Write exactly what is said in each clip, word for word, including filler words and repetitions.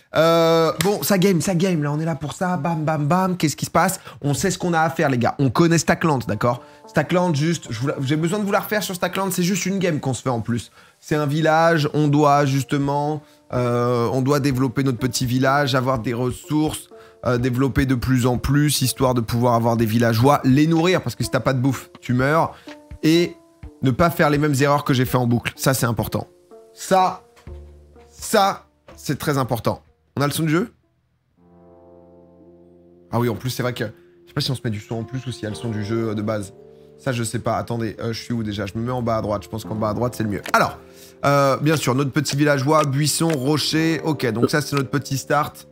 Euh, bon, ça game, ça game. Là, on est là pour ça. Bam, bam, bam. Qu'est-ce qui se passe? On sait ce qu'on a à faire, les gars. On connaît Stackland, d'accord? Stackland, juste, j'ai besoin de vous la refaire sur Stackland. C'est juste une game qu'on se fait en plus. C'est un village. On doit justement, euh, on doit développer notre petit village, avoir des ressources, euh, développer de plus en plus, histoire de pouvoir avoir des villageois, les nourrir, parce que si t'as pas de bouffe, tu meurs. Et ne pas faire les mêmes erreurs que j'ai fait en boucle. Ça, c'est important. Ça, ça, c'est très important. On a le son du jeu? Ah oui, en plus, c'est vrai que... Je sais pas si on se met du son en plus ou s'il y a le son du jeu de base. Ça, je sais pas. Attendez, euh, je suis où déjà? Je me mets en bas à droite. Je pense qu'en bas à droite, c'est le mieux. Alors, euh, bien sûr, notre petit villageois, buisson, rocher. Ok, donc ça, c'est notre petit start.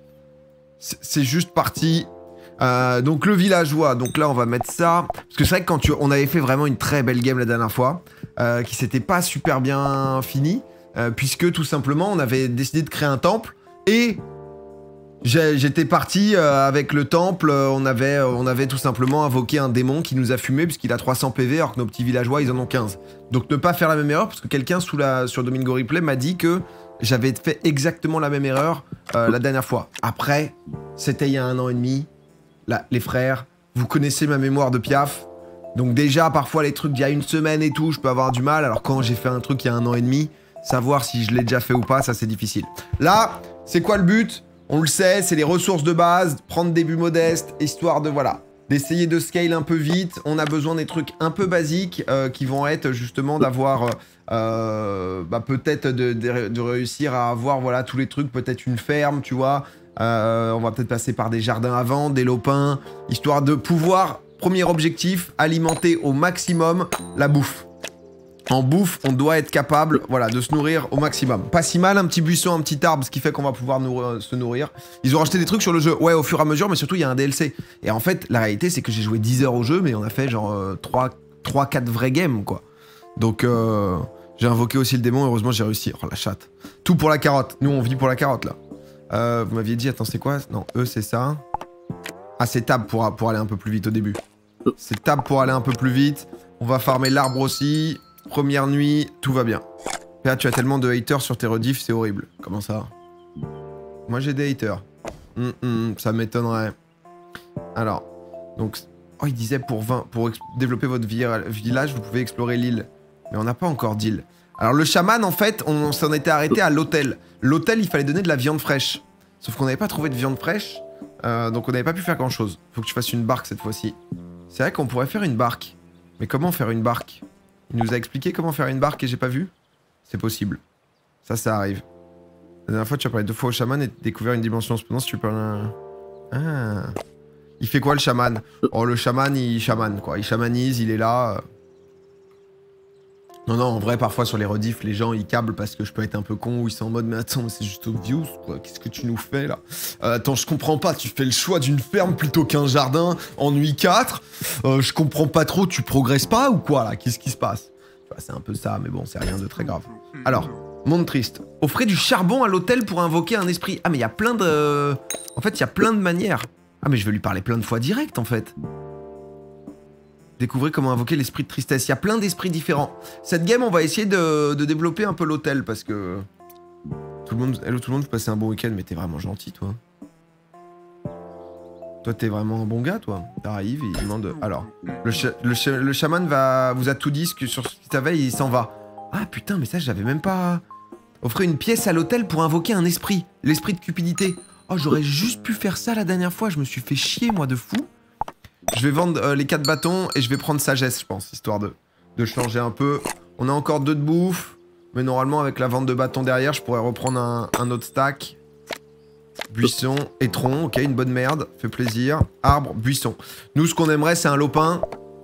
C'est juste parti. Euh, donc le villageois, donc là on va mettre ça, parce que c'est vrai que quand tu, on avait fait vraiment une très belle game la dernière fois, euh, qui s'était pas super bien fini, euh, puisque tout simplement on avait décidé de créer un temple, et j'étais parti euh, avec le temple, euh, on, avait, euh, on avait tout simplement invoqué un démon qui nous a fumé, puisqu'il a trois cents P V, alors que nos petits villageois ils en ont quinze. Donc ne pas faire la même erreur, parce que quelqu'un sous la, sur Domingo Replay m'a dit que j'avais fait exactement la même erreur euh, la dernière fois. Après, c'était il y a un an et demi. Là, les frères, vous connaissez ma mémoire de Piaf. Donc déjà, parfois, les trucs d'il y a une semaine et tout, je peux avoir du mal. Alors quand j'ai fait un truc il y a un an et demi, savoir si je l'ai déjà fait ou pas, ça c'est difficile. Là, c'est quoi le but? On le sait, c'est les ressources de base, prendre des buts modestes, histoire de, voilà, d'essayer de scale un peu vite. On a besoin des trucs un peu basiques euh, qui vont être justement d'avoir... Euh, bah, peut-être de, de, de réussir à avoir, voilà, tous les trucs, peut-être une ferme, tu vois. Euh, on va peut-être passer par des jardins à vendre, des lopins, histoire de pouvoir, premier objectif, alimenter au maximum la bouffe. En bouffe, on doit être capable, voilà, de se nourrir au maximum. Pas si mal, un petit buisson, un petit arbre, ce qui fait qu'on va pouvoir nourrir, se nourrir. Ils ont rajouté des trucs sur le jeu, ouais, au fur et à mesure, mais surtout, il y a un D L C. Et en fait, la réalité, c'est que j'ai joué dix heures au jeu, mais on a fait genre euh, trois quatre vrais games, quoi. Donc, euh, j'ai invoqué aussi le démon, heureusement, j'ai réussi. Oh, la chatte. Tout pour la carotte. Nous, on vit pour la carotte, là. Euh, vous m'aviez dit, attends, c'est quoi? Non, eux, c'est ça. Ah, c'est tab pour, pour aller un peu plus vite au début. C'est tab pour aller un peu plus vite. On va farmer l'arbre aussi. Première nuit, tout va bien. Là, tu as tellement de haters sur tes rediffs, c'est horrible. Comment ça? Moi, j'ai des haters. Mm -mm, ça m'étonnerait. Alors, donc... Oh, il disait pour, vingt, pour développer votre village, vous pouvez explorer l'île. Mais on n'a pas encore d'île. Alors le chaman, en fait, on, on s'en était arrêté à l'hôtel. L'hôtel, il fallait donner de la viande fraîche. Sauf qu'on n'avait pas trouvé de viande fraîche. Euh, donc on n'avait pas pu faire grand-chose. Faut que tu fasses une barque cette fois-ci. C'est vrai qu'on pourrait faire une barque. Mais comment faire une barque? Il nous a expliqué comment faire une barque et j'ai pas vu? C'est possible. Ça, ça arrive. La dernière fois, tu as parlé deux fois au chaman et découvert une dimension. Cependant, si tu parles... Ah... Il fait quoi le chaman? Oh, le chaman, il chaman, quoi. Il chamanise, il est là. Non, non, en vrai, parfois, sur les rediffs, les gens, ils câblent parce que je peux être un peu con ou ils sont en mode, mais attends, c'est juste obvious, quoi. Qu'est-ce que tu nous fais, là? euh, Attends, je comprends pas. Tu fais le choix d'une ferme plutôt qu'un jardin en nuit quatre. Euh, je comprends pas trop. Tu progresses pas ou quoi, là? Qu'est-ce qui se passe? C'est un peu ça, mais bon, c'est rien de très grave. Alors, monde triste. Offrez du charbon à l'hôtel pour invoquer un esprit. Ah, mais il y a plein de... En fait, il y a plein de manières. Ah mais je vais lui parler plein de fois direct en fait. Découvrez comment invoquer l'esprit de tristesse. Il y a plein d'esprits différents. Cette game, on va essayer de, de développer un peu l'hôtel parce que... Tout le monde, hello tout le monde, vous passez un bon week-end, mais t'es vraiment gentil toi. Toi t'es vraiment un bon gars toi. T'arrives, il demande... Alors, le, cha le, cha le chaman va, vous a tout dit que sur ce qu'il t'avait, il s'en va. Ah putain, mais ça j'avais même pas... Offrez une pièce à l'hôtel pour invoquer un esprit. L'esprit de cupidité. Oh, j'aurais juste pu faire ça la dernière fois, je me suis fait chier, moi, de fou. Je vais vendre euh, les quatre bâtons et je vais prendre sagesse, je pense, histoire de, de changer un peu. On a encore deux de bouffe, mais normalement, avec la vente de bâtons derrière, je pourrais reprendre un, un autre stack. Buisson et tronc, ok, une bonne merde, fait plaisir. Arbre, buisson. Nous, ce qu'on aimerait, c'est un lopin.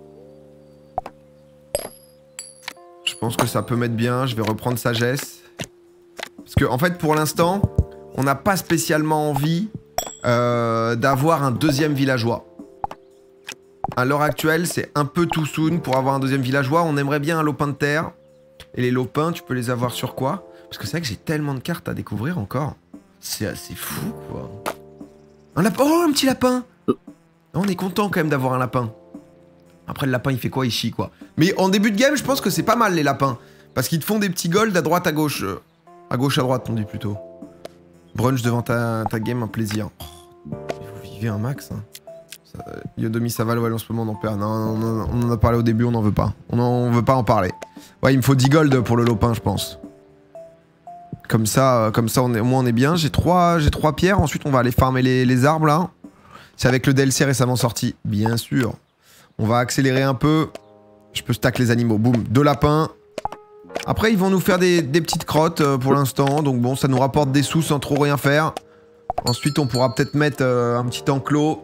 Je pense que ça peut mettre bien, je vais reprendre sagesse. Parce que, en fait, pour l'instant... On n'a pas spécialement envie euh, d'avoir un deuxième villageois. À l'heure actuelle, c'est un peu too soon pour avoir un deuxième villageois. On aimerait bien un lopin de terre. Et les lopins, tu peux les avoir sur quoi? Parce que c'est vrai que j'ai tellement de cartes à découvrir encore. C'est assez fou, quoi. Un lapin. Oh, un petit lapin. On est content quand même d'avoir un lapin. Après, le lapin, il fait quoi? Il chie, quoi. Mais en début de game, je pense que c'est pas mal, les lapins. Parce qu'ils te font des petits golds à droite, à gauche. À gauche, à droite, on dit plutôt. Brunch devant ta, ta game, un plaisir. Oh, vous vivez un max. Hein. Ça, Yodomi, ça va le en ce moment, on en perd. Non, non, non, on en a parlé au début, on n'en veut pas. On en veut pas en parler. Ouais, il me faut dix gold pour le lopin, je pense. Comme ça, comme ça on est, au moins on est bien. J'ai trois, j'ai trois pierres, ensuite on va aller farmer les, les arbres là. C'est avec le D L C récemment sorti, bien sûr. On va accélérer un peu. Je peux stack les animaux, boum, deux lapins. Après ils vont nous faire des, des petites crottes euh, pour l'instant, donc bon, ça nous rapporte des sous sans trop rien faire. Ensuite on pourra peut-être mettre euh, un petit enclos.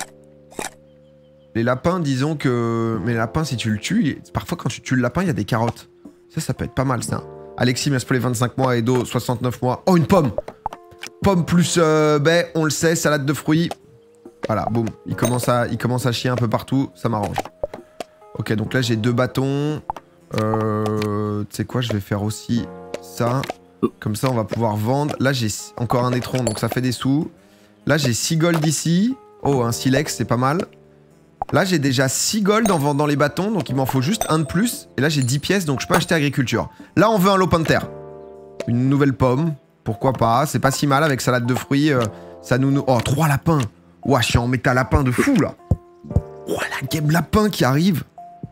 Les lapins, disons que... Mais les lapins, si tu le tues, parfois quand tu tues le lapin, il y a des carottes. Ça, ça peut être pas mal, ça. Alexis, merci pour les vingt-cinq mois, Edo, soixante-neuf mois. Oh, une pomme! Pomme plus euh, baie, on le sait, salade de fruits. Voilà, boum. Il commence à, il commence à chier un peu partout, ça m'arrange. Ok, donc là, j'ai deux bâtons. Euh... Tu sais quoi, je vais faire aussi ça. Comme ça, on va pouvoir vendre. Là, j'ai encore un étron, donc ça fait des sous. Là, j'ai six gold ici. Oh, un silex, c'est pas mal. Là, j'ai déjà six gold en vendant les bâtons, donc il m'en faut juste un de plus. Et là, j'ai dix pièces, donc je peux acheter agriculture. Là, on veut un lopin de terre. Une nouvelle pomme, pourquoi pas. C'est pas si mal avec salade de fruits. Euh, ça nous... Oh, trois lapins. Ouah, je suis en méta lapin de fou, là. Oh, la game lapin qui arrive.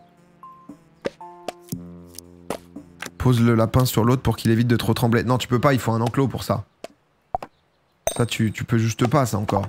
Pose le lapin sur l'autre pour qu'il évite de trop trembler. Non, tu peux pas, il faut un enclos pour ça. Ça, tu, tu peux juste pas, ça, encore.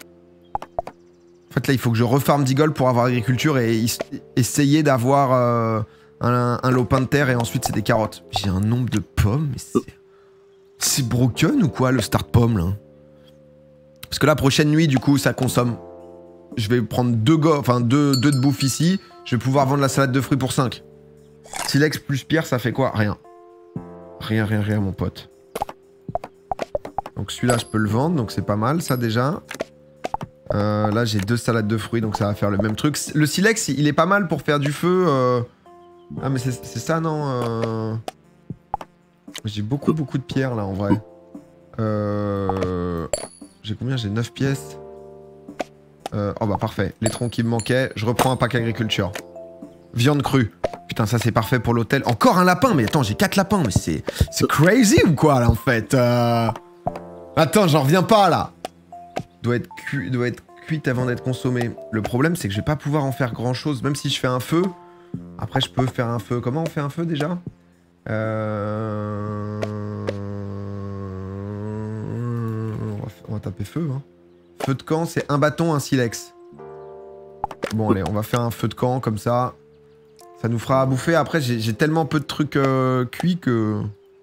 En fait, là, il faut que je refarme dix gold pour avoir agriculture et essayer d'avoir euh, un, un lopin de terre et ensuite c'est des carottes. J'ai un nombre de pommes, mais c'est... C'est broken ou quoi, le start pomme, là? Parce que la prochaine nuit, du coup, ça consomme. Je vais prendre deux, go enfin, deux, deux de bouffe ici. Je vais pouvoir vendre la salade de fruits pour cinq. Silex plus pierre, ça fait quoi? Rien. Rien, rien, rien, mon pote. Donc celui-là, je peux le vendre, donc c'est pas mal, ça, déjà. Euh, là j'ai deux salades de fruits donc ça va faire le même truc. Le silex il est pas mal pour faire du feu. Euh... Ah mais c'est ça non euh... J'ai beaucoup beaucoup de pierres là en vrai. Euh... J'ai combien? J'ai neuf pièces. Euh... Oh bah parfait. Les troncs qui me manquaient. Je reprends un pack agriculture. Viande crue. Putain ça c'est parfait pour l'hôtel. Encore un lapin. Mais attends j'ai quatre lapins. Mais c'est c'est crazy ou quoi là en fait euh... Attends j'en reviens pas là. Doit être, cu doit être cuite avant d'être consommée. Le problème, c'est que je vais pas pouvoir en faire grand-chose, même si je fais un feu. Après, je peux faire un feu. Comment on fait un feu, déjà? euh... on, va on va taper feu. Hein. Feu de camp, c'est un bâton, un silex. Bon, allez, on va faire un feu de camp, comme ça. Ça nous fera à bouffer. Après, j'ai tellement peu de trucs euh, cuits que...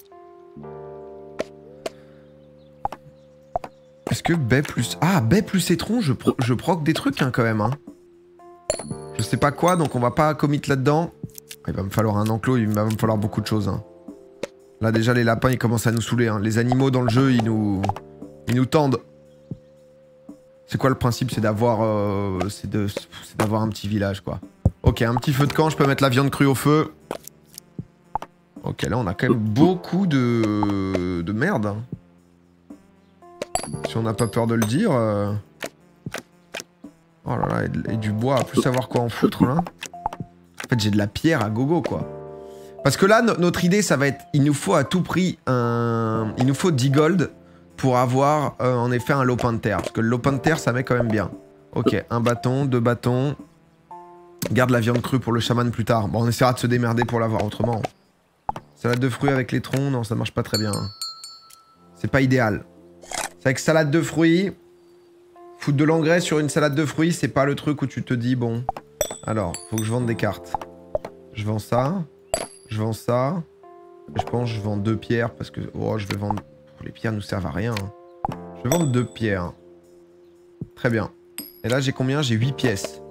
Est-ce que baie plus... Ah, baie plus citron, je, pro... je proc des trucs hein, quand même. Hein. Je sais pas quoi, donc on va pas commit là-dedans. Il va me falloir un enclos, il va me falloir beaucoup de choses. Hein. Là déjà, les lapins, ils commencent à nous saouler. Hein. Les animaux dans le jeu, ils nous... Ils nous tendent. C'est quoi le principe? C'est d'avoir... Euh... C'est de... d'avoir un petit village, quoi. Ok, un petit feu de camp, je peux mettre la viande crue au feu. Ok, là, on a quand même beaucoup de... de merde. Hein. Si on n'a pas peur de le dire. Euh... Oh là là, et, et du bois, à plus savoir quoi en foutre là. En fait, j'ai de la pierre à gogo quoi. Parce que là, no notre idée, ça va être, il nous faut à tout prix un... Il nous faut dix gold pour avoir euh, en effet un lopin de terre. Parce que le lopin de terre, ça met quand même bien. Ok, un bâton, deux bâtons. Garde la viande crue pour le chaman plus tard. Bon, on essaiera de se démerder pour l'avoir autrement. Salade de fruits avec les troncs, non, ça marche pas très bien. C'est pas idéal. C'est avec salade de fruits. Foutre de l'engrais sur une salade de fruits, c'est pas le truc où tu te dis, bon... Alors, faut que je vende des cartes. Je vends ça. Je vends ça. Je pense que je vends deux pierres parce que... Oh, je vais vendre... Les pierres nous servent à rien. Hein. Je vais vendre deux pierres. Très bien. Et là, j'ai combien? J'ai huit pièces.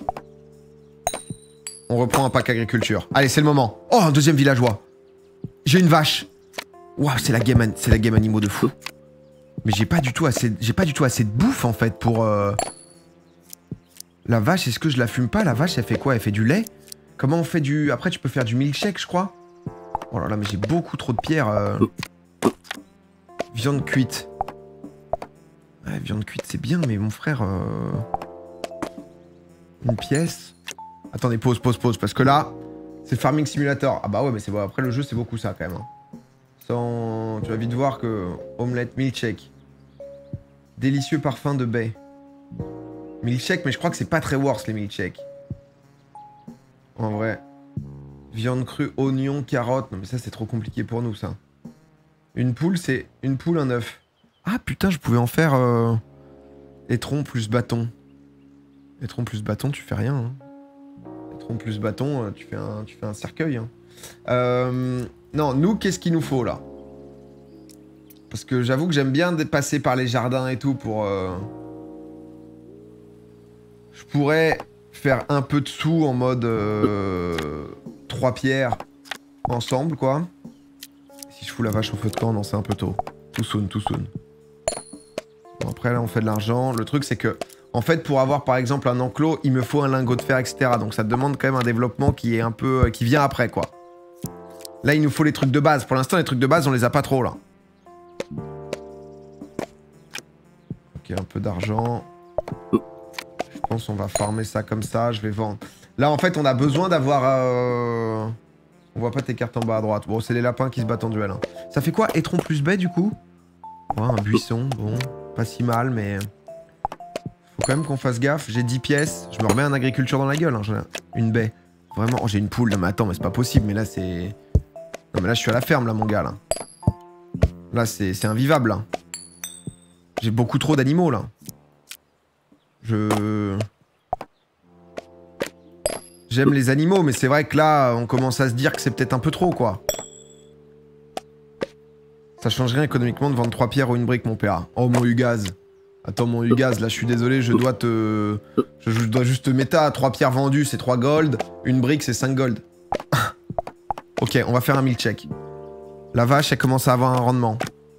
On reprend un pack agriculture. Allez, c'est le moment. Oh, un deuxième villageois. J'ai une vache. Waouh, c'est la game, c'est la game animaux de fou. Mais j'ai pas du tout assez, j'ai pas du tout assez de bouffe en fait pour. Euh... La vache, est-ce que je la fume pas? La vache, elle fait quoi? Elle fait du lait? Comment on fait du? Après, tu peux faire du milkshake, je crois. Oh là là, mais j'ai beaucoup trop de pierres. Euh... Viande cuite. Ouais, viande cuite, c'est bien, mais mon frère. Euh... Une pièce. Attendez, pause, pause, pause, parce que là, c'est Farming Simulator. Ah bah ouais, mais c'est bon. Après le jeu, c'est beaucoup ça quand même. Hein. Sans... Tu vas vite voir que omelette milkshake. Délicieux parfum de baie. Milkshake, mais je crois que c'est pas très worse les milkshakes. En vrai. Viande crue, oignon, carotte. Non mais ça c'est trop compliqué pour nous ça. Une poule, c'est une poule, un œuf. Ah putain, je pouvais en faire euh... étron plus bâton. Étron plus bâton, tu fais rien. Hein. Étron plus bâton, tu fais un, tu fais un cercueil. Hein. Euh... Non, nous, qu'est-ce qu'il nous faut là? Parce que j'avoue que j'aime bien passer par les jardins et tout pour... Euh... Je pourrais faire un peu de sous en mode... Euh... Trois pierres ensemble, quoi. Si je fous la vache au feu de camp, non, c'est un peu tôt. Tout soon, tout soon. Bon, après, là, on fait de l'argent. Le truc, c'est que... En fait, pour avoir, par exemple, un enclos, il me faut un lingot de fer, et cetera. Donc ça te demande quand même un développement qui est un peu... qui vient après, quoi. Là, il nous faut les trucs de base. Pour l'instant, les trucs de base, on les a pas trop, là. Ok, un peu d'argent. Je pense qu'on va farmer ça comme ça. Je vais vendre. Là, en fait, on a besoin d'avoir... Euh... On voit pas tes cartes en bas à droite. Bon, c'est les lapins qui se battent en duel. Hein. Ça fait quoi, étron plus baie, du coup? Ouais, un buisson. Bon, pas si mal, mais... Faut quand même qu'on fasse gaffe. J'ai dix pièces. Je me remets un agriculture dans la gueule. Hein. Une baie. Vraiment. Oh, j'ai une poule. Non, mais attends, mais c'est pas possible. Mais là, c'est... Non, mais là, je suis à la ferme, là, mon gars, là. Là, c'est invivable, là. J'ai beaucoup trop d'animaux, là. Je... J'aime les animaux, mais c'est vrai que là, on commence à se dire que c'est peut-être un peu trop, quoi. Ça change rien économiquement de vendre trois pierres ou une brique, mon père. Oh, mon Hugaz. Attends, mon Hugaz, là, je suis désolé, je dois te... Je dois juste te méta. trois pierres vendues, c'est trois gold. Une brique, c'est cinq gold. Ok, on va faire un milkshake. La vache, elle commence à avoir un rendement.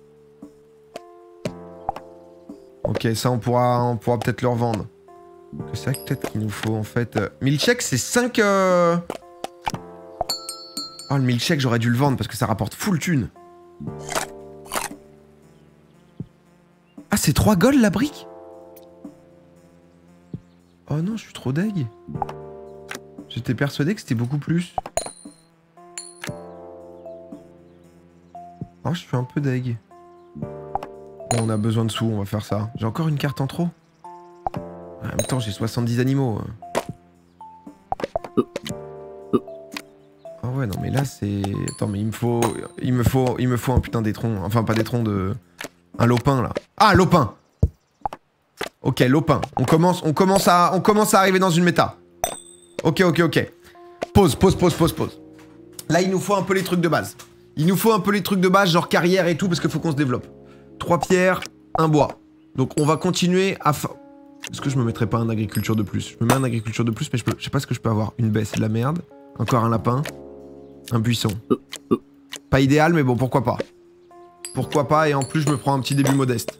Ok, ça, on pourra, on pourra peut-être le revendre. C'est vrai que peut-être qu'il nous faut, en fait... Euh... Milkshake, c'est cinq... Euh... Oh, le milkshake, j'aurais dû le vendre parce que ça rapporte full thune. Ah, c'est trois gold, la brique? Oh non, je suis trop deg. J'étais persuadé que c'était beaucoup plus. Oh, je suis un peu deg. Bon, on a besoin de sous, on va faire ça. J'ai encore une carte en trop. En même temps, j'ai soixante-dix animaux. Ah ouais, non, mais là, c'est... Attends, mais il me faut... Il me faut... Il me faut un putain d'étron. Enfin, pas d'étron, de... Un lopin, là. Ah, lopin! Ok, lopin. On commence, on, commence à... on commence à arriver dans une méta. Ok, ok, ok. Pause, pause, pause, pause, pause. Là, il nous faut un peu les trucs de base. Il nous faut un peu les trucs de base, genre carrière et tout, parce qu'il faut qu'on se développe. Trois pierres, un bois. Donc, on va continuer à... Est-ce que je me mettrais pas un agriculture de plus? Je me mets un agriculture de plus, mais je, peux... je sais pas ce que je peux avoir. Une baie, c'est de la merde. Encore un lapin. Un buisson. Pas idéal, mais bon, pourquoi pas. Pourquoi pas, et en plus, je me prends un petit début modeste.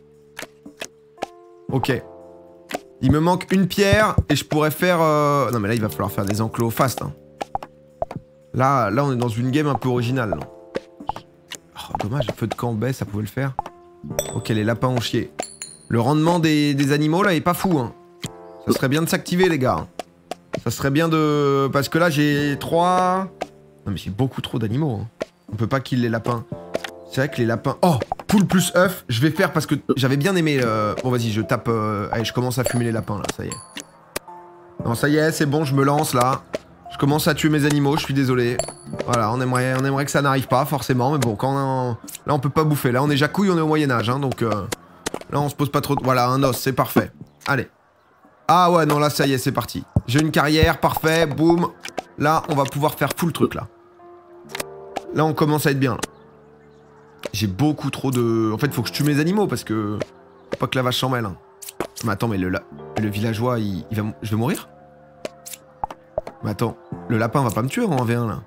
Ok. Il me manque une pierre, et je pourrais faire... Euh... Non, mais là, il va falloir faire des enclos fast. Hein. Là, là, on est dans une game un peu originale. Là. Oh, dommage, feu de camp, baie, ça pouvait le faire. Ok, les lapins ont chié. Le rendement des, des animaux, là, est pas fou, hein. Ça serait bien de s'activer, les gars. Ça serait bien de... Parce que là, j'ai trois... Non, mais j'ai beaucoup trop d'animaux. Hein. On peut pas kill les lapins. C'est vrai que les lapins... Oh, poule plus œuf, je vais faire parce que j'avais bien aimé... Euh... Bon, vas-y, je tape... Euh... Allez, je commence à fumer les lapins, là, ça y est. Non, ça y est, c'est bon, je me lance, là. Je commence à tuer mes animaux, je suis désolé. Voilà, on aimerait, on aimerait que ça n'arrive pas, forcément. Mais bon, quand on... Là, on peut pas bouffer. Là, on est jacouille, on est au Moyen-Âge, hein, donc... Euh... Là, on se pose pas trop... De... Voilà, un os, c'est parfait. Allez. Ah ouais, non, là, ça y est, c'est parti. J'ai une carrière, parfait, boum. Là, on va pouvoir faire full truc, là. Là, on commence à être bien, là. J'ai beaucoup trop de... En fait, faut que je tue mes animaux, parce que... Faut pas que la vache s'en mêle. Hein. Mais attends, mais le, la... le villageois, il... il va... Je vais mourir? Mais attends, le lapin va pas me tuer en un v un, là.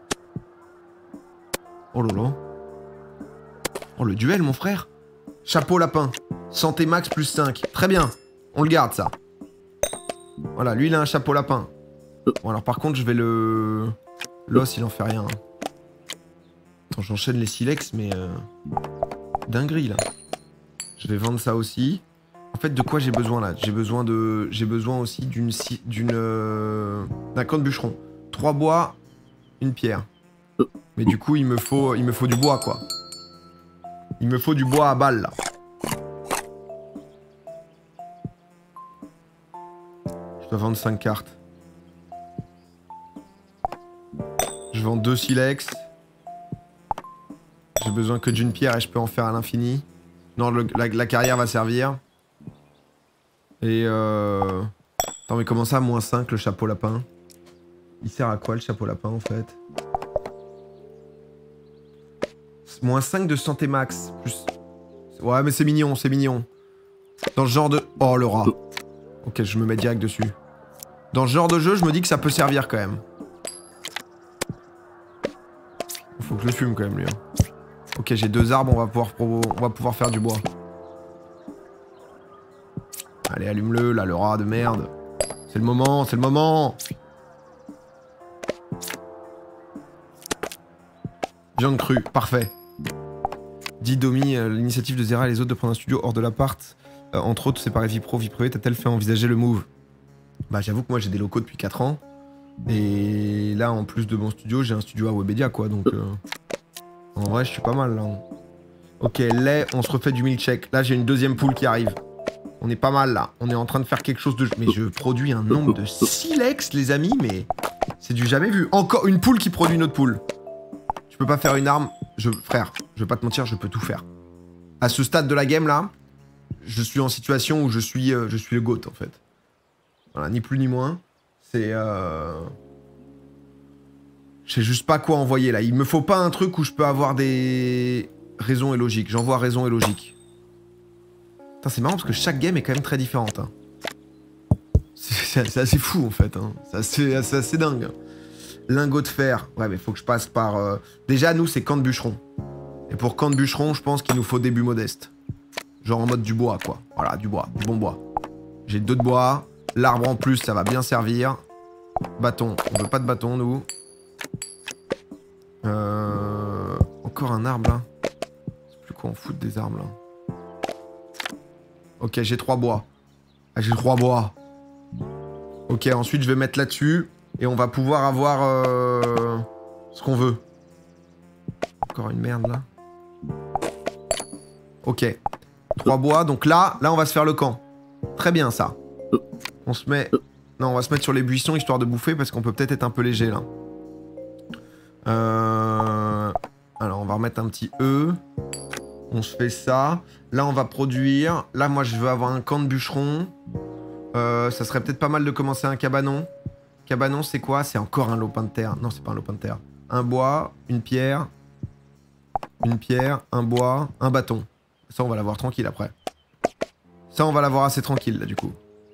Oh lolo. Oh, le duel, mon frère. Chapeau lapin. Santé max plus cinq. Très bien. On le garde, ça. Voilà, lui, il a un chapeau lapin. Bon, alors par contre, je vais le... L'os, il en fait rien. Attends, j'enchaîne les silex, mais... Euh... Dinguerie, là. Je vais vendre ça aussi. En fait, de quoi j'ai besoin, là? J'ai besoin de... J'ai besoin aussi d'une... d'une euh... d'un camp de bûcheron. Trois bois, une pierre. Mais du coup, il me faut... Il me faut du bois, quoi. Il me faut du bois à balles, là. Je dois vendre cinq cartes. Je vends deux silex. J'ai besoin que d'une pierre et je peux en faire à l'infini. Non, le, la, la carrière va servir. Et euh... Attends, mais comment ça, moins cinq, le chapeau lapin? Il sert à quoi, le chapeau lapin, en fait? Moins cinq de santé max. Plus... Ouais, mais c'est mignon, c'est mignon. Dans ce genre de... Oh, le rat. Ok, je me mets direct dessus. Dans ce genre de jeu, je me dis que ça peut servir, quand même. Faut que je le fume, quand même, lui. Hein. Ok, j'ai deux arbres, on va pouvoir, pro... on va pouvoir faire du bois. Allez, allume-le, là, le rat de merde. C'est le moment, c'est le moment. Viande crue, parfait. Dit Domi, euh, l'initiative de Zera et les autres de prendre un studio hors de l'appart. Euh, entre autres, séparer vie pro, vie privée, t'as-t-elle fait envisager le move? Bah, j'avoue que moi, j'ai des locaux depuis quatre ans. Et là, en plus de mon studio, j'ai un studio à Webedia, quoi. Donc, euh... en vrai, je suis pas mal, là. Ok, lait, on se refait du milkshake. Là, j'ai une deuxième poule qui arrive. On est pas mal, là. On est en train de faire quelque chose de... Mais je produis un nombre de silex, les amis, mais... C'est du jamais vu. Encore une poule qui produit une autre poule. Je peux pas faire une arme. Je... Frère, je vais pas te mentir, je peux tout faire. À ce stade de la game, là, je suis en situation où je suis, euh, je suis le GOAT, en fait. Voilà, ni plus ni moins. C'est... Euh... Je sais juste pas quoi envoyer, là. Il me faut pas un truc où je peux avoir des... raisons et logiques. J'envoie raison et logique. C'est marrant parce que chaque game est quand même très différente. Hein. C'est assez fou, en fait. Hein. C'est assez, assez, assez dingue. Lingot de fer. Ouais, mais faut que je passe par... Euh... Déjà, nous, c'est camp de bûcheron. Et pour camp de bûcheron, je pense qu'il nous faut début modeste. Genre en mode du bois, quoi. Voilà, du bois, du bon bois. J'ai deux de bois. L'arbre en plus, ça va bien servir. Bâton. On veut pas de bâton, nous. Euh... Encore un arbre, là. C'est plus quoi en foutre des arbres, là. Ok, j'ai trois bois. Ah, j'ai trois bois. Ok, ensuite, je vais mettre là-dessus. Et on va pouvoir avoir... Euh... ce qu'on veut. Encore une merde, là. Ok. Trois bois. Donc là, là, on va se faire le camp. Très bien, ça. On se met... Non, on va se mettre sur les buissons, histoire de bouffer, parce qu'on peut peut-être être un peu léger, là. Euh... Alors, on va remettre un petit E. On se fait ça. Là, on va produire. Là, moi, je veux avoir un camp de bûcheron. Euh, ça serait peut-être pas mal de commencer un cabanon. Cabanon, c'est quoi? C'est encore un lopin de terre. Non, c'est pas un lopin de terre. Un bois, une pierre. Une pierre, un bois, un bâton. Ça, on va l'avoir tranquille après. Ça, on va l'avoir assez tranquille, là, du coup.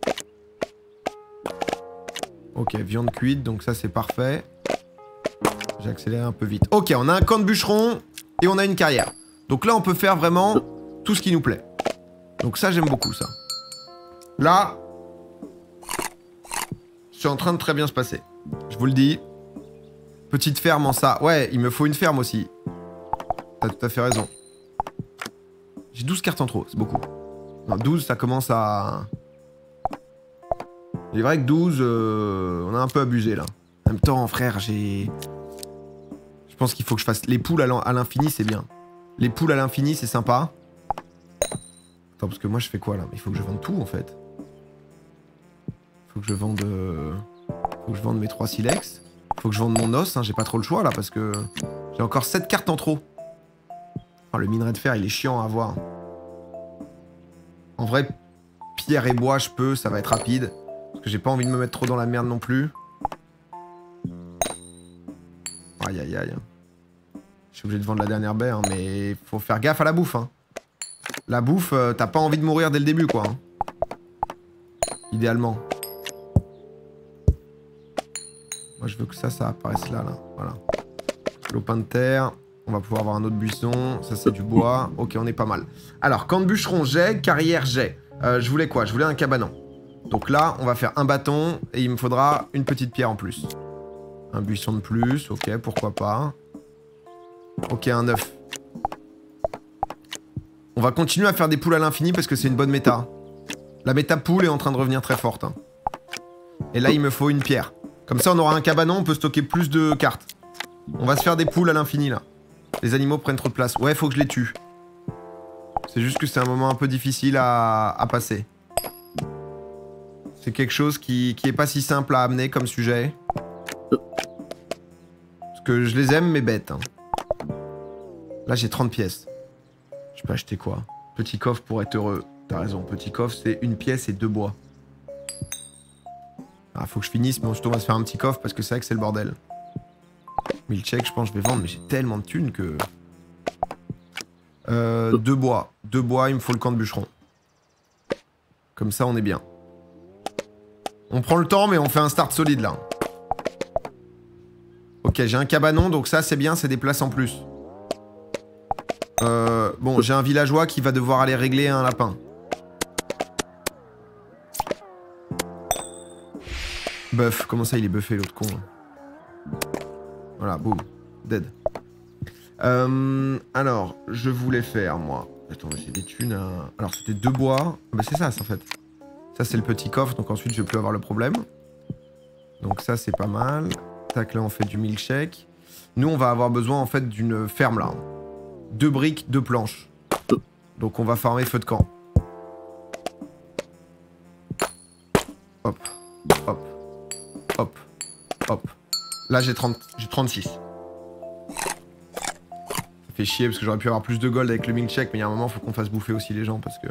Ok, viande cuite, donc ça, c'est parfait. J'ai accéléré un peu vite. Ok, on a un camp de bûcheron et on a une carrière. Donc là, on peut faire vraiment tout ce qui nous plaît. Donc ça, j'aime beaucoup, ça. Là, c'est en train de très bien se passer. Je vous le dis. Petite ferme en ça. Ouais, il me faut une ferme aussi. T'as tout à fait raison. J'ai douze cartes en trop, c'est beaucoup. Non, douze, ça commence à... Il est vrai que douze, euh, on a un peu abusé, là. En même temps, frère, j'ai... Je pense qu'il faut que je fasse... Les poules à l'infini, c'est bien. Les poules à l'infini, c'est sympa. Attends, parce que moi, je fais quoi, là? Il faut que je vende tout, en fait. Faut que je vende... Euh... Faut que je vende mes trois silex. Faut que je vende mon os, hein. J'ai pas trop le choix, là, parce que... J'ai encore sept cartes en trop. Oh, le minerai de fer, il est chiant à avoir. En vrai, pierre et bois, je peux, ça va être rapide. Parce que j'ai pas envie de me mettre trop dans la merde non plus. Aïe, aïe, aïe. Je suis obligé de vendre la dernière baie, hein, mais faut faire gaffe à la bouffe. Hein. La bouffe, euh, t'as pas envie de mourir dès le début, quoi. Hein. Idéalement. Moi, je veux que ça, ça apparaisse là, là. Voilà. Lopin de terre. On va pouvoir avoir un autre buisson. Ça, c'est du bois. Ok, on est pas mal. Alors, camp de bûcheron, j'ai. Carrière, j'ai. Euh, je voulais quoi? Je voulais un cabanon. Donc là, on va faire un bâton. Et il me faudra une petite pierre en plus. Un buisson de plus. Ok, pourquoi pas. Ok, un œuf. On va continuer à faire des poules à l'infini parce que c'est une bonne méta. La méta poule est en train de revenir très forte. Hein. Et là, il me faut une pierre. Comme ça, on aura un cabanon, on peut stocker plus de cartes. On va se faire des poules à l'infini, là. Les animaux prennent trop de place. Ouais, faut que je les tue. C'est juste que c'est un moment un peu difficile à, à passer. C'est quelque chose qui, qui est pas si simple à amener comme sujet. Parce que je les aime, mais bêtes. Hein. Là, j'ai trente pièces. Je peux acheter quoi? Petit coffre pour être heureux. T'as raison, petit coffre, c'est une pièce et deux bois. Ah, faut que je finisse, mais surtout on va se faire un petit coffre parce que c'est vrai que c'est le bordel. Milkshake, je pense que je vais vendre, mais j'ai tellement de thunes que... Euh, deux bois. Deux bois, il me faut le camp de bûcheron. Comme ça, on est bien. On prend le temps, mais on fait un start solide, là. Ok, j'ai un cabanon, donc ça, c'est bien, c'est des places en plus. Euh, bon, j'ai un villageois qui va devoir aller régler un lapin. Buff, comment ça il est buffé l'autre con là. Voilà, boum, dead. Euh, alors, je voulais faire moi. Attends, j'ai des thunes à... Alors c'était deux bois. Ah, bah c'est ça, ça en fait. Ça c'est le petit coffre, donc ensuite je vais plus avoir le problème. Donc ça c'est pas mal. Tac, là on fait du milkshake. Nous on va avoir besoin en fait d'une ferme là. Deux briques, deux planches. Donc on va farmer feu de camp. Hop, hop. Hop, hop. Là, j'ai trente-six. Ça fait chier parce que j'aurais pu avoir plus de gold avec le milkshake, mais il y a un moment, faut qu'on fasse bouffer aussi les gens parce que...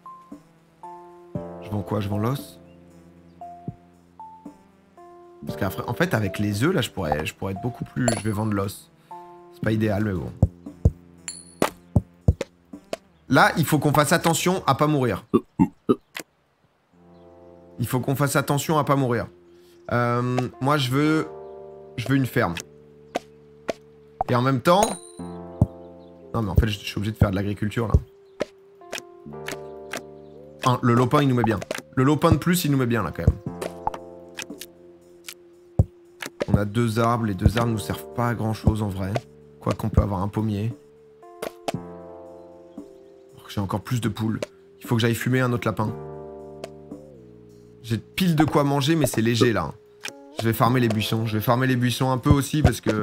Je vends quoi? Je vends l'os. Parce qu'en fait, avec les œufs, là, je pourrais, je pourrais être beaucoup plus... Je vais vendre l'os. C'est pas idéal, mais bon. Là, il faut qu'on fasse attention à pas mourir. Il faut qu'on fasse attention à pas mourir. Euh, moi, je veux... Je veux une ferme. Et en même temps... Non, mais en fait, je suis obligé de faire de l'agriculture, là. Hein, le lopin, il nous met bien. Le lopin de plus, il nous met bien, là, quand même. On a deux arbres. Les deux arbres nous servent pas à grand-chose, en vrai. Quoi qu'on peut avoir un pommier. J'ai encore plus de poules. Il faut que j'aille fumer un autre lapin. J'ai pile de quoi manger, mais c'est léger, là. Je vais farmer les buissons. Je vais farmer les buissons un peu aussi, parce que...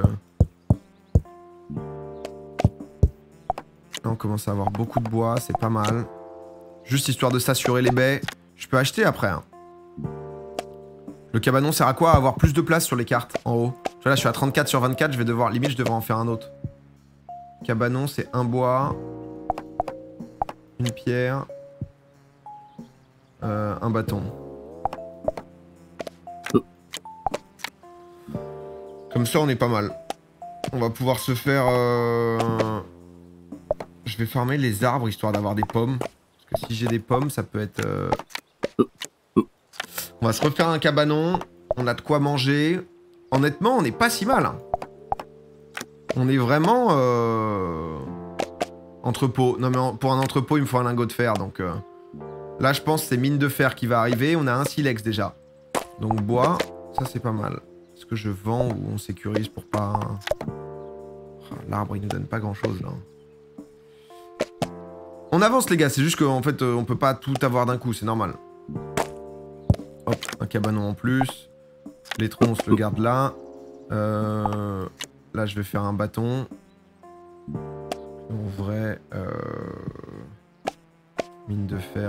Là, on commence à avoir beaucoup de bois, c'est pas mal. Juste histoire de s'assurer les baies. Je peux acheter après. Hein. Le cabanon sert à quoi? À avoir plus de place sur les cartes, en haut. Tu vois, là, je suis à trente-quatre sur vingt-quatre, je vais devoir... Limite, je devrais en faire un autre. Cabanon, c'est un bois. Une pierre. Euh, un bâton. Comme ça, on est pas mal. On va pouvoir se faire... Euh... Je vais farmer les arbres, histoire d'avoir des pommes. Parce que si j'ai des pommes, ça peut être... Euh... On va se refaire un cabanon. On a de quoi manger. Honnêtement, on n'est pas si mal. Hein. On est vraiment... Euh... Entrepôt. Non, mais en... pour un entrepôt, il me faut un lingot de fer. Donc euh... là, je pense que c'est mine de fer qui va arriver. On a un silex déjà. Donc bois, ça c'est pas mal. Est-ce que je vends ou on sécurise pour pas... Oh, l'arbre, il nous donne pas grand-chose, là. On avance, les gars. C'est juste qu'en fait, euh, on peut pas tout avoir d'un coup. C'est normal. Hop, un cabanon en plus. Les troncs, on se le garde là. Euh... Là, je vais faire un bâton. En vrai... Euh... Mine de fer.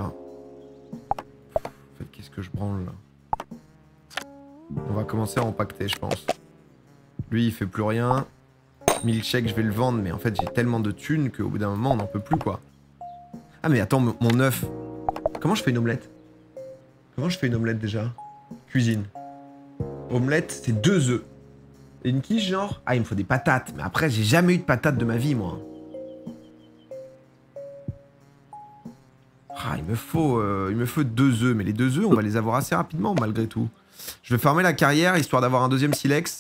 En fait, qu'est-ce que je branle, là? On va commencer à empacter, je pense. Lui, il fait plus rien. Milkshake, je vais le vendre, mais en fait, j'ai tellement de thunes qu'au bout d'un moment, on n'en peut plus, quoi. Ah, mais attends, mon œuf. Comment je fais une omelette? Comment je fais une omelette, déjà? Cuisine. Omelette, c'est deux œufs. Et une quiche, genre? Ah, il me faut des patates. Mais après, j'ai jamais eu de patates de ma vie, moi. Ah, il me faut, euh, il me faut deux œufs. Mais les deux œufs, on va les avoir assez rapidement, malgré tout. Je vais fermer la carrière, histoire d'avoir un deuxième silex.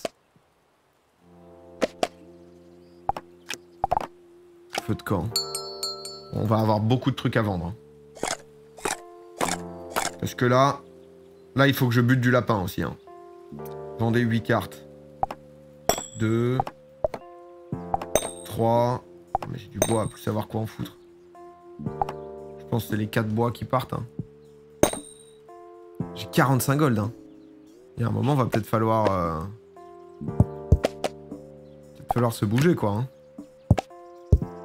Feu de camp. On va avoir beaucoup de trucs à vendre. Parce que là... Là, il faut que je bute du lapin aussi. Hein. Vendez huit cartes. deux. trois. Mais j'ai du bois, à plus savoir quoi en foutre. Je pense que c'est les quatre bois qui partent. Hein. J'ai quarante-cinq gold. Hein. Il y a un moment, va peut-être falloir... Euh... Peut-être falloir se bouger, quoi. Hein.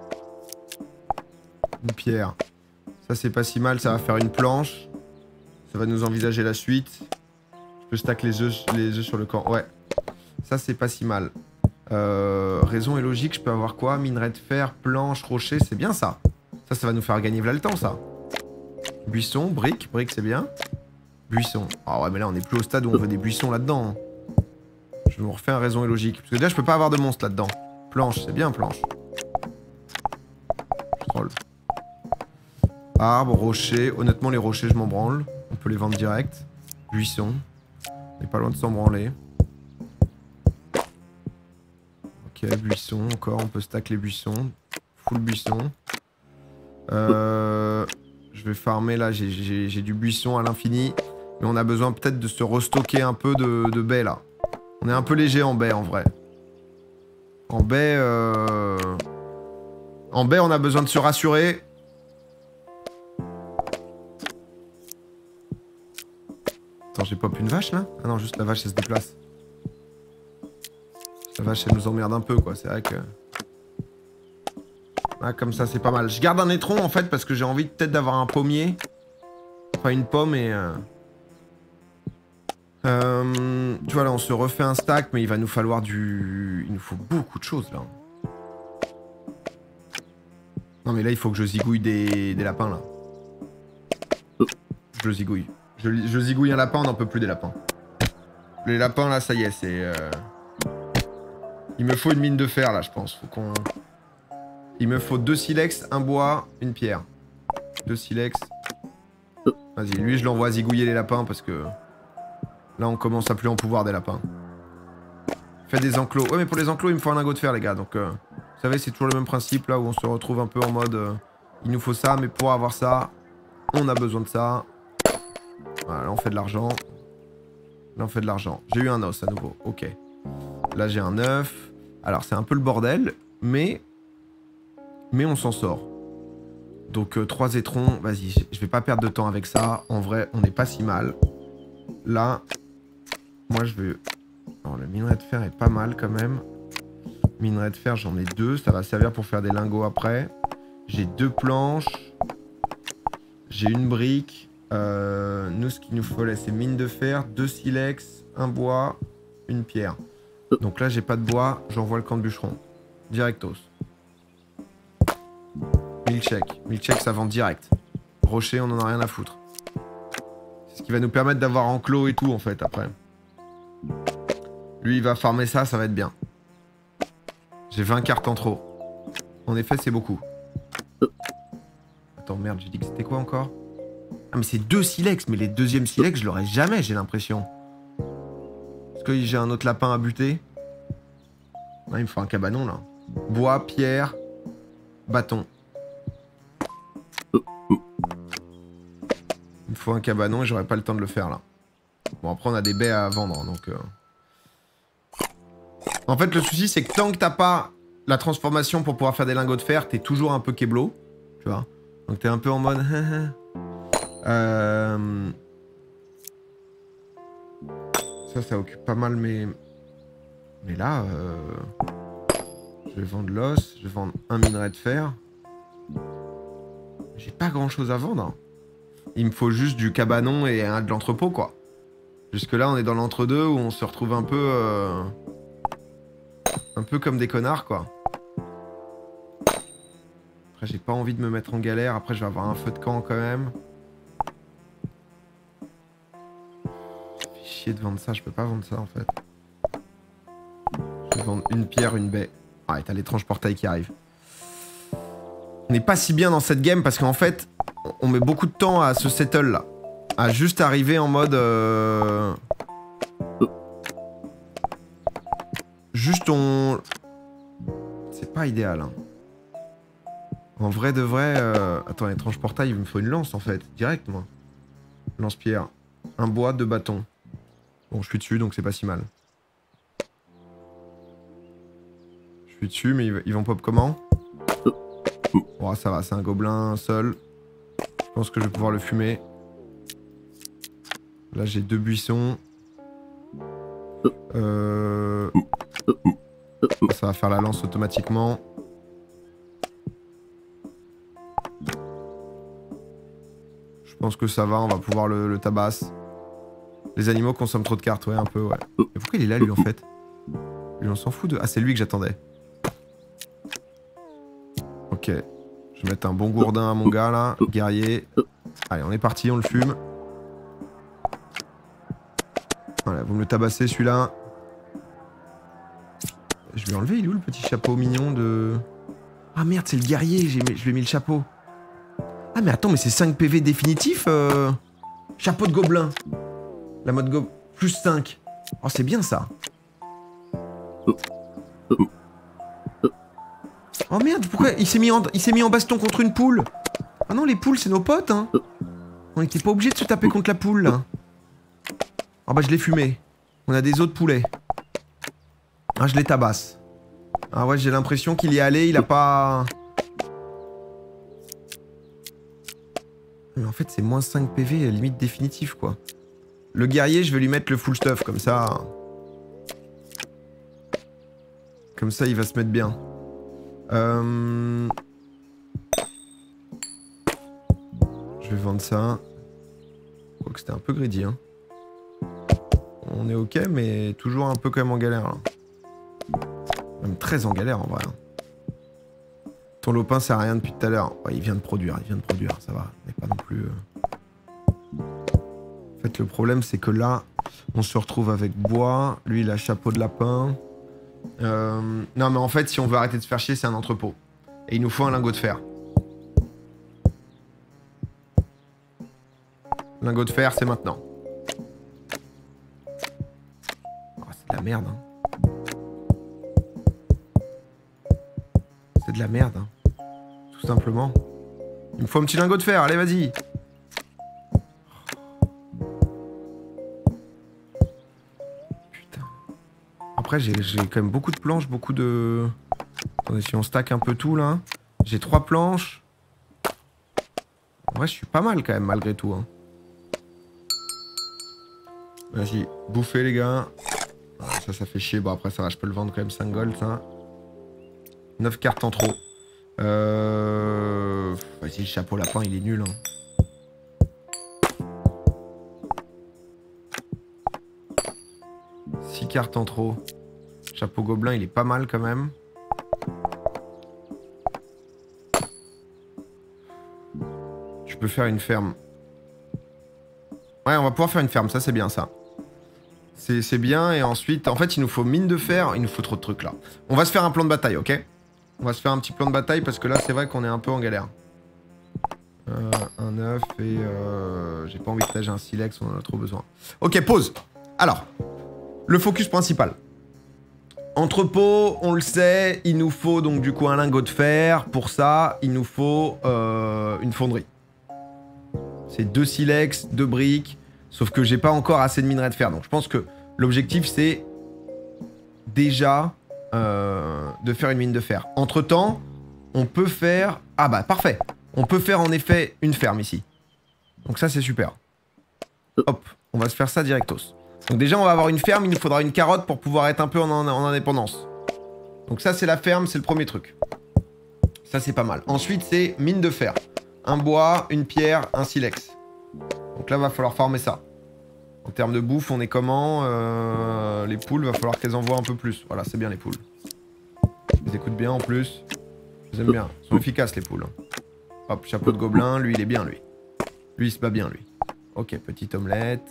Une pierre. Ça, c'est pas si mal. Ça va faire une planche. Ça va nous envisager la suite. Je peux stack les œufs, les œufs sur le camp. Ouais. Ça, c'est pas si mal. Euh, raison et logique, je peux avoir quoi? Minerai de fer, planche, rocher, c'est bien ça. Ça, ça va nous faire gagner là le temps, ça. Buisson, briques, briques, c'est bien. Buisson. Ah ouais, mais là, on est plus au stade où on veut des buissons là-dedans. Je vais me refaire un raison et logique. Parce que déjà, je peux pas avoir de monstre là-dedans. Planche, c'est bien, planche. Je troll. Arbre, rocher. Honnêtement, les rochers, je m'en branle. On peut les vendre direct. Buisson. On est pas loin de s'en branler. Ok, buisson, encore, on peut stack les buissons. Full buisson. Euh, je vais farmer là, j'ai du buisson à l'infini. Mais on a besoin peut-être de se restocker un peu de, de baies là. On est un peu léger en baie en vrai. En baie... Euh... En baie, on a besoin de se rassurer. Attends, j'ai pop une vache là? Ah non, juste la vache elle se déplace. La vache elle nous emmerde un peu quoi, c'est vrai que... Ah comme ça c'est pas mal. Je garde un étron en fait parce que j'ai envie peut-être d'avoir un pommier. Enfin une pomme et... Euh... Euh, tu vois là on se refait un stack mais il va nous falloir du... Il nous faut beaucoup de choses là. Non mais là il faut que je zigouille des, des lapins là. Je le zigouille. Je, je zigouille un lapin, on n'en peut plus des lapins. Les lapins là ça y est c'est... Euh... Il me faut une mine de fer là je pense. Faut qu'on... Il me faut deux silex, un bois, une pierre. Deux silex. Vas-y, lui je l'envoie zigouiller les lapins parce que... Là on commence à plus en pouvoir des lapins. Fais des enclos. Ouais mais pour les enclos il me faut un lingot de fer les gars. Donc euh, vous savez c'est toujours le même principe là où on se retrouve un peu en mode... Euh, il nous faut ça mais pour avoir ça, on a besoin de ça. Voilà, là on fait de l'argent. Là on fait de l'argent. J'ai eu un os à nouveau. Ok. Là j'ai un œuf. Alors c'est un peu le bordel mais... Mais on s'en sort. Donc euh, trois étrons, vas-y, je vais pas perdre de temps avec ça. En vrai, on n'est pas si mal. Là, moi je vais... Alors le minerai de fer est pas mal quand même. Minerai de fer, j'en ai deux. Ça va servir pour faire des lingots après. J'ai deux planches. J'ai une brique. Euh, nous, ce qu'il nous faut là, c'est mine de fer, deux silex, un bois, une pierre. Donc là, j'ai pas de bois. J'envoie le camp de bûcheron. Directos. Milkshake. Milkshake, ça vend direct. Rocher, on en a rien à foutre. C'est ce qui va nous permettre d'avoir enclos et tout, en fait, après. Lui, il va farmer ça, ça va être bien. J'ai vingt cartes en trop. En effet, c'est beaucoup. Attends, merde, j'ai dit que c'était quoi encore? Ah, mais c'est deux silex, mais les deuxièmes silex, je l'aurai jamais, j'ai l'impression. Est-ce que j'ai un autre lapin à buter? Non, il me faut un cabanon, là. Bois, pierre, bâton. Il me faut un cabanon et j'aurai pas le temps de le faire là. Bon après on a des baies à vendre donc... Euh... En fait le souci c'est que tant que t'as pas la transformation pour pouvoir faire des lingots de fer, t'es toujours un peu keblo. Tu vois. Donc t'es un peu en mode... euh... Ça ça occupe pas mal mes... Mais là... Euh... Je vais vendre l'os, je vais vendre un minerai de fer. J'ai pas grand chose à vendre. Il me faut juste du cabanon et un de l'entrepôt, quoi. Jusque là, on est dans l'entre-deux où on se retrouve un peu... Euh... Un peu comme des connards, quoi. Après, j'ai pas envie de me mettre en galère. Après, je vais avoir un feu de camp, quand même. Ça fait chier de vendre ça. Je peux pas vendre ça, en fait. Je vais vendre une pierre, une baie. Ah, et t'as l'étrange portail qui arrive. On n'est pas si bien dans cette game parce qu'en fait... On met beaucoup de temps à ce settle là. À juste arriver en mode... Euh... Juste on... C'est pas idéal. Hein. En vrai de vrai... Euh... Attends, étrange portail, il me faut une lance en fait. Direct moi. Lance-pierre. Un bois, deux bâtons. Bon, je suis dessus donc c'est pas si mal. Je suis dessus mais ils vont pop comment? Oh ça va, c'est un gobelin seul. Je pense que je vais pouvoir le fumer. Là, j'ai deux buissons. Euh... Ça va faire la lance automatiquement. Je pense que ça va, on va pouvoir le, le tabasser. Les animaux consomment trop de cartes, ouais, un peu, ouais. Mais pourquoi il est là, lui, en fait? Lui, on s'en fout de... Ah, c'est lui que j'attendais. Ok. Je vais mettre un bon gourdin à mon gars, là. Guerrier. Allez, on est parti, on le fume. Voilà, vous me le tabassez, celui-là. Je vais enlever, il est où, le petit chapeau mignon de... Ah, merde, c'est le guerrier, je lui ai mis le chapeau. Ah, mais attends, mais c'est cinq P V définitif euh... Chapeau de gobelin. La mode go... Plus cinq. Oh, c'est bien, ça. Oh merde, pourquoi il s'est mis, en... mis en baston contre une poule? Ah non, les poules, c'est nos potes, hein. On était pas obligé de se taper contre la poule, là. Ah bah, je l'ai fumé. On a des autres poulets. Ah, je les tabasse. Ah ouais, j'ai l'impression qu'il y est allé, il a pas... Mais en fait, c'est moins cinq P V, limite définitif, quoi. Le guerrier, je vais lui mettre le full stuff, comme ça... Comme ça, il va se mettre bien. Euh... Je vais vendre ça. Je crois que c'était un peu greedy, hein. On est ok, mais toujours un peu quand même en galère, là. Même très en galère, en vrai. Ton lopin sert à rien depuis tout à l'heure. Ouais, il vient de produire, il vient de produire, ça va. On n'est pas non plus... Euh... En fait, le problème, c'est que là, on se retrouve avec bois. Lui, il a chapeau de lapin. Euh... Non, mais en fait, si on veut arrêter de se faire chier, c'est un entrepôt. Et il nous faut un lingot de fer. Lingot de fer, c'est maintenant. Oh, c'est de la merde, hein. C'est de la merde, hein. Tout simplement. Il me faut un petit lingot de fer, allez, vas-y. Putain. Après, j'ai quand même beaucoup de planches, beaucoup de... Attendez, si on stack un peu tout, là. J'ai trois planches. En vrai, je suis pas mal, quand même, malgré tout, hein. Vas-y, bouffez, les gars. Ah, ça, ça fait chier. Bon, après, ça va, je peux le vendre quand même cinq gold, ça. neuf cartes en trop. Euh... Vas-y, le chapeau lapin, il est nul, hein. six cartes en trop. Chapeau gobelin, il est pas mal, quand même. Je peux faire une ferme. Ouais, on va pouvoir faire une ferme, ça, c'est bien, ça. C'est bien, et ensuite... En fait, il nous faut mine de fer. Il nous faut trop de trucs, là. On va se faire un plan de bataille, ok? On va se faire un petit plan de bataille, parce que là, c'est vrai qu'on est un peu en galère. Euh, un œuf, et... Euh, j'ai pas envie de tâcher un silex, on en a trop besoin. Ok, pause. Alors, le focus principal. Entrepôt, on le sait, il nous faut donc du coup un lingot de fer. Pour ça, il nous faut euh, une fonderie. C'est deux silex, deux briques. Sauf que j'ai pas encore assez de minerais de fer. Donc je pense que l'objectif, c'est déjà euh, de faire une mine de fer. Entre temps, on peut faire... Ah bah parfait. On peut faire en effet une ferme ici. Donc ça, c'est super. Hop, on va se faire ça directos. Donc déjà, on va avoir une ferme. Il nous faudra une carotte pour pouvoir être un peu en, en, en indépendance. Donc ça, c'est la ferme, c'est le premier truc. Ça, c'est pas mal. Ensuite, c'est mine de fer. Un bois, une pierre, un silex. Donc là, va falloir farmer ça. En termes de bouffe, on est comment euh, les poules, va falloir qu'elles envoient un peu plus. Voilà, c'est bien les poules. Je les écoute bien en plus. Je les aime bien. Ils sont efficaces les poules. Hop, chapeau de gobelin. Lui, il est bien, lui. Lui, il se bat bien, lui. Ok, petite omelette.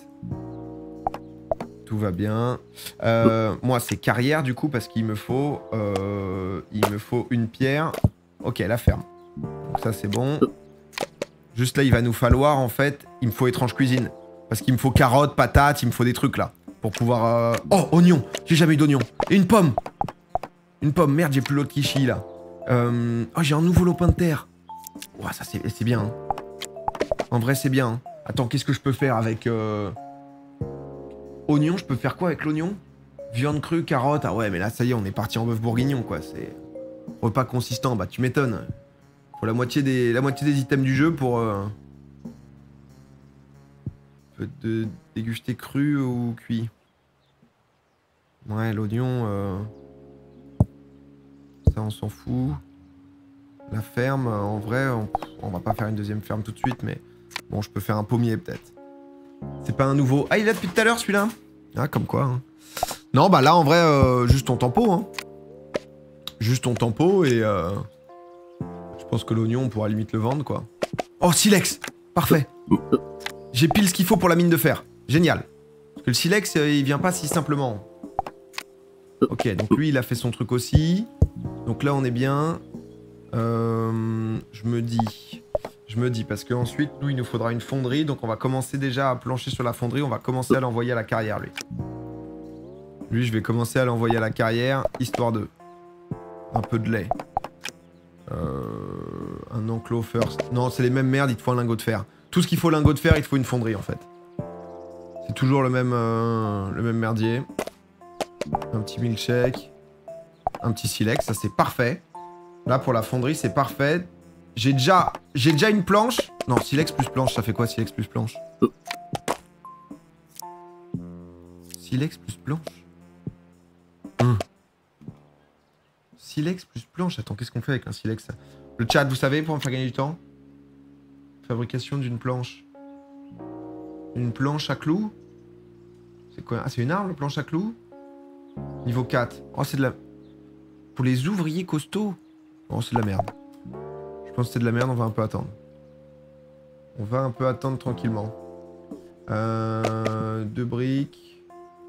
Tout va bien. Euh, moi, c'est carrière, du coup, parce qu'il me faut... Euh, il me faut une pierre. Ok, la ferme. Donc ça, c'est bon. Juste là, il va nous falloir, en fait, il me faut étrange cuisine. Parce qu'il me faut carottes, patates, il me faut des trucs, là. Pour pouvoir... Euh... Oh, oignon. J'ai jamais eu d'oignon. Et une pomme. Une pomme. Merde, j'ai plus l'autre qui chie, là. Euh... Oh, j'ai un nouveau lopin de terre. Ouah, ça, c'est bien. Hein. En vrai, c'est bien. Hein. Attends, qu'est-ce que je peux faire avec... Euh... Oignon, je peux faire quoi avec l'oignon? Viande crue, carotte. Ah ouais, mais là, ça y est, on est parti en bœuf bourguignon, quoi. C'est... Repas consistant. Bah, tu m'étonnes. Faut la moitié des, la moitié des items du jeu pour euh, de déguster cru ou cuit. Ouais, l'oignon, euh, ça on s'en fout. La ferme, en vrai, on, on va pas faire une deuxième ferme tout de suite, mais Bon, je peux faire un pommier, peut-être. C'est pas un nouveau... Ah, il est là depuis tout à l'heure, celui-là? Ah, comme quoi. Hein. Non, bah là, en vrai, euh, juste ton tempo. Hein. Juste ton tempo et... Euh... Je pense que l'oignon, on pourra limite le vendre, quoi. Oh, silex! Parfait. J'ai pile ce qu'il faut pour la mine de fer. Génial. Parce que le silex, euh, il vient pas si simplement. Ok, donc lui, il a fait son truc aussi. Donc là, on est bien. Euh, je me dis... Je me dis, parce qu'ensuite, nous, il nous faudra une fonderie. Donc on va commencer déjà à plancher sur la fonderie. On va commencer à l'envoyer à la carrière, lui. Lui, je vais commencer à l'envoyer à la carrière, histoire de... Un peu de lait. Euh, un enclos first. Non, c'est les mêmes merdes, il te faut un lingot de fer. Tout ce qu'il faut lingot de fer, il te faut une fonderie, en fait. C'est toujours le même, euh, le même merdier. Un petit milkshake. Un petit silex, ça c'est parfait. Là, pour la fonderie, c'est parfait. J'ai déjà, j'ai déjà une planche. Non, silex plus planche, ça fait quoi, silex plus planche? Silex plus planche hum. Silex plus planche. Attends, qu'est-ce qu'on fait avec un silex? Le chat, vous savez, pour me faire gagner du temps? Fabrication d'une planche. Une planche à clous? C'est quoi? Ah, c'est une arme, la planche à clous? Niveau quatre. Oh, c'est de la... Pour les ouvriers costauds? Oh, c'est de la merde. Je pense que c'est de la merde, on va un peu attendre. On va un peu attendre tranquillement. Euh... Deux briques.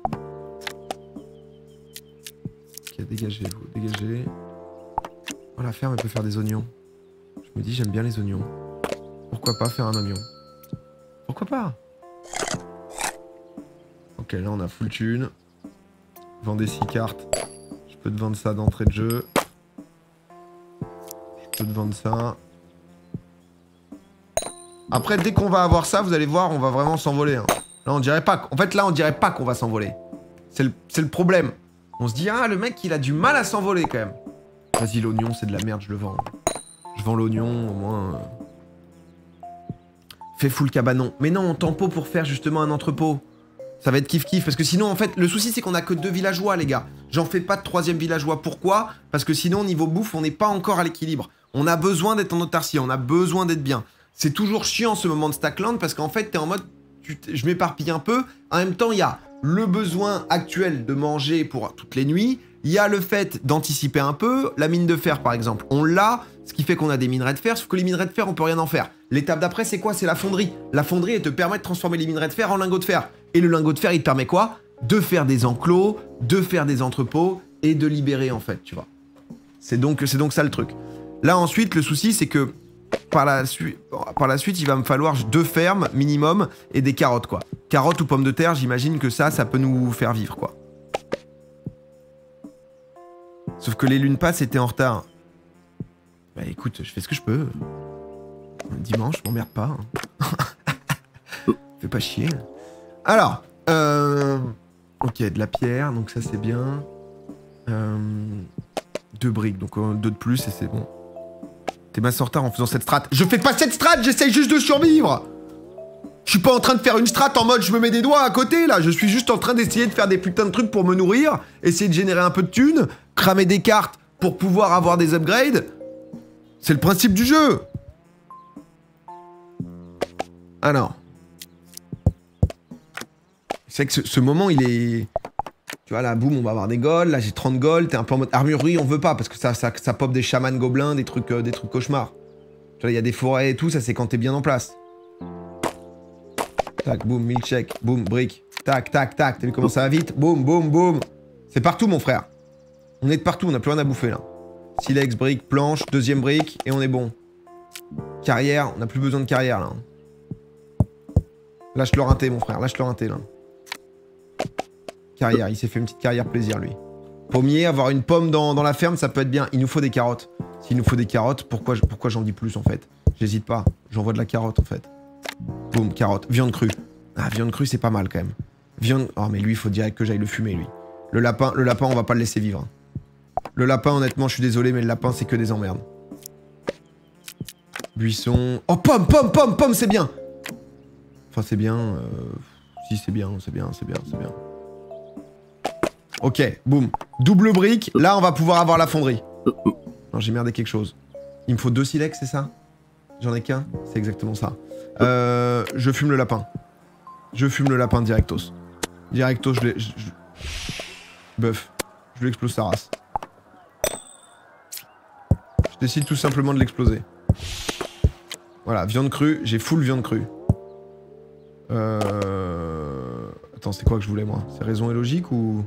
Ok, dégagez, vous, dégagez. Oh, la ferme, elle peut faire des oignons. Je me dis, j'aime bien les oignons. Pourquoi pas faire un oignon? Pourquoi pas? Ok, là, on a full thune. Vendez six cartes. Je peux te vendre ça d'entrée de jeu. Je peux te vendre ça. Après, dès qu'on va avoir ça, vous allez voir, on va vraiment s'envoler. Hein. Là, on dirait pas... En fait, là, on dirait pas qu'on va s'envoler. C'est le... le problème. On se dit, ah, le mec, il a du mal à s'envoler, quand même. Vas-y, l'oignon, c'est de la merde, je le vends. Je vends l'oignon, au moins... Euh... Fais full cabanon. Mais non, tempo pour faire, justement, un entrepôt. Ça va être kiff-kiff, parce que sinon, en fait, le souci, c'est qu'on a que deux villageois, les gars. J'en fais pas de troisième villageois. Pourquoi? Parce que sinon, niveau bouffe, on n'est pas encore à l'équilibre. On a besoin d'être en autarcie, on a besoin d'être bien. C'est toujours chiant, ce moment de Stackland, parce qu'en fait, t'es en mode... Tu je m'éparpille un peu. En même temps, il y a le besoin actuel de manger pour toutes les nuits. Il y a le fait d'anticiper un peu. La mine de fer, par exemple, on l'a, ce qui fait qu'on a des minerais de fer, sauf que les minerais de fer, on peut rien en faire. L'étape d'après, c'est quoi? C'est la fonderie. La fonderie, elle te permet de transformer les minerais de fer en lingots de fer. Et le lingot de fer, il te permet quoi? De faire des enclos, de faire des entrepôts et de libérer, en fait, tu vois. C'est donc, c'est donc ça le truc. Là, ensuite, le souci, c'est que par la, par la suite, il va me falloir deux fermes minimum et des carottes, quoi. Carottes ou pommes de terre, j'imagine que ça, ça peut nous faire vivre, quoi. Sauf que les lunes passent étaient en retard. Bah écoute, je fais ce que je peux. Dimanche, je m'emmerde pas. Hein. Fais pas chier. Alors, euh... ok, de la pierre, donc ça c'est bien. Euh... Deux briques, donc euh, deux de plus et c'est bon. T'es masse en retard en faisant cette strat. Je fais pas cette strat, j'essaye juste de survivre. Je suis pas en train de faire une strat en mode je me mets des doigts à côté là. Je suis juste en train d'essayer de faire des putains de trucs pour me nourrir, essayer de générer un peu de thunes, cramer des cartes pour pouvoir avoir des upgrades. C'est le principe du jeu. Alors. C'est que ce, ce moment il est... Tu vois là, boum, on va avoir des gold, là j'ai trente gold, t'es un peu en mode armurerie, on veut pas, parce que ça, ça, ça pop des chamans gobelins, des trucs, euh, des trucs cauchemars. Tu vois, il y a des forêts et tout, ça c'est quand t'es bien en place. Tac, boum, milkshake, boum, brique, tac, tac, tac, t'as vu comment ça va vite? Boum, boum, boum. C'est partout mon frère. On est de partout, on a plus rien à bouffer là. Silex, brique, planche, deuxième brique, et on est bon. Carrière, on n'a plus besoin de carrière là. Lâche le rinté mon frère, lâche le rinté là. Carrière, il s'est fait une petite carrière plaisir lui. Pommier, avoir une pomme dans, dans la ferme, ça peut être bien. Il nous faut des carottes. S'il nous faut des carottes, pourquoi, pourquoi j'en dis plus en fait? J'hésite pas, j'envoie de la carotte en fait. Boum, carotte. Viande crue. Ah, viande crue c'est pas mal quand même. Viande... Oh mais lui, il faut direct que j'aille le fumer lui. Le lapin, le lapin, on va pas le laisser vivre. Le lapin, honnêtement, je suis désolé, mais le lapin, c'est que des emmerdes. Buisson... Oh, pomme, pomme, pomme, pomme, c'est bien. Enfin, c'est bien... Euh... Si, c'est bien, c'est bien, c'est bien, c'est bien. Ok, boum. Double brique. Là, on va pouvoir avoir la fonderie. Non, j'ai merdé quelque chose. Il me faut deux silex, c'est ça? J'en ai qu'un? C'est exactement ça. Euh, je fume le lapin. Je fume le lapin directos. Directos, je l'ai... Je... Bœuf. Je lui explose sa race. Je décide tout simplement de l'exploser. Voilà, viande crue. J'ai full viande crue. Euh... Attends, c'est quoi que je voulais, moi? C'est raison et logique ou...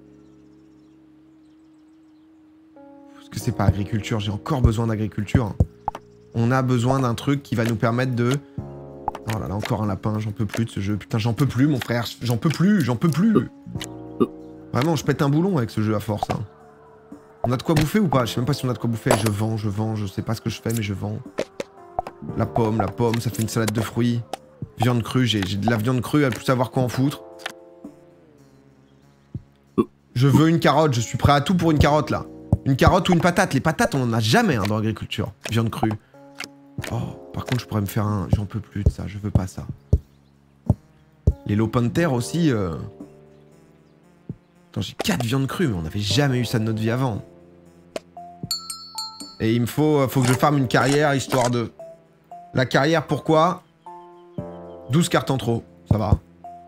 Parce que c'est pas agriculture. J'ai encore besoin d'agriculture. On a besoin d'un truc qui va nous permettre de... Oh là là, encore un lapin. J'en peux plus de ce jeu. Putain, j'en peux plus, mon frère. J'en peux plus, j'en peux plus. Vraiment, je pète un boulon avec ce jeu à force. Hein. On a de quoi bouffer ou pas? Je sais même pas si on a de quoi bouffer. Je vends, je vends. Je sais pas ce que je fais, mais je vends. La pomme, la pomme. Ça fait une salade de fruits. Viande crue. J'ai de la viande crue à plus savoir quoi en foutre. Je veux une carotte. Je suis prêt à tout pour une carotte, là. Une carotte ou une patate. Les patates, on en a jamais hein, dans l'agriculture. Viande crue. Oh, par contre, je pourrais me faire un... J'en peux plus de ça. Je veux pas ça. Les lopins de terre aussi... Euh... J'ai quatre viandes crues, mais on n'avait jamais eu ça de notre vie avant. Et il me faut, faut que je farme une carrière, histoire de... La carrière, pourquoi? douze cartes en trop, ça va.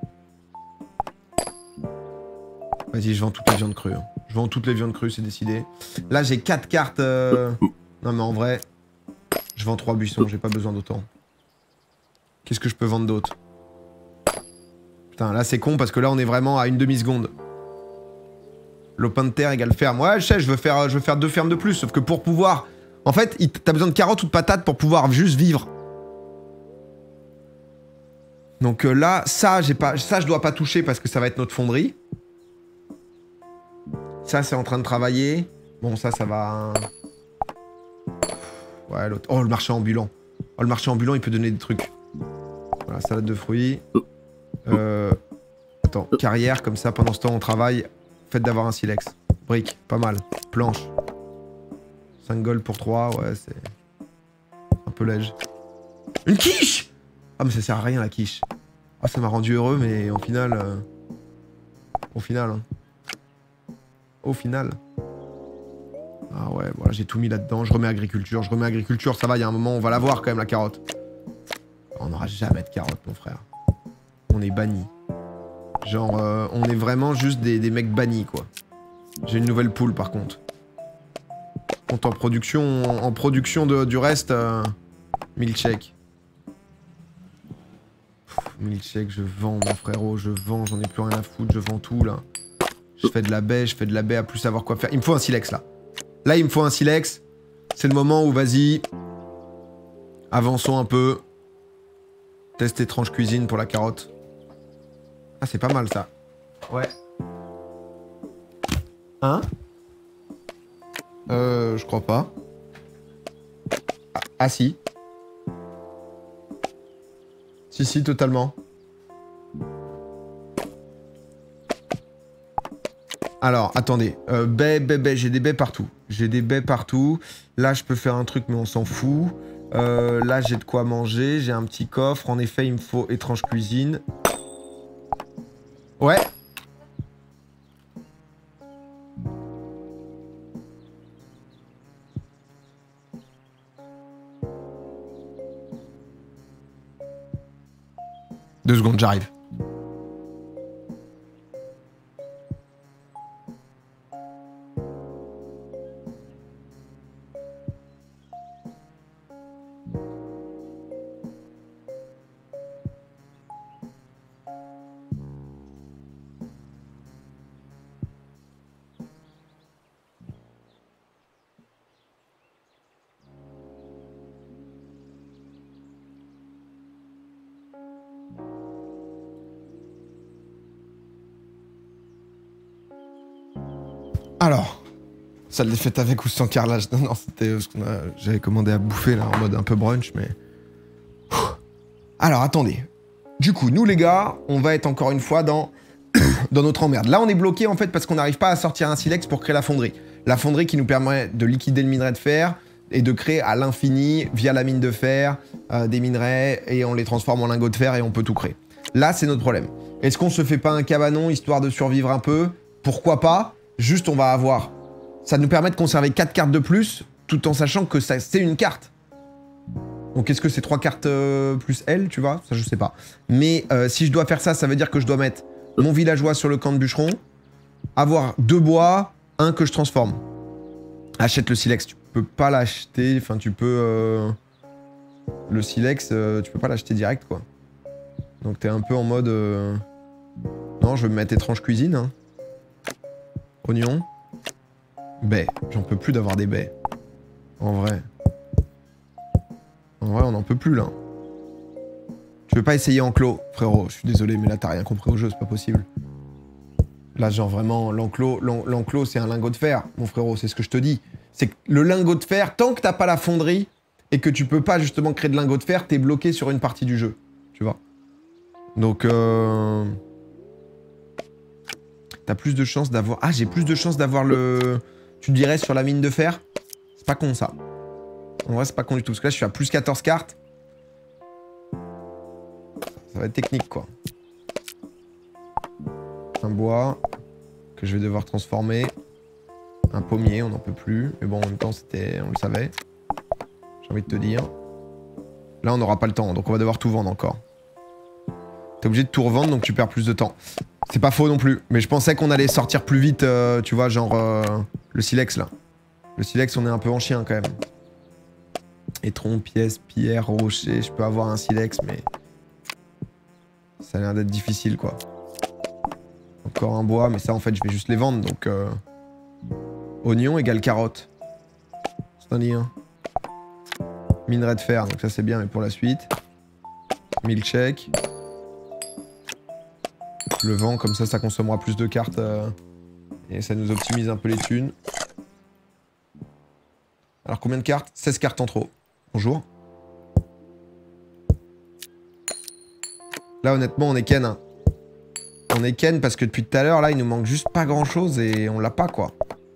Vas-y, je vends toutes les viandes crues. Hein. Je vends toutes les viandes crues, c'est décidé. Là, j'ai quatre cartes... Euh... Non, mais en vrai, je vends trois buissons, j'ai pas besoin d'autant. Qu'est-ce que je peux vendre d'autre? Putain, là, c'est con, parce que là, on est vraiment à une demi-seconde. Lopin de terre égale ferme. Ouais, je sais, je veux faire, je veux faire deux fermes de plus. Sauf que pour pouvoir... En fait, t'as besoin de carottes ou de patates pour pouvoir juste vivre. Donc euh, là, ça, j'ai pas, ça, je dois pas toucher parce que ça va être notre fonderie. Ça, c'est en train de travailler. Bon, ça, ça va... Ouais, l'autre... Oh, le marché ambulant. Oh, le marché ambulant, il peut donner des trucs. Voilà, salade de fruits. Euh... Attends, carrière, comme ça, pendant ce temps, on travaille... Faites d'avoir un silex. Brique, pas mal. Planche. cinq gold pour trois, ouais, c'est... Un peu léger. Une quiche! Ah, mais ça sert à rien, la quiche. Ah, ça m'a rendu heureux, mais au final... Euh... Au final, hein. Au final. Ah ouais, voilà, j'ai tout mis là-dedans. Je remets agriculture, je remets agriculture. Ça va, il y a un moment, on va la voir quand même, la carotte. On n'aura jamais de carotte, mon frère. On est banni. Genre, euh, on est vraiment juste des, des mecs bannis, quoi. J'ai une nouvelle poule, par contre. Compte en production, en, en production de, du reste, euh, milkshake. Pff, milkshake, je vends, mon frérot, je vends, j'en ai plus rien à foutre, je vends tout, là. Je fais de la baie, je fais de la baie à plus savoir quoi faire. Il me faut un silex, là. Là, il me faut un silex. C'est le moment où, vas-y, avançons un peu. Test étrange cuisine pour la carotte. Ah, c'est pas mal, ça. Ouais. Hein? Euh, je crois pas. Ah, ah si. Si, si, totalement. Alors, attendez. Euh, baie, baie, baie. J'ai des baies partout. J'ai des baies partout. Là, je peux faire un truc, mais on s'en fout. Euh, là, j'ai de quoi manger. J'ai un petit coffre. En effet, il me faut étrange cuisine. Ouais. Deux secondes, j'arrive. Alors, salle des fêtes avec ou sans carrelage. Non, non, c'était ce qu'on a... J'avais commandé à bouffer, là, en mode un peu brunch, mais... Alors, attendez. Du coup, nous, les gars, on va être encore une fois dans... dans notre emmerde. Là, on est bloqué, en fait, parce qu'on n'arrive pas à sortir un silex pour créer la fonderie. La fonderie qui nous permet de liquider le minerai de fer et de créer à l'infini, via la mine de fer, euh, des minerais, et on les transforme en lingots de fer et on peut tout créer. Là, c'est notre problème. Est-ce qu'on se fait pas un cabanon, histoire de survivre un peu? Pourquoi pas? Juste, on va avoir... Ça nous permet de conserver quatre cartes de plus, tout en sachant que c'est une carte. Donc est-ce que c'est trois cartes euh, plus L, tu vois? Ça, je sais pas. Mais euh, si je dois faire ça, ça veut dire que je dois mettre mon villageois sur le camp de bûcheron, avoir deux bois, un que je transforme. Achète le silex, tu peux pas l'acheter, enfin tu peux... Euh... Le silex, euh, tu peux pas l'acheter direct, quoi. Donc t'es un peu en mode... Euh... Non, je vais me mettre étrange cuisine. Hein. Oignon. Baies. J'en peux plus d'avoir des baies. En vrai. En vrai, on n'en peut plus, là. Tu veux pas essayer enclos, frérot? Je suis désolé, mais là, t'as rien compris au jeu, c'est pas possible. Là, genre, vraiment, l'enclos, l'enclos, c'est un lingot de fer, mon frérot, c'est ce que je te dis. C'est que le lingot de fer, tant que t'as pas la fonderie, et que tu peux pas, justement, créer de lingot de fer, t'es bloqué sur une partie du jeu. Tu vois? Donc, euh... t'as plus de chances d'avoir... Ah, j'ai plus de chances d'avoir le... Tu dirais sur la mine de fer? C'est pas con, ça. En vrai, c'est pas con du tout. Parce que là, je suis à plus quatorze cartes. Ça va être technique, quoi. Un bois que je vais devoir transformer. Un pommier, on n'en peut plus. Mais bon, en même temps, c'était, on le savait. J'ai envie de te dire. Là, on n'aura pas le temps, donc on va devoir tout vendre encore. T'es obligé de tout revendre, donc tu perds plus de temps. C'est pas faux non plus. Mais je pensais qu'on allait sortir plus vite, euh, tu vois, genre euh, le silex, là. Le silex, on est un peu en chien, quand même. Étron, pièce, pierre, rocher. Je peux avoir un silex, mais... ça a l'air d'être difficile, quoi. Encore un bois, mais ça, en fait, je vais juste les vendre, donc... Euh... Oignon égale carotte. C'est un lien. Minerai de fer, donc ça, c'est bien, mais pour la suite. Milkshake. Je le vends, comme ça, ça consommera plus de cartes. Euh... Et ça nous optimise un peu les thunes. Alors, combien de cartes? seize cartes en trop. Bonjour. Là, honnêtement, on est ken. Hein. On est ken parce que depuis tout à l'heure, là, il nous manque juste pas grand-chose et on l'a pas, quoi.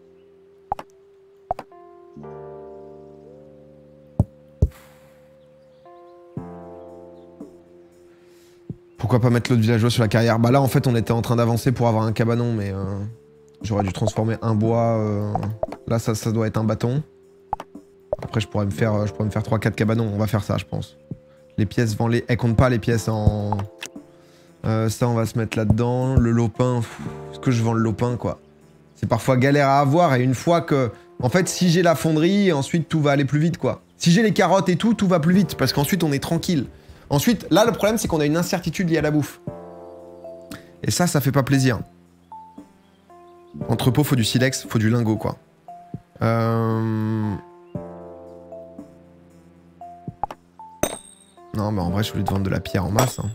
Pourquoi pas mettre l'autre villageois sur la carrière? Bah là, en fait, on était en train d'avancer pour avoir un cabanon, mais... Euh, j'aurais dû transformer un bois... Euh, là, ça, ça doit être un bâton. Après, je pourrais me faire, je pourrais me faire trois quatre cabanons. On va faire ça, je pense. Les pièces, vend les... Elles comptent pas, les pièces en... Euh, ça, on va se mettre là-dedans. Le lopin... Est-ce que je vends le lopin, quoi? C'est parfois galère à avoir. Et une fois que... En fait, si j'ai la fonderie, ensuite, tout va aller plus vite, quoi. Si j'ai les carottes et tout, tout va plus vite. Parce qu'ensuite, on est tranquille. Ensuite, là, le problème, c'est qu'on a une incertitude liée à la bouffe. Et ça, ça fait pas plaisir. Entrepôt, faut du silex, faut du lingot, quoi. Euh... Non, mais en vrai, je voulais te vendre de la pierre en masse. Hein.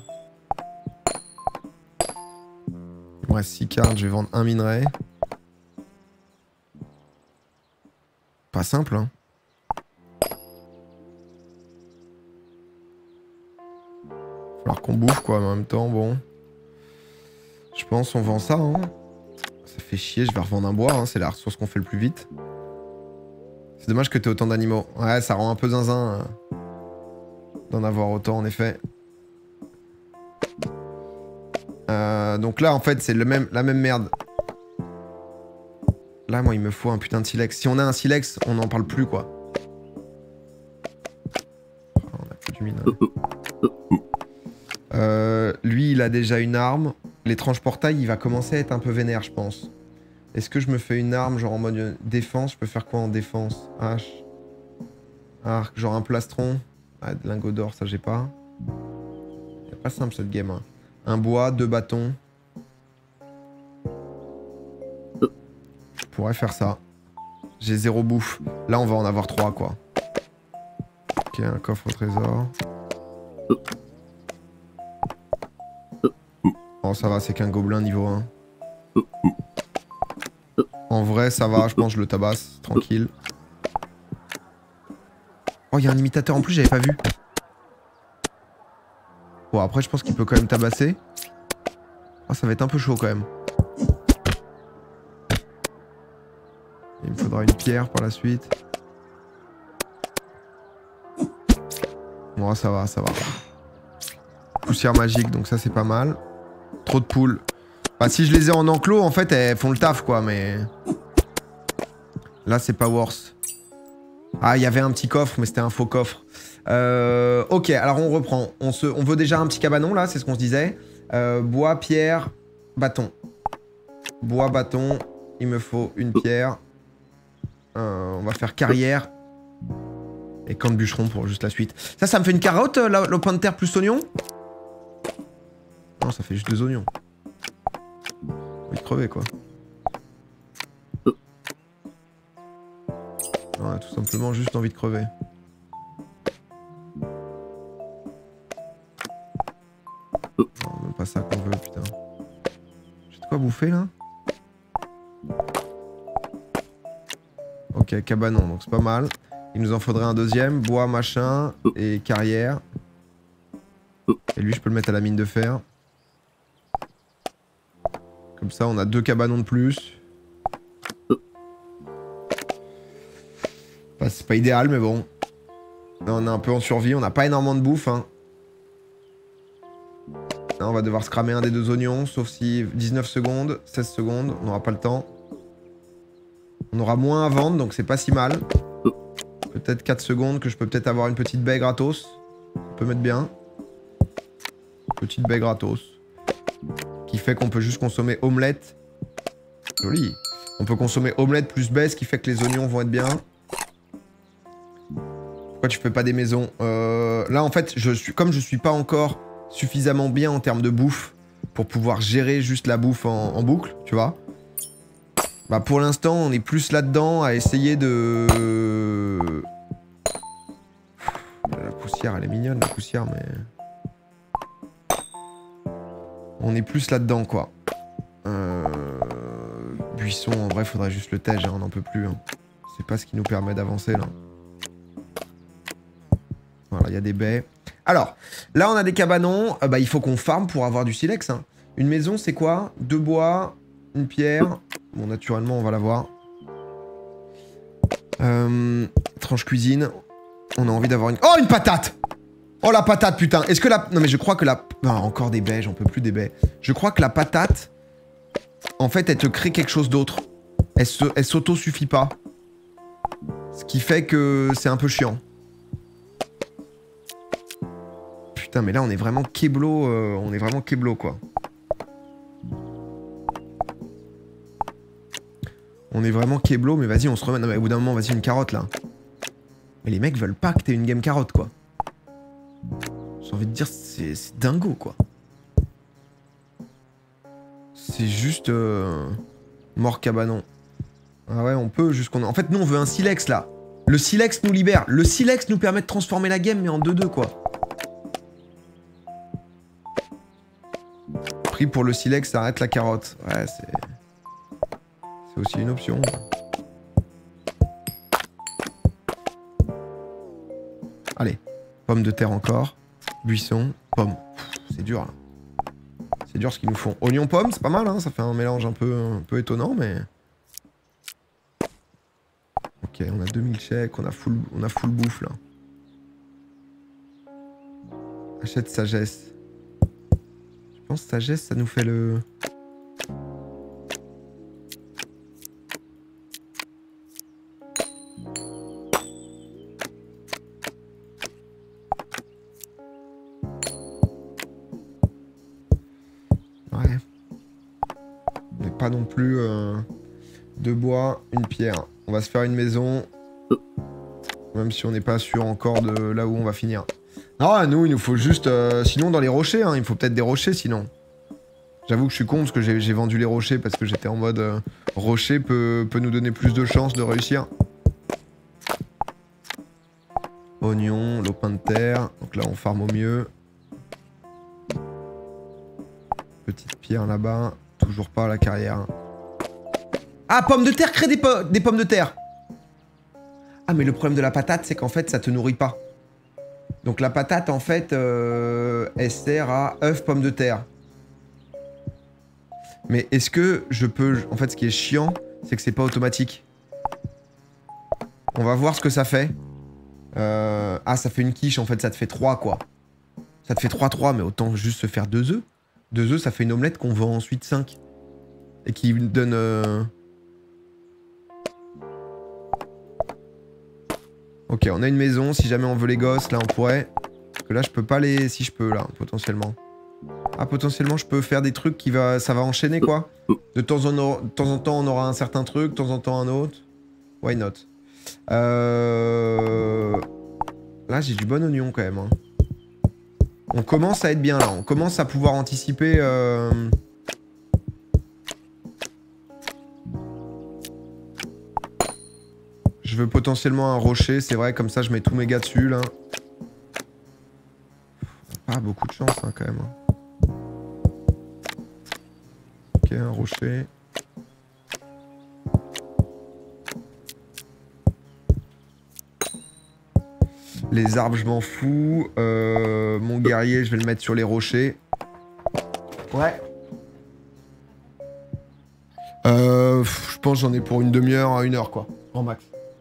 Il me reste six cartes, je vais vendre un minerai. Pas simple, hein. Falloir qu'on bouffe, quoi, mais en même temps, bon. Je pense on vend ça, hein. Ça fait chier, je vais revendre un bois, hein. C'est la ressource qu'on fait le plus vite. C'est dommage que t'aies autant d'animaux. Ouais, ça rend un peu zinzin... Euh... d'en avoir autant, en effet. Euh, donc là, en fait, c'est le même, la même merde. Là, moi, il me faut un putain de silex. Si on a un silex, on n'en parle plus, quoi. Oh, on a plus du minerai. Euh, lui, il a déjà une arme. L'étrange portail, il va commencer à être un peu vénère, je pense. Est-ce que je me fais une arme, genre en mode défense? Je peux faire quoi en défense? Hache. Arc, genre un plastron. Ah, de lingots d'or, ça j'ai pas. C'est pas simple cette game. Hein. Un bois, deux bâtons. Je pourrais faire ça. J'ai zéro bouffe. Là, on va en avoir trois, quoi. Ok, un coffre au trésor. Oh, ça va, c'est qu'un gobelin niveau un. En vrai, ça va, je pense que je le tabasse. Tranquille. Oh, il y a un imitateur en plus, j'avais pas vu. Bon, après, je pense qu'il peut quand même tabasser. Oh, ça va être un peu chaud quand même. Il me faudra une pierre par la suite. Bon, ça va, ça va. Poussière magique, donc ça, c'est pas mal. Trop de poules. Bah, si je les ai en enclos, en fait, elles font le taf, quoi, mais... Là, c'est pas worse. Ah, il y avait un petit coffre, mais c'était un faux coffre. Euh, ok, alors on reprend. On, se, on veut déjà un petit cabanon, là, c'est ce qu'on se disait. Euh, bois, pierre, bâton. Bois, bâton. Il me faut une pierre. Euh, on va faire carrière. Et camp de bûcheron pour juste la suite. Ça, ça me fait une carotte, le, le pain de terre plus oignon? Non, ça fait juste deux oignons. Envie de crever, quoi. Ouais, tout simplement juste envie de crever. Non, même pas ça qu'on veut, putain. J'ai de quoi bouffer, là? Ok, cabanon, donc c'est pas mal. Il nous en faudrait un deuxième. Bois, machin, et carrière. Et lui, je peux le mettre à la mine de fer. Comme ça, on a deux cabanons de plus. Enfin, c'est pas idéal, mais bon. Là, on est un peu en survie. On n'a pas énormément de bouffe. Hein. Là, on va devoir se cramer un des deux oignons. Sauf si dix-neuf secondes, seize secondes. On n'aura pas le temps. On aura moins à vendre, donc c'est pas si mal. Peut-être quatre secondes que je peux peut-être avoir une petite baie gratos. On peut mettre bien. Petite baie gratos. Qui fait qu'on peut juste consommer omelette. Joli. On peut consommer omelette plus baie, ce qui fait que les oignons vont être bien. Pourquoi tu fais pas des maisons? euh, Là, en fait, je suis, comme je suis pas encore suffisamment bien en termes de bouffe pour pouvoir gérer juste la bouffe en, en boucle, tu vois. Bah, pour l'instant, on est plus là-dedans à essayer de... La poussière, elle est mignonne, la poussière, mais... On est plus là-dedans, quoi. Euh... Buisson, en vrai, faudrait juste le tège, hein, on n'en peut plus. Hein. C'est pas ce qui nous permet d'avancer, là. Voilà, il y a des baies. Alors, là, on a des cabanons. Euh, bah, il faut qu'on farme pour avoir du silex. Hein. Une maison, c'est quoi? Deux bois, une pierre. Bon, naturellement, on va l'avoir. Euh... Tranche cuisine. On a envie d'avoir une... Oh, une patate! Oh, la patate, putain. Est-ce que la... Non, mais je crois que la... Non, encore des baies, j'en peux plus des baies. Je crois que la patate, en fait, elle te crée quelque chose d'autre. Elle se... elle s'auto-suffit pas. Ce qui fait que c'est un peu chiant. Putain, mais là, on est vraiment keblo. Euh... On est vraiment keblo, quoi. On est vraiment keblo, mais vas-y, on se remet... Non, mais au bout d'un moment, vas-y, une carotte, là. Mais les mecs veulent pas que t'aies une game carotte, quoi. J'ai envie de dire, c'est dingo, quoi. C'est juste... Euh... Mort cabanon. Ah ouais, on peut jusqu'on... En fait, nous, on veut un silex, là. Le silex nous libère. Le silex nous permet de transformer la game, mais en deux deux, quoi. Prix pour le silex, ça arrête la carotte. Ouais, c'est... C'est aussi une option. Allez. Pommes de terre encore. Buisson. Pommes. C'est dur, là. C'est dur ce qu'ils nous font. Oignon pomme, c'est pas mal, hein. Ça fait un mélange un peu, un peu étonnant, mais... Ok, on a deux mille chèques, on a full, on a full bouffe, là. Achète sagesse. Je pense que sagesse, ça nous fait le... Ouais. On n'est pas non plus... Euh... Deux bois, une pierre. On va se faire une maison. Même si on n'est pas sûr encore de là où on va finir. Non, nous, il nous faut juste... Euh, sinon, dans les rochers, hein, il faut peut-être des rochers, sinon. J'avoue que je suis con, parce que j'ai vendu les rochers, parce que j'étais en mode... Euh, rocher peut, peut nous donner plus de chances de réussir. Oignon, lopin de terre. Donc là, on farme au mieux. Petite pierre là-bas. Toujours pas à la carrière. Ah, pommes de terre, crée des, po des pommes de terre. Ah, mais le problème de la patate, c'est qu'en fait, ça te nourrit pas. Donc la patate, en fait, euh, elle sert à œufs, pommes de terre. Mais est-ce que je peux... En fait, ce qui est chiant, c'est que c'est pas automatique. On va voir ce que ça fait. Euh... Ah, ça fait une quiche, en fait, ça te fait trois, quoi. Ça te fait trois trois, mais autant juste se faire deux œufs. Deux œufs, ça fait une omelette qu'on vend ensuite cinq. Et qui donne... Euh... Ok, on a une maison. Si jamais on veut les gosses, là, on pourrait... Parce que là, je peux pas les... Si je peux, là, potentiellement. Ah, potentiellement, je peux faire des trucs qui va... Ça va enchaîner, quoi. De temps en, de temps, en temps, on aura un certain truc. De temps en temps, un autre. Why not? Euh... Là, j'ai du bon oignon, quand même. Hein. On commence à être bien, là. On commence à pouvoir anticiper... Euh... Je veux potentiellement un rocher, c'est vrai, comme ça je mets tous mes gars dessus là. Pas beaucoup de chance hein, quand même. Ok, un rocher. Les arbres, je m'en fous. Euh, mon guerrier, je vais le mettre sur les rochers. Ouais. Euh, je pense j'en ai pour une demi-heure, une heure quoi, en max.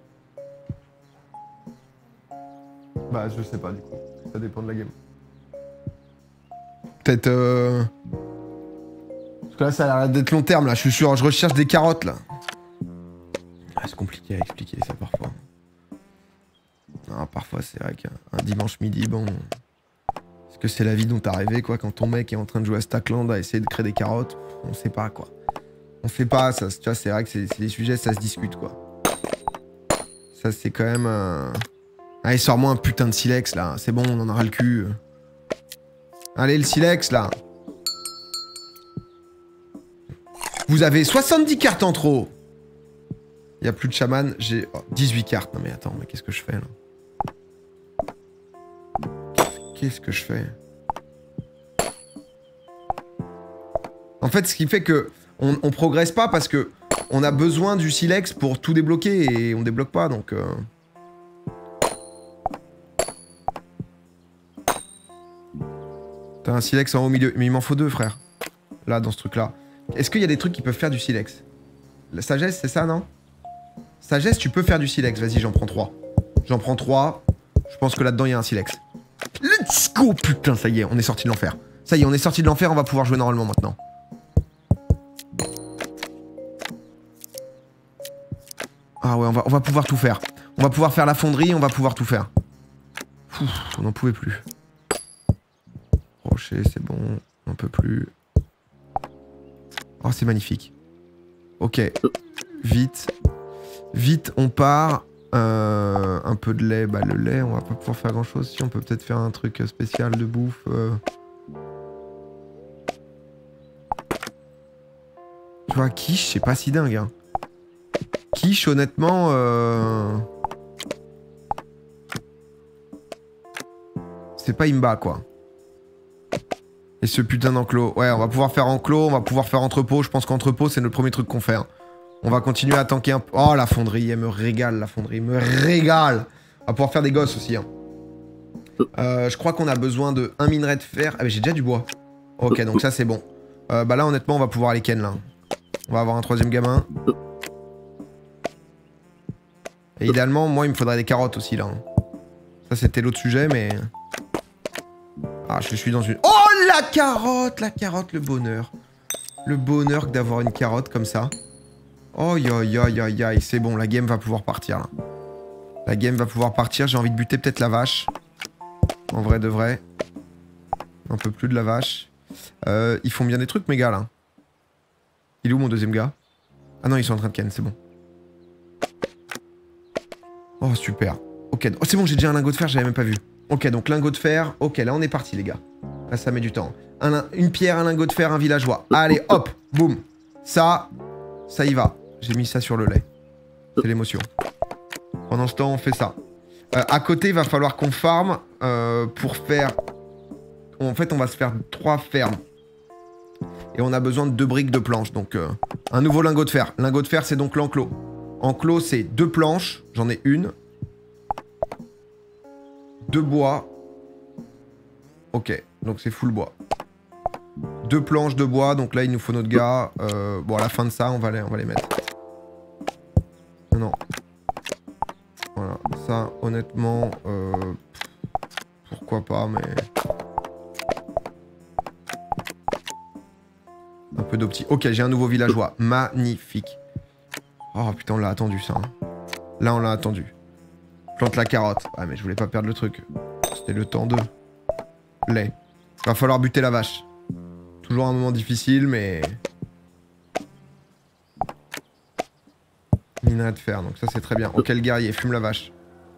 Bah, je sais pas du coup. Ça dépend de la game. Peut-être. Euh... Parce que là, ça a l'air d'être long terme là. Je suis sûr, je recherche des carottes là. Ah, c'est compliqué à expliquer ça parfois. Non, parfois, c'est vrai qu'un dimanche midi, bon. Est-ce que c'est la vie dont t'as rêvé quoi quand ton mec est en train de jouer à Stackland à essayer de créer des carottes? On sait pas quoi. On sait pas, ça, tu vois, c'est vrai que c'est des sujets, ça se discute quoi. Ça, c'est quand même. Euh... Allez, sors-moi un putain de silex là, c'est bon, on en aura le cul. Allez, le silex là. Vous avez soixante-dix cartes en trop. Il n'y a plus de chaman, j'ai oh, dix-huit cartes. Non mais attends, mais qu'est-ce que je fais là? Qu'est-ce que je fais? En fait, ce qui fait que on, on progresse pas parce que on a besoin du silex pour tout débloquer et on débloque pas donc. Euh... T'as un silex en haut au milieu. Mais il m'en faut deux, frère. Là, dans ce truc-là. Est-ce qu'il y a des trucs qui peuvent faire du silex? La sagesse, c'est ça, non? Sagesse, tu peux faire du silex. Vas-y, j'en prends trois. J'en prends trois. Je pense que là-dedans, il y a un silex. Let's go! Putain, ça y est, on est sorti de l'enfer. Ça y est, on est sorti de l'enfer, on va pouvoir jouer normalement maintenant. Ah ouais, on va, on va pouvoir tout faire. On va pouvoir faire la fonderie, on va pouvoir tout faire. Ouf, on n'en pouvait plus. Rocher, c'est bon. Un peu plus. Oh, c'est magnifique. Ok. Vite. Vite, on part. Euh, un peu de lait. Bah, le lait, on va pas pouvoir faire grand-chose. Si, on peut peut-être faire un truc spécial de bouffe. Euh... Tu vois, quiche, c'est pas si dingue. Hein. Quiche, honnêtement... Euh... C'est pas imba, quoi. Et ce putain d'enclos. Ouais, on va pouvoir faire enclos, on va pouvoir faire entrepôt. Je pense qu'entrepôt, c'est le premier truc qu'on fait. Hein. On va continuer à tanker un peu. Oh, la fonderie, elle me régale, la fonderie. Elle me régale. On va pouvoir faire des gosses aussi. Hein. Euh, je crois qu'on a besoin de un minerai de fer. Ah, mais j'ai déjà du bois. Ok, donc ça, c'est bon. Euh, bah là, honnêtement, on va pouvoir aller ken, là. On va avoir un troisième gamin. Et idéalement, moi, il me faudrait des carottes aussi, là. Ça, c'était l'autre sujet, mais... Ah, je suis dans une... Oh, la carotte! La carotte, le bonheur. Le bonheur d'avoir une carotte comme ça. Oh, ya, ya, ya, ya. C'est bon, la game va pouvoir partir, là. La game va pouvoir partir. J'ai envie de buter peut-être la vache. En vrai de vrai. Un peu plus de la vache. Euh, ils font bien des trucs, mes gars, là. Il est où, mon deuxième gars? Ah non, ils sont en train de ken, c'est bon. Oh, super. Ok, oh, c'est bon, j'ai déjà un lingot de fer, j'avais même pas vu. Ok, donc lingot de fer. Ok, là, on est parti, les gars. Là, ça met du temps. Un, une pierre, un lingot de fer, un villageois. Allez, hop, boum. Ça, ça y va. J'ai mis ça sur le lait. C'est l'émotion. Pendant ce temps, on fait ça. Euh, à côté, il va falloir qu'on farme euh, pour faire... En fait, on va se faire trois fermes. Et on a besoin de deux briques de planches. Donc, euh, un nouveau lingot de fer. Lingot de fer, c'est donc l'enclos. Enclos, c'est deux planches. J'en ai une. Deux bois. Ok, donc c'est full bois. Deux planches de bois. Donc là, il nous faut notre gars. Euh, bon, à la fin de ça, on va les, on va les mettre. Non. Voilà, ça, honnêtement... Euh, pourquoi pas, mais... Un peu d'opti. Ok, j'ai un nouveau villageois. Magnifique. Oh putain, on l'a attendu ça. Hein. Là, on l'a attendu. Plante la carotte. Ouais, mais je voulais pas perdre le truc. C'était le temps de... Lait. Va falloir buter la vache. Toujours un moment difficile, mais... Minerai de fer, donc ça c'est très bien. Ok, le guerrier, fume la vache.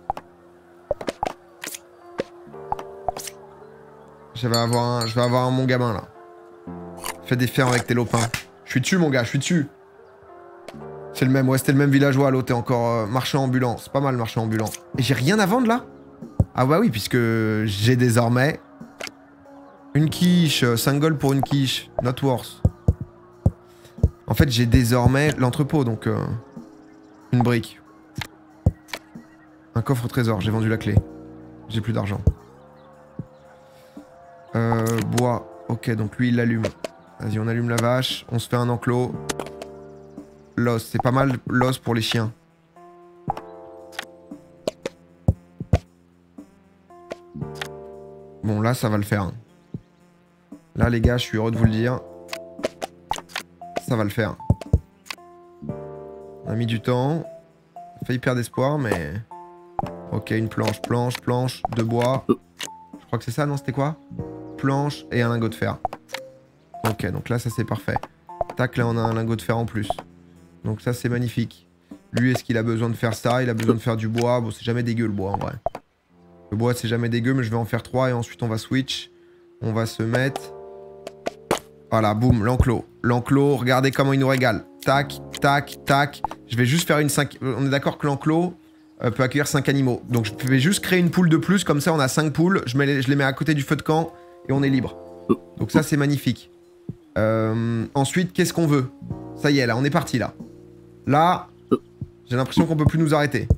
Je vais avoir un, je vais avoir un mon gamin là. Fais des fermes avec tes lopins. Je suis dessus mon gars, je suis dessus. C'est le même, ouais, c'était le même villageois, l'autre est encore euh, marchand ambulant. C'est pas mal marchand ambulant. Et j'ai rien à vendre là? Ah bah oui, puisque j'ai désormais une quiche, cinq gold pour une quiche, not worth. En fait, j'ai désormais l'entrepôt, donc euh, une brique. Un coffre au trésor, j'ai vendu la clé. J'ai plus d'argent. Euh, bois. Ok, donc lui, il l'allume. Vas-y, on allume la vache. On se fait un enclos. L'os. C'est pas mal l'os pour les chiens. Bon, là, ça va le faire. Là, les gars, je suis heureux de vous le dire. Ça va le faire. On a mis du temps. On a failli perdre espoir, mais... Ok, une planche, planche, planche, deux bois. Je crois que c'est ça, non? C'était quoi? Planche et un lingot de fer. Ok, donc là, ça c'est parfait. Tac, là, on a un lingot de fer en plus. Donc ça, c'est magnifique. Lui, est-ce qu'il a besoin de faire ça? Il a besoin de faire du bois. Bon, c'est jamais dégueu, le bois, en vrai. Le bois, c'est jamais dégueu, mais je vais en faire trois et ensuite, on va switch. On va se mettre... Voilà, boum, l'enclos. L'enclos, regardez comment il nous régale. Tac, tac, tac. Je vais juste faire une cinq... On est d'accord que l'enclos euh, peut accueillir cinq animaux. Donc je vais juste créer une poule de plus. Comme ça, on a cinq poules. Je, mets les... je les mets à côté du feu de camp et on est libre. Donc ça, c'est magnifique. Euh... Ensuite, qu'est-ce qu'on veut? Ça y est, là, on est parti, là. Là, j'ai l'impression qu'on peut plus nous arrêter.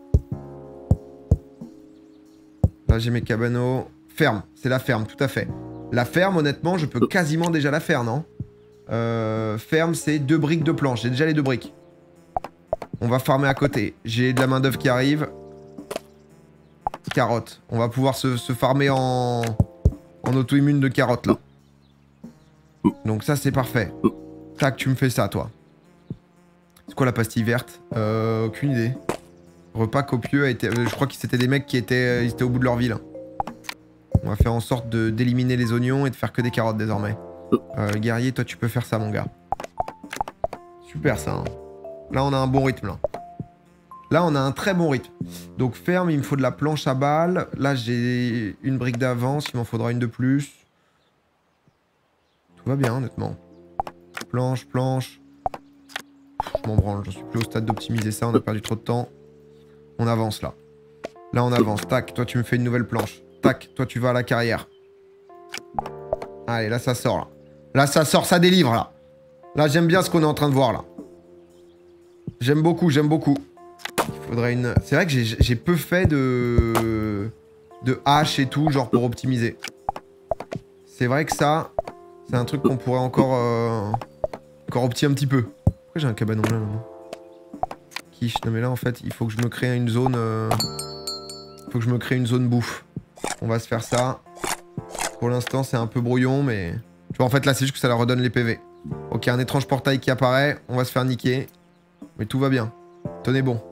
Là, j'ai mes cabanos. Ferme, c'est la ferme, tout à fait. La ferme, honnêtement, je peux quasiment déjà la faire, non? euh, Ferme, c'est deux briques de planche. J'ai déjà les deux briques. On va farmer à côté. J'ai de la main d'œuvre qui arrive. Carottes. On va pouvoir se, se farmer en, en auto-immune de carottes, là. Donc ça, c'est parfait. Tac, tu me fais ça, toi. C'est quoi la pastille verte? Euh, aucune idée. Repas copieux a été... Je crois que c'était des mecs qui étaient, ils étaient au bout de leur vie, là. On va faire en sorte d'éliminer les oignons et de faire que des carottes désormais. Euh, guerrier, toi tu peux faire ça mon gars. Super ça. Hein. Là on a un bon rythme là. Là on a un très bon rythme. Donc ferme, il me faut de la planche à balles. Là j'ai une brique d'avance, il m'en faudra une de plus. Tout va bien honnêtement. Planche, planche. Je m'en branle, je suis plus au stade d'optimiser ça, on a perdu trop de temps. On avance là. Là on avance, tac, toi tu me fais une nouvelle planche. Tac, toi tu vas à la carrière. Allez, là ça sort là. Là ça sort, ça délivre là. Là j'aime bien ce qu'on est en train de voir là. J'aime beaucoup, j'aime beaucoup. Il faudrait une... C'est vrai que j'ai peu fait de... de hache et tout, genre pour optimiser. C'est vrai que ça, c'est un truc qu'on pourrait encore... Euh... encore optimiser un petit peu. Pourquoi j'ai un cabanon là, là Quiche, non mais là en fait, il faut que je me crée une zone... Euh... Il faut que je me crée une zone bouffe. On va se faire ça. Pour l'instant, c'est un peu brouillon, mais... Tu vois, en fait, là, c'est juste que ça leur redonne les P V. Ok, un étrange portail qui apparaît. On va se faire niquer. Mais tout va bien. Tenez bon.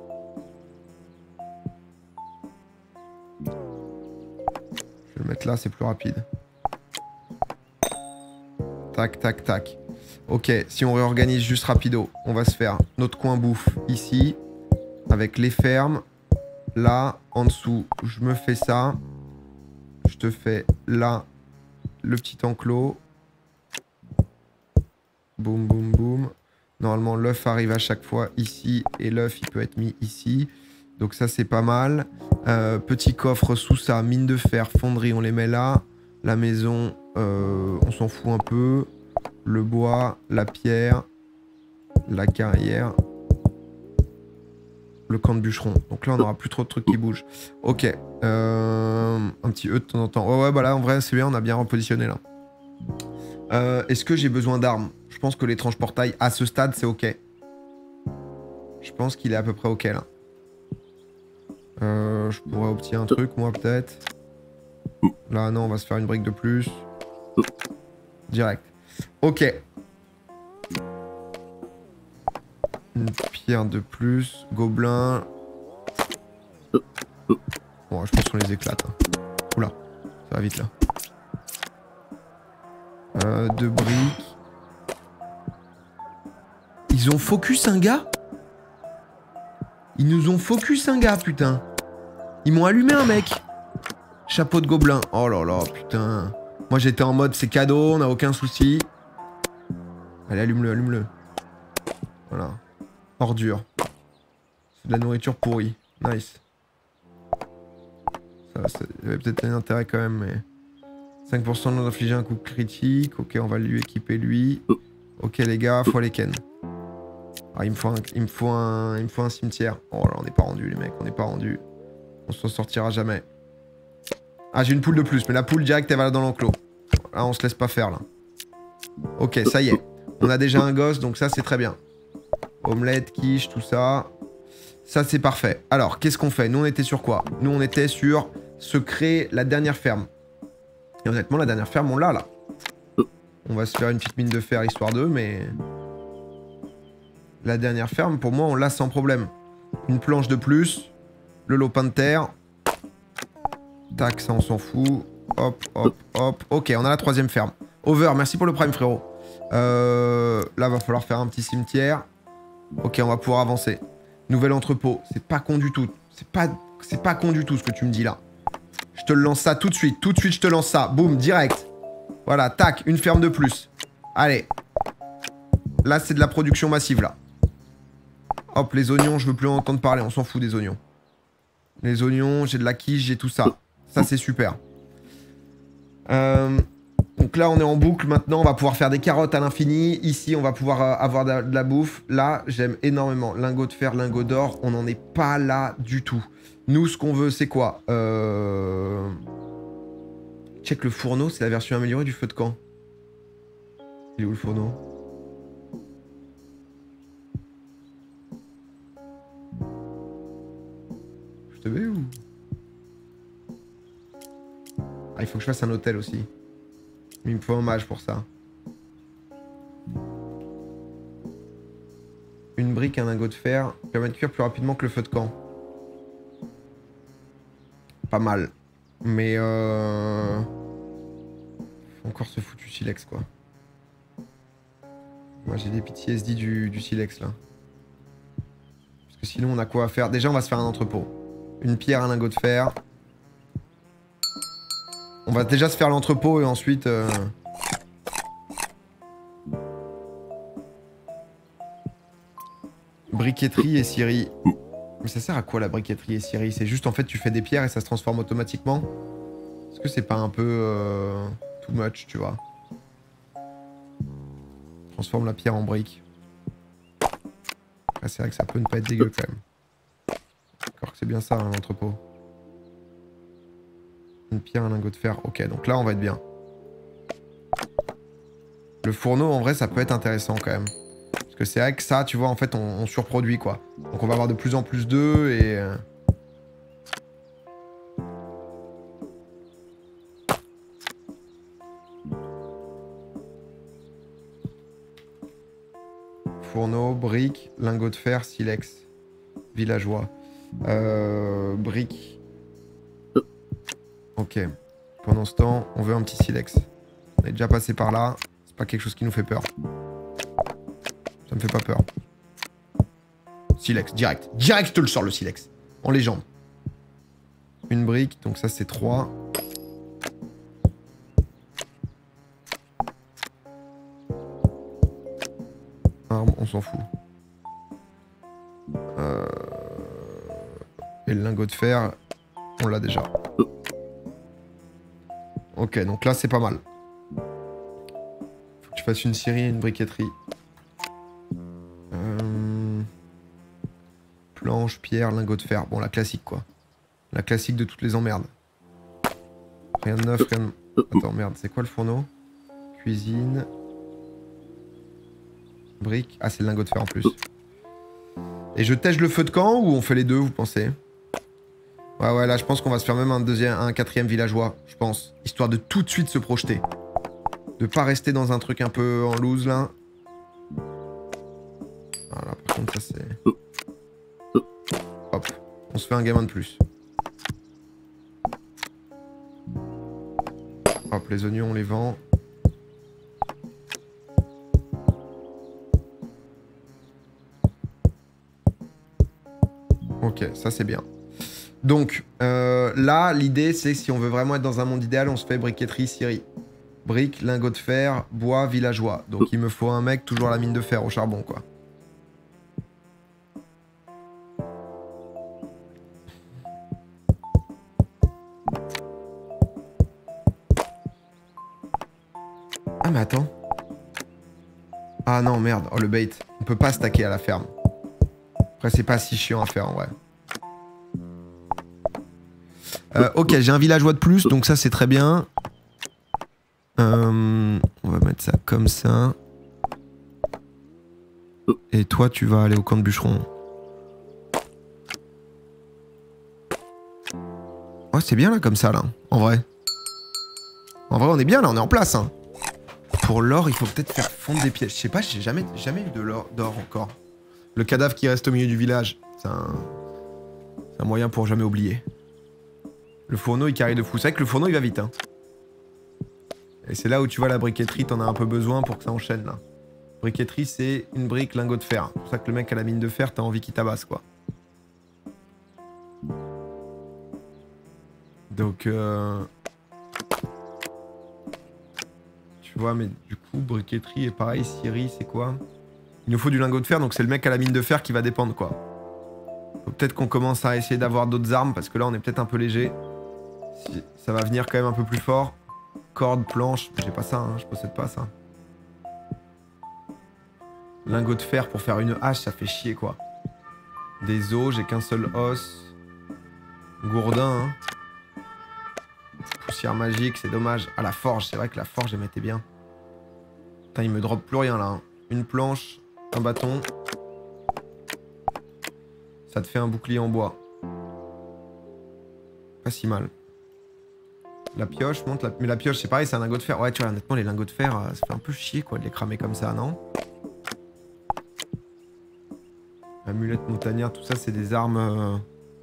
Je vais le mettre là, c'est plus rapide. Tac, tac, tac. Ok, si on réorganise juste rapido, on va se faire notre coin bouffe ici. Avec les fermes. Là, en dessous, je me fais ça. Je te fais là le petit enclos. Boum, boum, boum. Normalement, l'œuf arrive à chaque fois ici. Et l'œuf, il peut être mis ici. Donc ça, c'est pas mal. Euh, petit coffre sous ça. Mine de fer, fonderie, on les met là. La maison, euh, on s'en fout un peu. Le bois, la pierre, la carrière. Le camp de bûcheron. Donc là, on n'aura plus trop de trucs qui bougent. Ok. Euh, un petit E de temps en temps. Ouais, ouais, bah là, en vrai, c'est bien. On a bien repositionné, là. Euh, Est-ce que j'ai besoin d'armes? Je pense que l'étrange portail, à ce stade, c'est ok. Je pense qu'il est à peu près ok, là. Euh, je pourrais obtenir un truc, moi, peut-être. Là, non, on va se faire une brique de plus. Direct. Ok. Une pierre de plus. Gobelin. Bon, je pense qu'on les éclate. Hein. Oula, ça va vite là. Euh, deux briques. Ils ont focus un gars? Ils nous ont focus un gars, putain. Ils m'ont allumé un mec. Chapeau de gobelin. Oh là là, putain. Moi j'étais en mode c'est cadeau, on n'a aucun souci. Allez, allume-le, allume-le. Voilà. Ordure. C'est de la nourriture pourrie. Nice. Ça, ça avait peut-être un intérêt quand même, mais... cinq pour cent de d'infliger un coup critique. Ok, on va lui équiper lui. Ok les gars, faut aller ken. Ah, il me faut un, il me faut un, il me faut un cimetière. Oh là, on n'est pas rendu les mecs, on n'est pas rendu. On s'en sortira jamais. Ah, j'ai une poule de plus, mais la poule direct elle va là dans l'enclos. Là, on se laisse pas faire là. Ok, ça y est. On a déjà un gosse, donc ça c'est très bien. Omelette, quiche, tout ça. Ça c'est parfait. Alors, qu'est-ce qu'on fait? Nous on était sur quoi? Nous on était sur se créer la dernière ferme. Et honnêtement, la dernière ferme, on l'a là. On va se faire une petite mine de fer histoire d'eux, mais... La dernière ferme, pour moi, on l'a sans problème. Une planche de plus. Le lopin de terre. Tac, ça on s'en fout. Hop, hop, hop. Ok, on a la troisième ferme. Over, merci pour le prime, frérot. Euh, là, va falloir faire un petit cimetière. Ok, on va pouvoir avancer. Nouvel entrepôt. C'est pas con du tout. C'est pas, c'est pas con du tout ce que tu me dis là. Je te le lance ça tout de suite. Tout de suite, je te lance ça. Boum, direct. Voilà, tac, une ferme de plus. Allez. Là, c'est de la production massive, là. Hop, les oignons, je veux plus en entendre parler. On s'en fout des oignons. Les oignons, j'ai de la quiche, j'ai tout ça. Ça, c'est super. Euh, donc là, on est en boucle. Maintenant, on va pouvoir faire des carottes à l'infini. Ici, on va pouvoir euh, avoir de, de la bouffe. Là, j'aime énormément. Lingot de fer, lingot d'or. On n'en est pas là du tout. Nous, ce qu'on veut, c'est quoi? euh... Check le fourneau. C'est la version améliorée du feu de camp. Il est où le fourneau? Je te vais ou... Ah, il faut que je fasse un hôtel aussi. Mais il me faut un mage pour ça. Une brique, un lingot de fer. Permet de cuire plus rapidement que le feu de camp. Pas mal. Mais euh... encore ce foutu silex quoi. Moi j'ai des P T S D du, du silex là. Parce que sinon on a quoi à faire? Déjà on va se faire un entrepôt. Une pierre, un lingot de fer. On va déjà se faire l'entrepôt et ensuite... Euh... Briqueterie et scierie. Mais ça sert à quoi la briqueterie et scierie? C'est juste en fait tu fais des pierres et ça se transforme automatiquement? Est-ce que c'est pas un peu... Euh... too much, tu vois? Transforme la pierre en brique. Ah, c'est vrai que ça peut ne pas être dégueu quand même. D'accord, c'est bien ça hein, l'entrepôt. Une pierre, un lingot de fer. Ok, donc là on va être bien. Le fourneau en vrai ça peut être intéressant quand même. Parce que c'est vrai que ça, tu vois, en fait on, on surproduit quoi. Donc on va avoir de plus en plus d'œufs et... Euh... Fourneau, briques, lingot de fer, silex. Villageois. Euh, briques. Ok. Pendant ce temps, on veut un petit silex. On est déjà passé par là. C'est pas quelque chose qui nous fait peur. Ça me fait pas peur. Silex, direct. Direct, je te le sors le silex. En légende. Une brique, donc ça c'est trois. Arme, on s'en fout. Euh... Et le lingot de fer, on l'a déjà. Ok, donc là c'est pas mal. Faut que je fasse une scierie et une briqueterie. Euh... Planche, pierre, lingot de fer. Bon, la classique quoi. La classique de toutes les emmerdes. Rien de neuf, rien de... Attends, merde, c'est quoi le fourneau? Cuisine. Brique. Ah, c'est le lingot de fer en plus. Et je tèche le feu de camp ou on fait les deux, vous pensez? Ouais, ouais, là, je pense qu'on va se faire même un deuxième, un quatrième villageois, je pense. Histoire de tout de suite se projeter. De pas rester dans un truc un peu en loose, là. Voilà, par contre, ça, c'est... Hop. On se fait un gamin de plus. les oignons, on les vend. Ok, ça c'est bien. Donc, euh, là, l'idée, c'est que si on veut vraiment être dans un monde idéal, on se fait briqueterie, scierie. Briques, lingots de fer, bois, villageois. Donc, il me faut un mec toujours à la mine de fer, au charbon, quoi. Ah, mais attends. Ah non, merde. Oh, le bait. On peut pas stacker à la ferme. Après, c'est pas si chiant à faire, en vrai. Euh, ok, j'ai un villageois de plus, donc ça c'est très bien. Euh, on va mettre ça comme ça. Et toi, tu vas aller au camp de bûcheron. Oh, c'est bien là comme ça, là, en vrai. En vrai, on est bien là, on est en place. Hein. Pour l'or, il faut peut-être faire fondre des pièges. Je sais pas, j'ai jamais, jamais eu de l'or d'or encore. Le cadavre qui reste au milieu du village, c'est un... un moyen pour jamais oublier. Le fourneau, il carry de fou. C'est vrai que le fourneau, il va vite. Hein. Et c'est là où tu vois la briqueterie, t'en as un peu besoin pour que ça enchaîne, là. Briqueterie, c'est une brique, lingot de fer. C'est pour ça que le mec à la mine de fer, t'as envie qu'il tabasse, quoi. Donc, euh... tu vois, mais du coup, briqueterie est pareil. Scierie, c'est quoi? Il nous faut du lingot de fer, donc c'est le mec à la mine de fer qui va dépendre, quoi. Faut peut-être qu'on commence à essayer d'avoir d'autres armes, parce que là, on est peut-être un peu léger. Si ça va venir quand même un peu plus fort. Corde, planche, j'ai pas ça, hein, je possède pas ça. Lingot de fer pour faire une hache, ça fait chier, quoi. Des os, j'ai qu'un seul os. Gourdin, hein. Poussière magique, c'est dommage. Ah, la forge, c'est vrai que la forge, elle mettait bien. Putain, il me drop plus rien, là. Hein. Une planche, un bâton. Ça te fait un bouclier en bois. Pas si mal. La pioche, monte la... Mais la pioche, c'est pareil, c'est un lingot de fer. Ouais, tu vois, honnêtement, les lingots de fer, ça fait un peu chier, quoi, de les cramer comme ça, non? Amulette montagnard, tout ça, c'est des armes... Euh...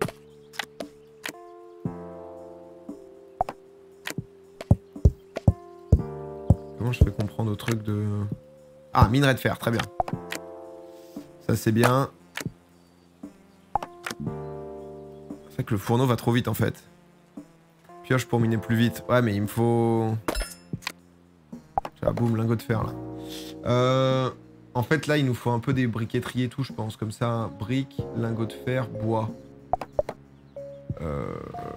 Comment je fais comprendre au truc de... Ah, minerai de fer, très bien. Ça, c'est bien. C'est vrai que le fourneau va trop vite, en fait. Pioche pour miner plus vite. Ouais, mais il me faut... Ah, boum, lingot de fer, là. Euh... En fait, là, il nous faut un peu des briqueteries et tout, je pense. Comme ça, briques, lingot de fer, bois. Euh...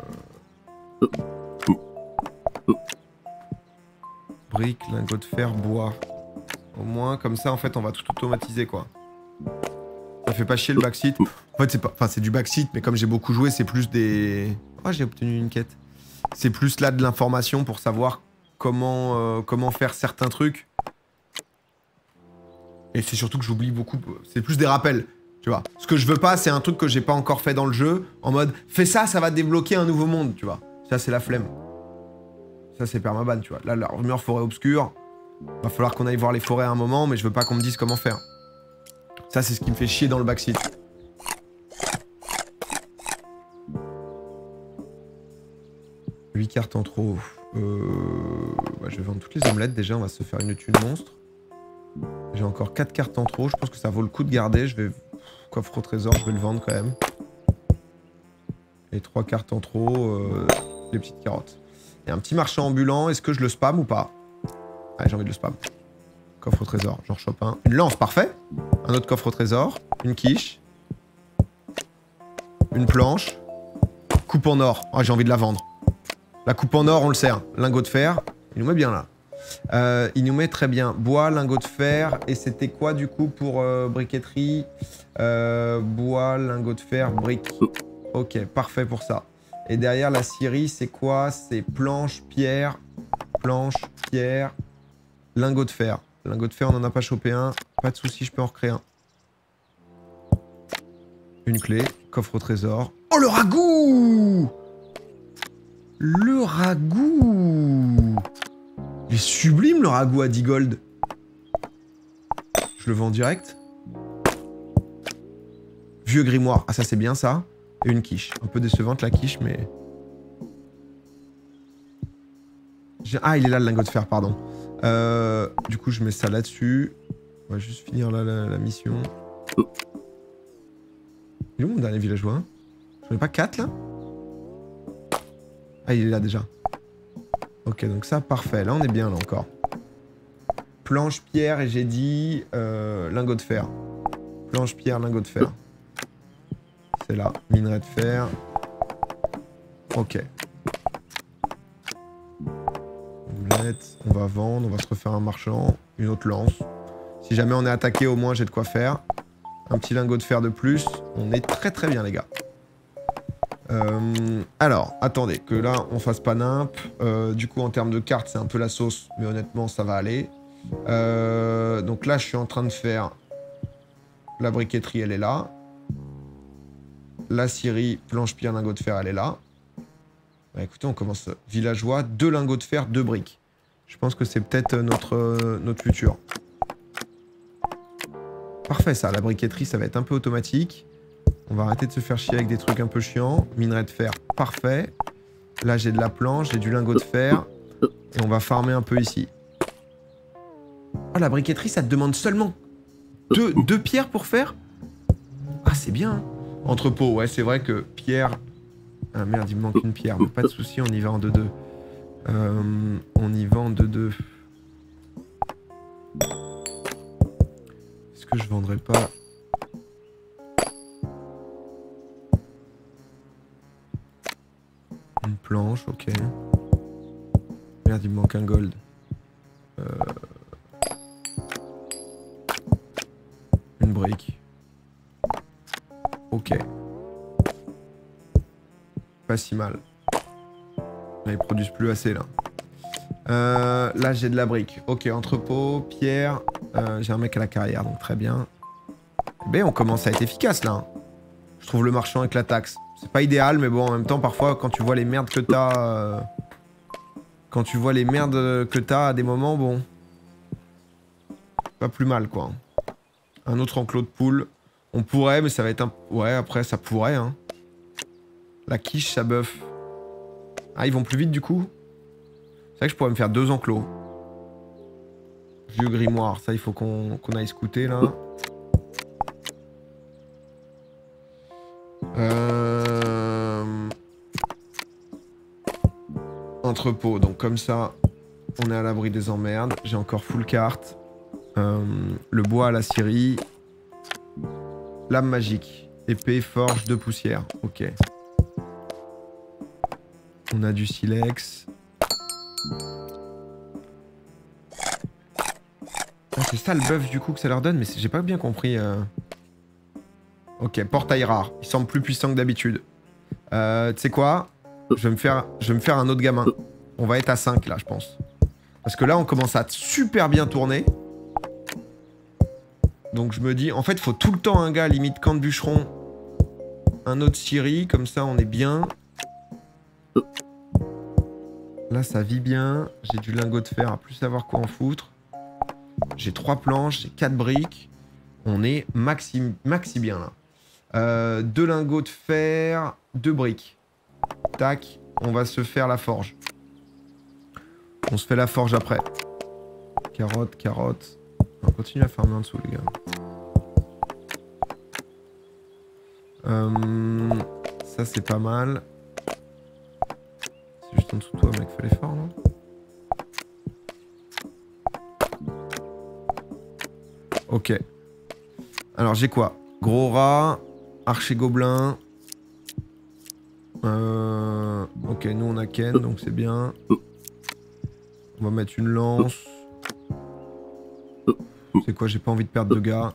Briques, lingot de fer, bois. Au moins, comme ça, en fait, on va tout automatiser, quoi. Ça fait pas chier le backseat. En fait, c'est pas... Enfin, c'est du backseat, mais comme j'ai beaucoup joué, c'est plus des... Oh, j'ai obtenu une quête. C'est plus là de l'information pour savoir comment, euh, comment faire certains trucs. Et c'est surtout que j'oublie beaucoup. C'est plus des rappels, tu vois. Ce que je veux pas, c'est un truc que j'ai pas encore fait dans le jeu. En mode, fais ça, ça va débloquer un nouveau monde, tu vois. Ça, c'est la flemme. Ça, c'est permaban, tu vois. Là, la rumeur forêt obscure. Va falloir qu'on aille voir les forêts à un moment, mais je veux pas qu'on me dise comment faire. Ça, c'est ce qui me fait chier dans le backseat. huit cartes en trop. Euh... Bah, je vais vendre toutes les omelettes. Déjà, on va se faire une thune monstre. J'ai encore quatre cartes en trop. Je pense que ça vaut le coup de garder. Je vais... Coffre au trésor, je vais le vendre quand même. Et trois cartes en trop. Euh... Les petites carottes. Il y a un petit marché ambulant. Est-ce que je le spam ou pas? Ouais, j'ai envie de le spam. Coffre au trésor. J'en chope un. Une lance, parfait. Un autre coffre au trésor. Une quiche. Une planche. Coupe en or. Oh, j'ai envie de la vendre. La coupe en or, on le sert. Lingot de fer. Il nous met bien là. Euh, il nous met très bien. Bois, lingot de fer. Et c'était quoi du coup pour euh, briqueterie? euh, Bois, lingot de fer, brique. Ok, parfait pour ça. Et derrière la scierie, c'est quoi? C'est planche, pierre. Planche, pierre. Lingot de fer. Lingot de fer, on n'en a pas chopé un. Pas de souci, je peux en recréer un. Une clé. Coffre au trésor. Oh, le ragoût! Le ragoût! Il est sublime, le ragoût à dix gold. Je le vends en direct. Vieux grimoire. Ah, ça, c'est bien, ça. Et une quiche. Un peu décevante, la quiche, mais... Ah, il est là le lingot de fer, pardon. Euh, du coup, je mets ça là-dessus. On va juste finir là la, la mission. Il est où mon dernier villageois? J'en ai pas quatre là? Ah, il est là déjà. Ok, donc ça, parfait. Là, on est bien là encore. Planche, pierre, et j'ai dit euh, lingot de fer. Planche, pierre, lingot de fer. C'est là. Minerai de fer. Ok. Boulette. On va vendre, on va se refaire un marchand. Une autre lance. Si jamais on est attaqué, au moins j'ai de quoi faire. Un petit lingot de fer de plus. On est très très bien les gars. Euh, alors, attendez, que là on fasse pas nimp. Euh, du coup en termes de cartes c'est un peu la sauce, mais honnêtement ça va aller. Euh, donc là je suis en train de faire la briqueterie, elle est là. La scierie, planche, pierre, lingot de fer, elle est là. Bah, écoutez, on commence villageois, deux lingots de fer, deux briques. Je pense que c'est peut-être notre, euh, notre futur. Parfait ça, la briqueterie ça va être un peu automatique. On va arrêter de se faire chier avec des trucs un peu chiants. Minerai de fer, parfait. Là j'ai de la planche, j'ai du lingot de fer. Et on va farmer un peu ici. Oh, la briqueterie, ça te demande seulement deux, deux pierres pour faire? Ah, c'est bien. Hein. Entrepôt, ouais, c'est vrai que pierre... Ah merde, il me manque une pierre. Mais pas de souci, on y va en deux deux. Euh, on y va en deux deux. Est-ce que je vendrais pas... Une planche, ok. Merde, il me manque un gold. Euh... Une brique. Ok. Pas si mal. Là, ils produisent plus assez, là. Euh, là, j'ai de la brique. Ok, entrepôt, pierre. Euh, j'ai un mec à la carrière, donc très bien. Ben, on commence à être efficace, là. Je trouve le marchand avec la taxe. C'est pas idéal, mais bon, en même temps, parfois, quand tu vois les merdes que t'as... Euh... Quand tu vois les merdes que t'as à des moments, bon... Pas plus mal, quoi. Un autre enclos de poule. On pourrait, mais ça va être un... Ouais, après, ça pourrait, hein. La quiche, ça bœuf. Ah, ils vont plus vite, du coup? C'est vrai que je pourrais me faire deux enclos. Vieux grimoire. Ça, il faut qu'on qu'on aille scouter, là. Euh... Entrepôt. Donc, comme ça, on est à l'abri des emmerdes. J'ai encore full carte. Euh, le bois à la scierie. Lame magique. Épée, forge, de poussière. Ok. On a du silex. Ah, c'est ça le buff du coup que ça leur donne, mais j'ai pas bien compris. Euh... Ok, portail rare. Il semble plus puissant que d'habitude. Euh, tu sais quoi? Je vais me faire, je vais me faire un autre gamin. On va être à cinq là, je pense. Parce que là, on commence à super bien tourner. Donc je me dis, en fait, il faut tout le temps un gars, limite camp de bûcheron. Un autre scierie, comme ça on est bien. Là, ça vit bien. J'ai du lingot de fer à plus savoir quoi en foutre. J'ai trois planches, j'ai quatre briques. On est maxi, maxi bien là. Euh, deux lingots de fer, deux briques. Tac, on va se faire la forge. On se fait la forge après. Carotte, carotte. On continue à farmer en dessous, les gars. Euh, ça, c'est pas mal. C'est juste en dessous de toi, mec, fais l'effort, non? Ok. Alors, j'ai quoi? Gros rat, archer gobelin. Euh... Ok, nous, on a Ken, donc c'est bien. On va mettre une lance. C'est quoi? J'ai pas envie de perdre de gars.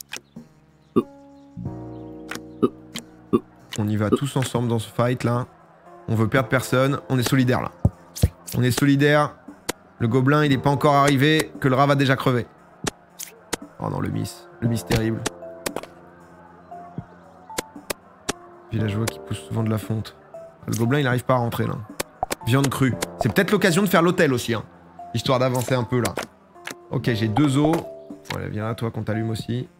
On y va tous ensemble dans ce fight, là. On veut perdre personne. On est solidaire, là. On est solidaire. Le gobelin, il est pas encore arrivé, que le rat va déjà crever. Oh non, le miss. Le miss terrible. Villageois qui pousse souvent de la fonte. Le gobelin, il arrive pas à rentrer, là. Viande crue. C'est peut-être l'occasion de faire l'hôtel aussi, hein. Histoire d'avancer un peu, là. Ok, j'ai deux os. Voilà, viens là, toi, qu'on t'allume aussi.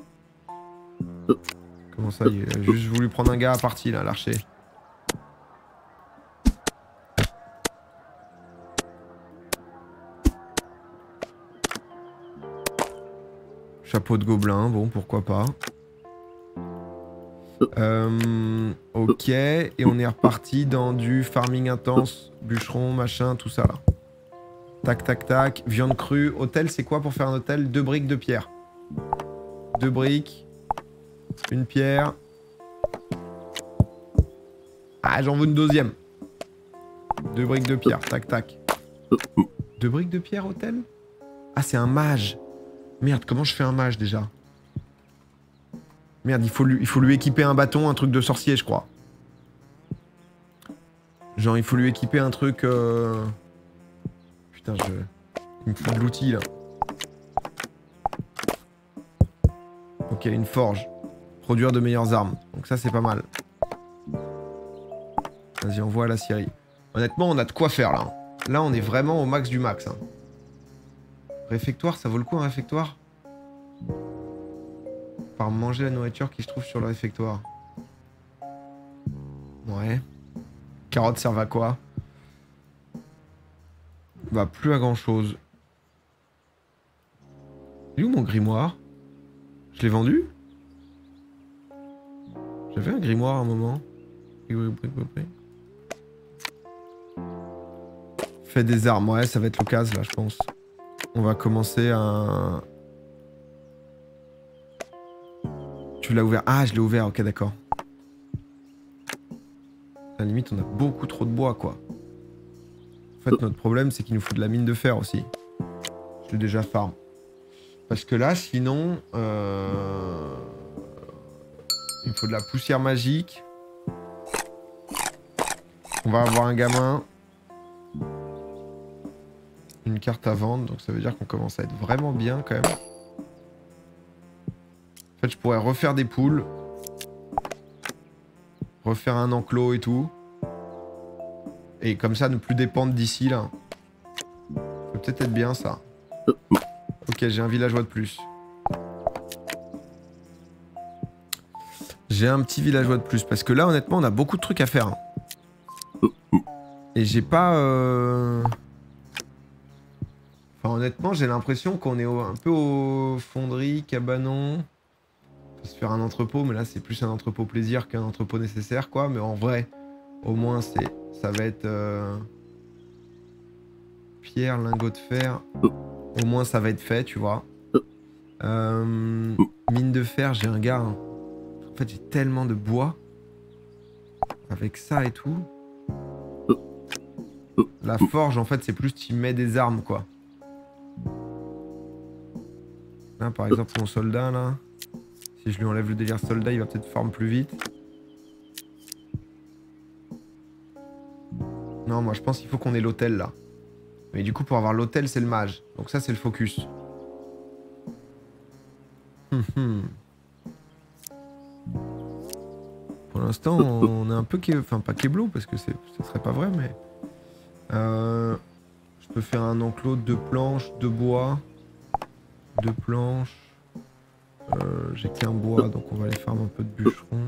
Comment ça, il a juste voulu prendre un gars à partie, là, l'archer. Chapeau de gobelin, bon, pourquoi pas. Euh, ok, et on est reparti dans du farming intense, bûcheron, machin, tout ça là. Tac, tac, tac. Viande crue. Hôtel, c'est quoi pour faire un hôtel? Deux briques de pierre. Deux briques. Une pierre. Ah, j'en veux une deuxième. Deux briques de pierre. Tac, tac. Deux briques de pierre, hôtel? Ah, c'est un mage. Merde, comment je fais un mage déjà? Merde, il faut, lui, il faut lui équiper un bâton, un truc de sorcier, je crois. Genre, il faut lui équiper un truc... Euh... Putain, je... Il me fout de l'outil, là. Ok, une forge. Produire de meilleures armes. Donc ça, c'est pas mal. Vas-y, envoie à la scierie. Honnêtement, on a de quoi faire, là. Là, on est vraiment au max du max. Hein. Réfectoire, ça vaut le coup, un réfectoire? Par manger la nourriture qui se trouve sur le réfectoire. Ouais. Carottes servent à quoi? Bah, plus à grand chose. Il est où mon grimoire? Je l'ai vendu? J'avais un grimoire à un moment. Fait des armes, ouais, ça va être l'occasion là, je pense. On va commencer à... Tu l'as ouvert? Ah, je l'ai ouvert, ok, d'accord. À la limite, on a beaucoup trop de bois, quoi. En fait, notre problème, c'est qu'il nous faut de la mine de fer aussi. Je l'ai déjà farm. Parce que là, sinon... Euh... Il me faut de la poussière magique. On va avoir un gamin. Une carte à vendre, donc ça veut dire qu'on commence à être vraiment bien, quand même. En fait, je pourrais refaire des poules. Refaire un enclos et tout. Et comme ça, ne plus dépendre d'ici, là. Ça peut peut-être être bien, ça. Ok, j'ai un villageois de plus. J'ai un petit villageois de plus. Parce que là, honnêtement, on a beaucoup de trucs à faire. Et j'ai pas... Euh... Enfin, honnêtement, j'ai l'impression qu'on est au... un peu au fonderie, cabanon. On peut se faire un entrepôt, mais là, c'est plus un entrepôt plaisir qu'un entrepôt nécessaire, quoi. Mais en vrai, au moins, c'est... ça va être... Euh... Pierre, lingot de fer. Au moins, ça va être fait, tu vois. Euh... Mine de fer, j'ai un gars... Hein. En fait, j'ai tellement de bois. Avec ça et tout. La forge, en fait, c'est plus tu mets des armes, quoi. Là, par exemple, mon soldat, là. Si je lui enlève le délire soldat, il va peut-être farm plus vite. Non, moi, je pense qu'il faut qu'on ait l'hôtel, là. Mais du coup, pour avoir l'hôtel, c'est le mage. Donc ça, c'est le focus. Hum, hum. Pour l'instant, on est un peu... Enfin, pas keblo, parce que ce serait pas vrai, mais... Euh... Je peux faire un enclos de planches, de bois. Deux planches. Euh, J'ai qu'un bois, donc on va aller faire un peu de bûcheron.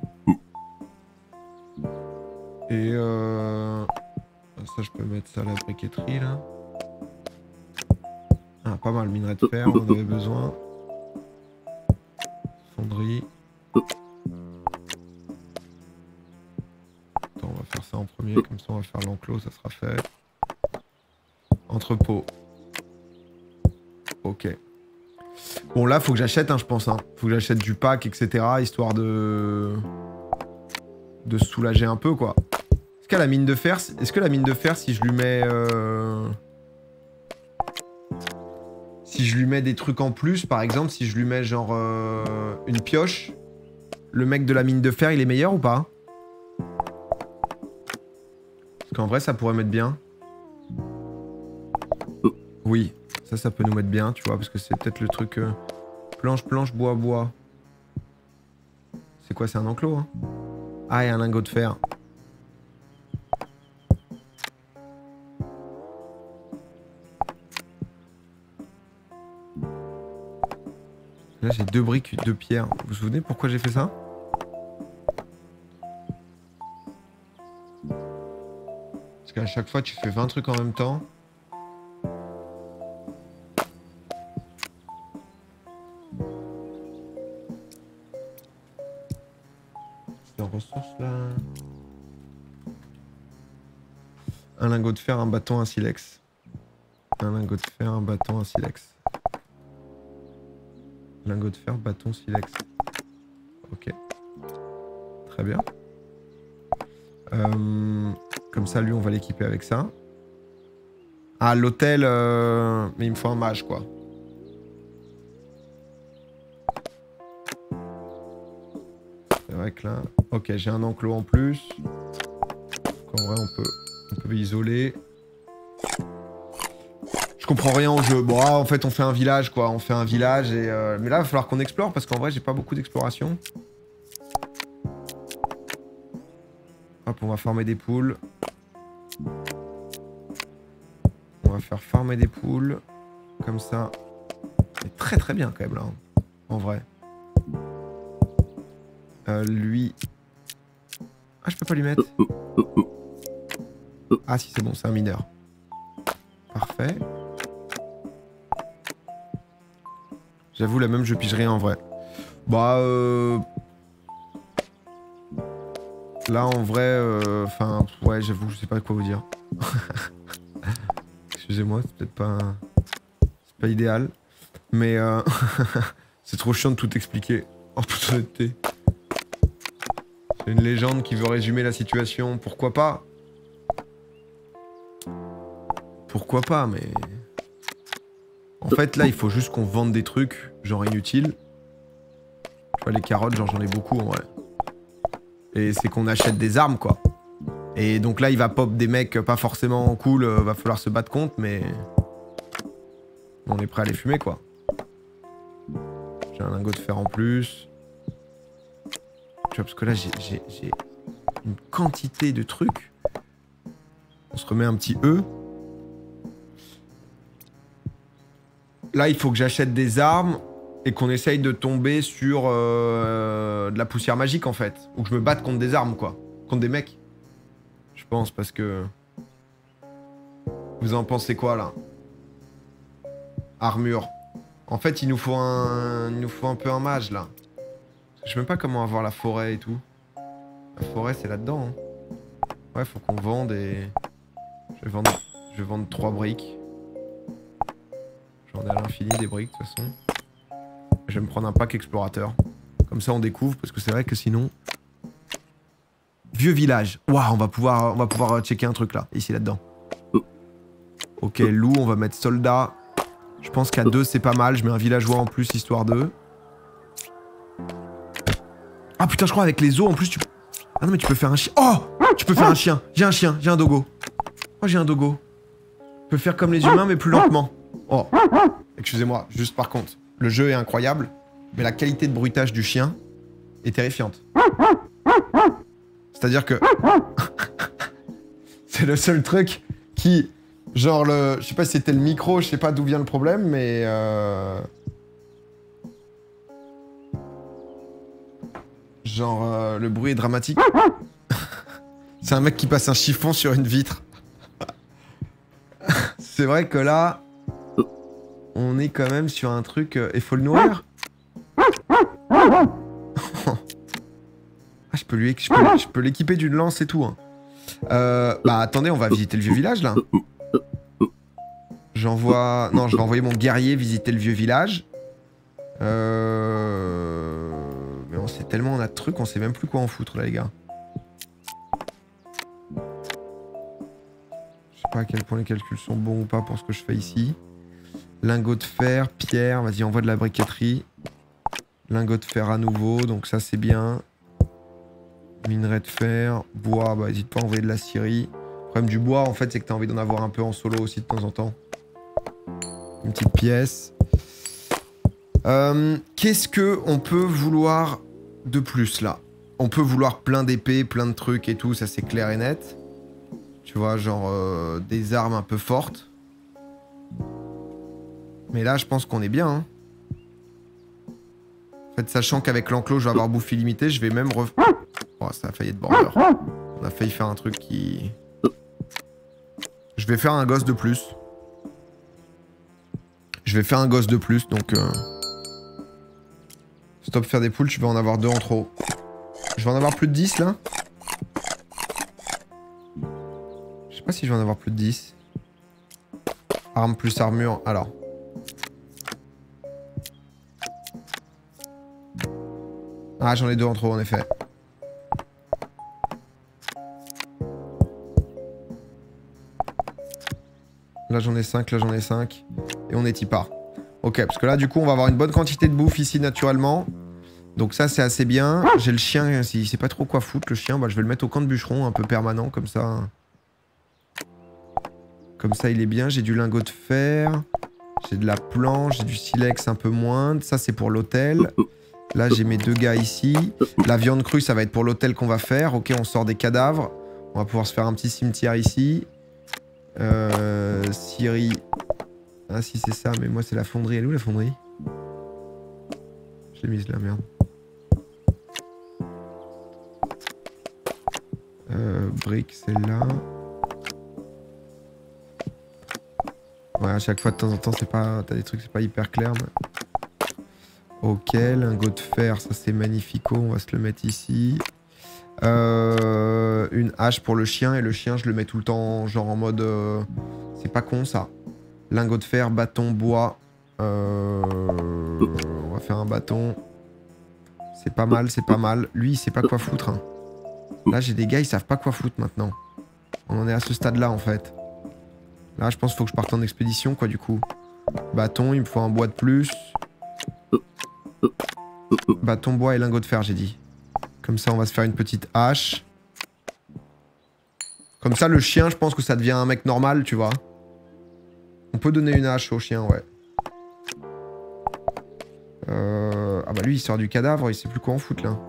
Et euh... ça, je peux mettre ça à la briqueterie, là. Ah, pas mal, minerai de fer, on en avait besoin. Fonderie. Attends, on va faire ça en premier, comme ça on va faire l'enclos, ça sera fait. Entrepôt. Ok. Bon, là, faut que j'achète, hein, je pense. Hein. Faut que j'achète du pack, et cetera. Histoire de... de se soulager un peu, quoi. Est-ce que la mine de fer, est-ce que la mine de fer, si je lui mets... Euh... Si je lui mets des trucs en plus, par exemple, si je lui mets genre euh, une pioche, le mec de la mine de fer, il est meilleur ou pas? Parce qu'en vrai, ça pourrait mettre bien. Oui, ça, ça peut nous mettre bien, tu vois, parce que c'est peut-être le truc... Euh... Planche, planche, bois, bois. C'est quoi, c'est un enclos, hein? Ah, et un lingot de fer. Là, j'ai deux briques, deux pierres. Vous vous souvenez pourquoi j'ai fait ça? Parce qu'à chaque fois, tu fais vingt trucs en même temps. en ressources là. Un lingot de fer, un bâton, un silex. Un lingot de fer, un bâton, un silex. Lingot de fer, bâton, silex. Ok. Très bien. Euh, comme ça, lui, on va l'équiper avec ça. Ah, l'hôtel... Euh... Mais il me faut un mage, quoi. C'est vrai que là... Ok, j'ai un enclos en plus. En vrai, on peut, on peut isoler. Je comprends rien au jeu. Bon, ah, en fait, on fait un village, quoi. On fait un village et... Euh... Mais là, il va falloir qu'on explore parce qu'en vrai, j'ai pas beaucoup d'exploration. Hop, on va farmer des poules. On va faire farmer des poules. Comme ça. C'est très très bien, quand même, là. En vrai. Euh, lui... Ah, je peux pas lui mettre. Ah si, c'est bon, c'est un mineur. Parfait. J'avoue, là même, je pige rien en vrai. Bah, euh... Là, en vrai, enfin, euh... ouais, j'avoue, je sais pas quoi vous dire. Excusez-moi, c'est peut-être pas... C'est pas idéal. Mais, euh... c'est trop chiant de tout expliquer. En toute honnêteté. C'est une légende qui veut résumer la situation. Pourquoi pas? Pourquoi pas, mais... En fait, là, il faut juste qu'on vende des trucs, genre inutiles. Tu vois, les carottes, genre, j'en ai beaucoup, en vrai. Et c'est qu'on achète des armes, quoi. Et donc là, il va pop des mecs pas forcément cool, euh, va falloir se battre contre, mais... On est prêt à les fumer, quoi. J'ai un lingot de fer en plus. Tu vois, parce que là, j'ai une quantité de trucs. On se remet un petit E. Là, il faut que j'achète des armes et qu'on essaye de tomber sur euh, de la poussière magique, en fait. Ou que je me batte contre des armes, quoi. Contre des mecs. Je pense, parce que... Vous en pensez quoi, là? Armure. En fait, il nous faut un... Il nous faut un peu un mage, là. Je sais même pas comment avoir la forêt et tout. La forêt, c'est là-dedans, hein. Ouais, faut qu'on vende et... Je vais vendre... Je vais vendre trois briques. J'en ai à l'infini des briques, de toute façon. Je vais me prendre un pack explorateur. Comme ça, on découvre, parce que c'est vrai que sinon... Vieux village. Waouh, on va pouvoir, on va pouvoir checker un truc, là. Ici, là-dedans. Ok, loup, on va mettre soldat. Je pense qu'à deux, c'est pas mal. Je mets un villageois en plus, histoire de... Ah, putain, je crois, avec les os, en plus, tu... Ah non, mais tu peux faire un chien. Oh! Tu peux faire un chien. J'ai un chien, j'ai un dogo. Oh, j'ai un dogo. Je peux faire comme les humains, mais plus lentement. Oh, excusez-moi, juste par contre, le jeu est incroyable, mais la qualité de bruitage du chien est terrifiante. C'est-à-dire que... c'est le seul truc qui... Genre le... Je sais pas si c'était le micro, je sais pas d'où vient le problème, mais... Euh... Genre, euh, le bruit est dramatique. C'est un mec qui passe un chiffon sur une vitre. C'est vrai que là... On est quand même sur un truc... Il faut le nourrir. Ah, je peux lui... Je peux l'équiper d'une lance et tout. Hein. Euh, bah attendez, on va visiter le vieux village, là. J'envoie... Non, je vais envoyer mon guerrier visiter le vieux village. Euh... Mais on sait tellement on a de trucs, on sait même plus quoi en foutre, là, les gars. Je sais pas à quel point les calculs sont bons ou pas pour ce que je fais ici. Lingot de fer, pierre, vas-y, envoie de la briqueterie. Lingot de fer à nouveau, donc ça c'est bien. Minerai de fer, bois, bah n'hésite pas à envoyer de la scierie. Le problème du bois, en fait, c'est que t'as envie d'en avoir un peu en solo aussi de temps en temps. Une petite pièce. Euh, Qu'est-ce que on peut vouloir de plus, là? On peut vouloir plein d'épées, plein de trucs et tout, ça c'est clair et net. Tu vois, genre euh, des armes un peu fortes. Mais là, je pense qu'on est bien. Hein. En fait, sachant qu'avec l'enclos, je vais avoir bouffe illimitée, je vais même re... Oh, ça a failli être border. On a failli faire un truc qui... Je vais faire un gosse de plus. Je vais faire un gosse de plus, donc... Euh... Stop faire des poules, tu vas en avoir deux en trop. Je vais en avoir plus de dix là. Je sais pas si je vais en avoir plus de dix. Arme plus armure, alors. Ah, j'en ai deux en trop en effet. Là j'en ai cinq, là j'en ai cinq. Et on est y part. Ok, parce que là du coup on va avoir une bonne quantité de bouffe ici naturellement. Donc ça c'est assez bien. J'ai le chien, s'il sait pas trop quoi foutre le chien, bah, je vais le mettre au camp de bûcheron un peu permanent comme ça. Comme ça il est bien. J'ai du lingot de fer. J'ai de la planche, j'ai du silex un peu moins. Ça c'est pour l'hôtel. Là j'ai mes deux gars ici. La viande crue ça va être pour l'hôtel qu'on va faire. Ok, on sort des cadavres. On va pouvoir se faire un petit cimetière ici. Euh... Syrie. Ah si c'est ça, mais moi c'est la fonderie. Elle est où la fonderie? Je l'ai mise là, merde. Euh, brique, celle-là. Ouais, à chaque fois de temps en temps, c'est pas, t'as des trucs, c'est pas hyper clair. Mais... Ok, lingot de fer, ça c'est magnifico. On va se le mettre ici. Euh, une hache pour le chien. Et le chien, je le mets tout le temps, genre en mode... Euh, c'est pas con ça. Lingot de fer, bâton, bois. Euh, on va faire un bâton. C'est pas mal, c'est pas mal. Lui, il sait pas quoi foutre. Hein. Là, j'ai des gars, ils savent pas quoi foutre maintenant. On en est à ce stade-là, en fait. Là, je pense qu'il faut que je parte en expédition, quoi, du coup. Bâton, il me faut un bois de plus. Bâton, bois et lingot de fer, j'ai dit. Comme ça, on va se faire une petite hache. Comme ça, le chien, je pense que ça devient un mec normal, tu vois. On peut donner une hache au chien, ouais. Euh... Ah bah lui, il sort du cadavre, il sait plus quoi en foutre, là.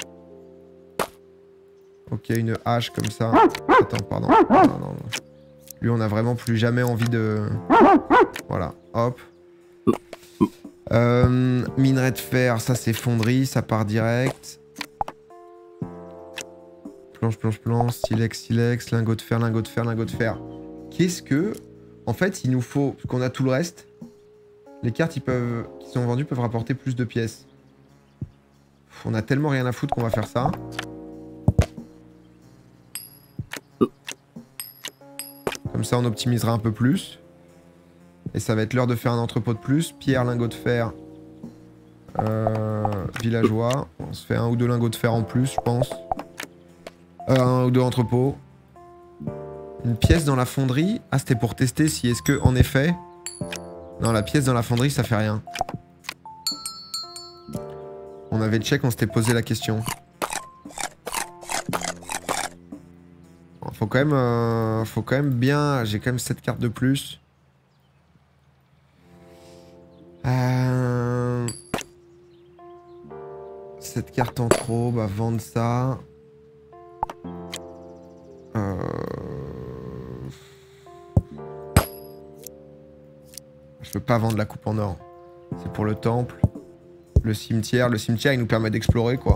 Ok, une hache comme ça. Attends, pardon. Non, non, non. Lui, on a vraiment plus jamais envie de... Voilà, hop. Euh, minerai de fer, ça c'est fonderie, ça part direct. Planche, planche, planche, silex, silex, lingot de fer, lingot de fer, lingot de fer. Qu'est-ce que... En fait, il nous faut... Parce qu'on a tout le reste. Les cartes ils peuvent... qui sont vendues peuvent rapporter plus de pièces. On a tellement rien à foutre qu'on va faire ça. Comme ça, on optimisera un peu plus. Et ça va être l'heure de faire un entrepôt de plus. Pierre, lingot de fer. Euh, villageois. On se fait un ou deux lingots de fer en plus, je pense. Euh, un ou deux entrepôts. Une pièce dans la fonderie. Ah, c'était pour tester si est-ce que, en effet... Non, la pièce dans la fonderie, ça fait rien. On avait le check, on s'était posé la question. Faut quand même... Euh, faut quand même bien... J'ai quand même sept cartes de plus. Euh... sept cartes en trop, bah vendre ça. Euh... Je peux pas vendre la coupe en or. C'est pour le temple. Le cimetière. Le cimetière, il nous permet d'explorer, quoi.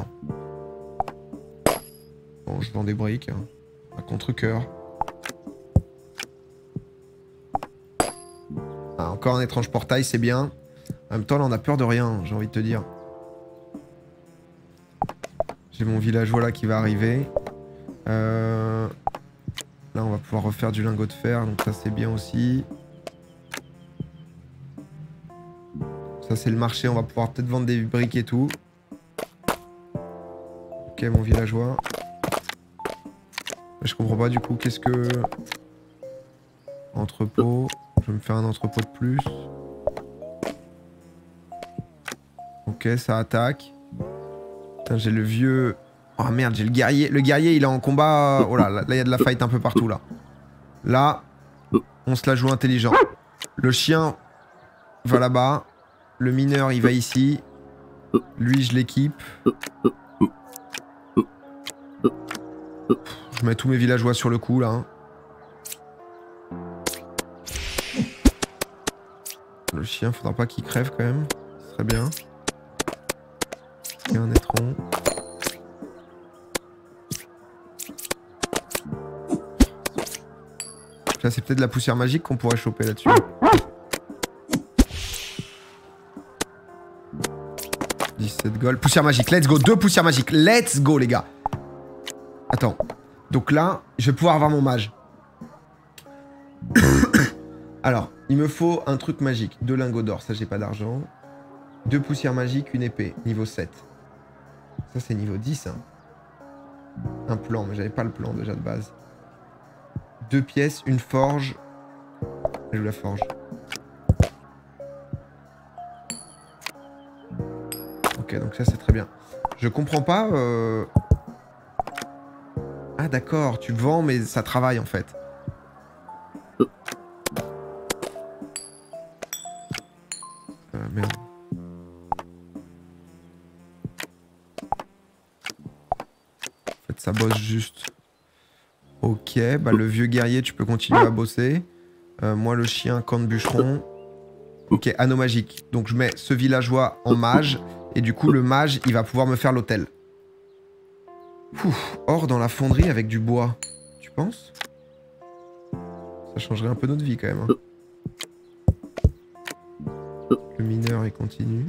Bon, je vends des briques. Hein. À contre-cœur. Ah, encore un étrange portail, c'est bien. En même temps, là, on a peur de rien, j'ai envie de te dire. J'ai mon villageois là qui va arriver. Euh... Là, on va pouvoir refaire du lingot de fer, donc ça, c'est bien aussi. Ça, c'est le marché, on va pouvoir peut-être vendre des briques et tout. Ok, mon villageois. Je comprends pas, du coup, qu'est-ce que... Entrepôt. Je vais me faire un entrepôt de plus. Ok, ça attaque. Putain, j'ai le vieux... Oh merde, j'ai le guerrier. Le guerrier, il est en combat... Oh là, là, il y a de la fight un peu partout, là. Là, on se la joue intelligent. Le chien va là-bas. Le mineur, il va ici. Lui, je l'équipe. Je mets tous mes villageois sur le coup, là. Hein. Le chien, faudra pas qu'il crève, quand même. Ce serait bien. Il y a un étron. Là, c'est peut-être de la poussière magique qu'on pourrait choper là-dessus. dix-sept gold. Poussière magique, let's go. Deux poussières magiques, let's go, les gars. Attends. Donc là, je vais pouvoir avoir mon mage. Alors, il me faut un truc magique. Deux lingots d'or, ça, j'ai pas d'argent. Deux poussières magiques, une épée, niveau sept. Ça, c'est niveau dix, hein. Un plan, mais j'avais pas le plan déjà de base. Deux pièces, une forge. Je joue la forge. Ok, donc ça, c'est très bien. Je comprends pas... Euh... Ah, d'accord, tu vends, mais ça travaille, en fait. Euh, merde. En fait, ça bosse juste. Ok, bah le vieux guerrier, tu peux continuer à bosser. Euh, moi, le chien, camp de bûcheron. Ok, anneau magique. Donc, je mets ce villageois en mage. Et du coup, le mage, il va pouvoir me faire l'hôtel. Or dans la fonderie avec du bois. Tu penses? Ça changerait un peu notre vie, quand même. Hein. Le mineur, il continue.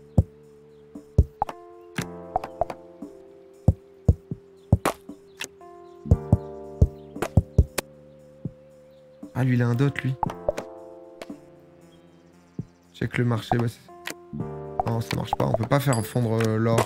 Ah, lui, il a un dot, lui. Check le marché. Bah, non, ça marche pas. On peut pas faire fondre euh, l'or.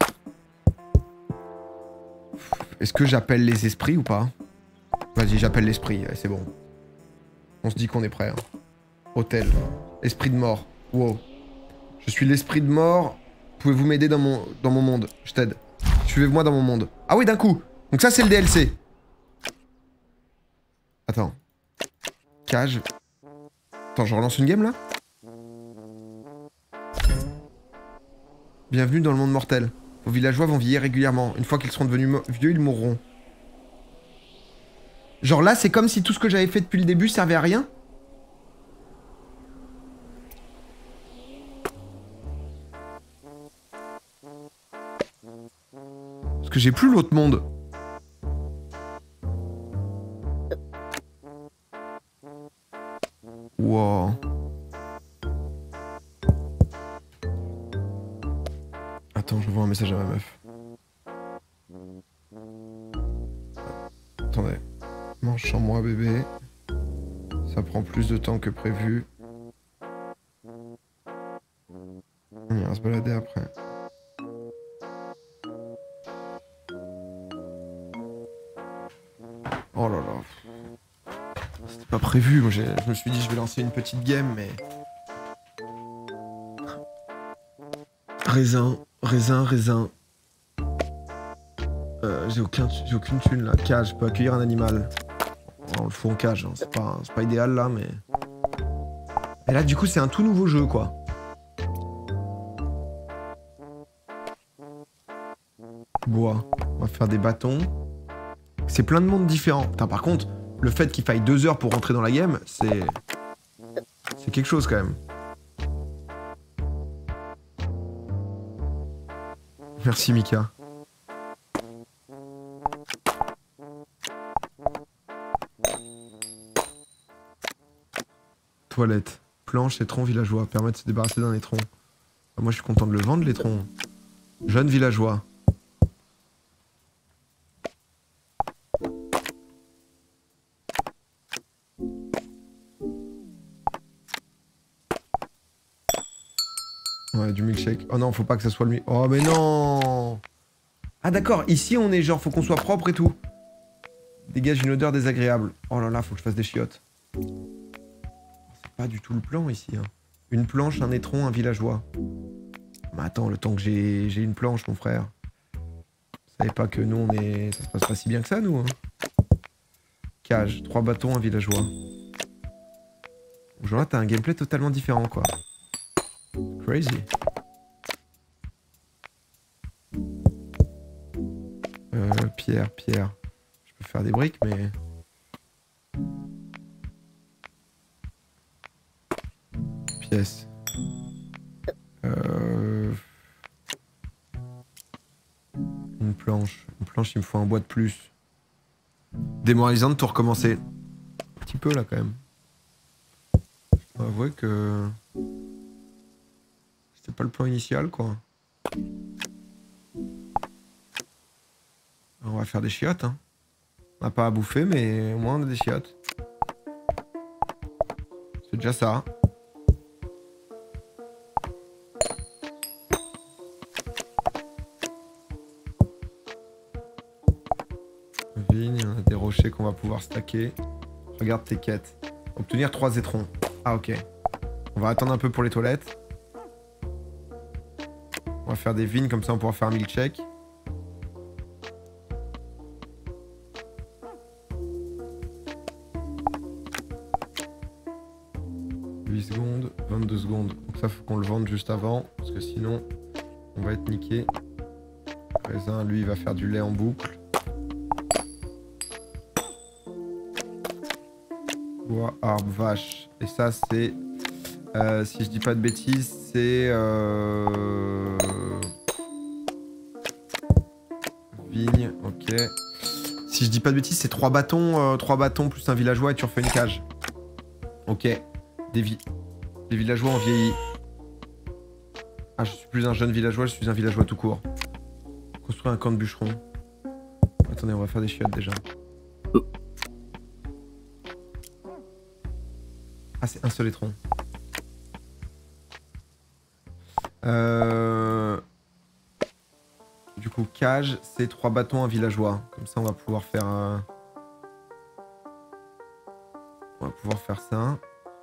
Est-ce que j'appelle les esprits ou pas? Vas-y, j'appelle l'esprit. C'est bon. On se dit qu'on est prêt. Hein. Hôtel. Esprit de mort. Wow. Je suis l'esprit de mort. Pouvez-vous m'aider dans mon, dans mon monde? Je t'aide. Suivez-moi dans mon monde. Ah oui, d'un coup. Donc ça, c'est le D L C. Attends. Cage. Attends, je relance une game, là? Bienvenue dans le monde mortel. Vos villageois vont vieillir régulièrement. Une fois qu'ils seront devenus vieux, ils mourront. Genre là, c'est comme si tout ce que j'avais fait depuis le début servait à rien? Parce que j'ai plus l'autre monde. Wow. Attends, je vois un message à ma meuf. Attendez. Mange sans moi, bébé. Ça prend plus de temps que prévu. On ira se balader après. Oh là là. C'était pas prévu. Moi, je me suis dit, je vais lancer une petite game, mais... Raisin, raisin, raisin. Euh, j'ai aucun, j'ai aucune thune là. Cage, je peux accueillir un animal. On le fout en cage, hein. C'est pas, c'est pas idéal là, mais... Et là, du coup, c'est un tout nouveau jeu, quoi. Bois. On va faire des bâtons. C'est plein de mondes différents. Putain, par contre, le fait qu'il faille deux heures pour rentrer dans la game, c'est... C'est quelque chose, quand même. Merci, Mika. Toilette. Planche, étron, villageois. Permet de se débarrasser d'un étron. Ah, moi, je suis content de le vendre, l'étron. Jeune villageois. Ouais, du milkshake. Oh non, faut pas que ça soit le mi... Oh, mais non! Ah, d'accord. Ici, on est genre, faut qu'on soit propre et tout. Dégage une odeur désagréable. Oh là là, faut que je fasse des chiottes. C'est pas du tout le plan, ici. Hein. Une planche, un étron, un villageois. Mais attends, le temps que j'ai j'ai une planche, mon frère. Vous savez pas que nous, on est... Ça se passe pas si bien que ça, nous. Hein. Cage. Trois bâtons, un villageois. Genre là, t'as un gameplay totalement différent, quoi. Crazy. Euh, pierre, pierre. Je peux faire des briques, mais... Pièce. Euh... Une planche. Une planche, il me faut un bois de plus. Démoralisant de tout recommencer. Un petit peu, là, quand même. Je dois avouer que... C'était pas le plan initial, quoi. On va faire des chiottes. Hein. On n'a pas à bouffer, mais au moins on a des chiottes. C'est déjà ça. Vigne, on a des rochers qu'on va pouvoir stacker. Regarde tes quêtes. Obtenir trois étrons. Ah ok. On va attendre un peu pour les toilettes. On va faire des vignes, comme ça on pourra faire un milkshake. huit secondes, vingt-deux secondes. Donc ça faut qu'on le vende juste avant, parce que sinon on va être niqué. Raisin, lui il va faire du lait en boucle. Bois, arbre, vache. Et ça c'est... Euh, si je dis pas de bêtises, c'est... Euh... Vigne, ok. Si je dis pas de bêtises, c'est trois bâtons, euh, trois bâtons plus un villageois et tu refais une cage. Ok. Des, vi... Des villageois ont vieilli. Ah, je suis plus un jeune villageois, je suis un villageois tout court. Construire un camp de bûcheron. Attendez, on va faire des chiottes déjà. Ah, c'est un seul étron. Euh... Du coup, cage, c'est trois bâtons, un villageois. Comme ça, on va pouvoir faire... Euh... On va pouvoir faire ça.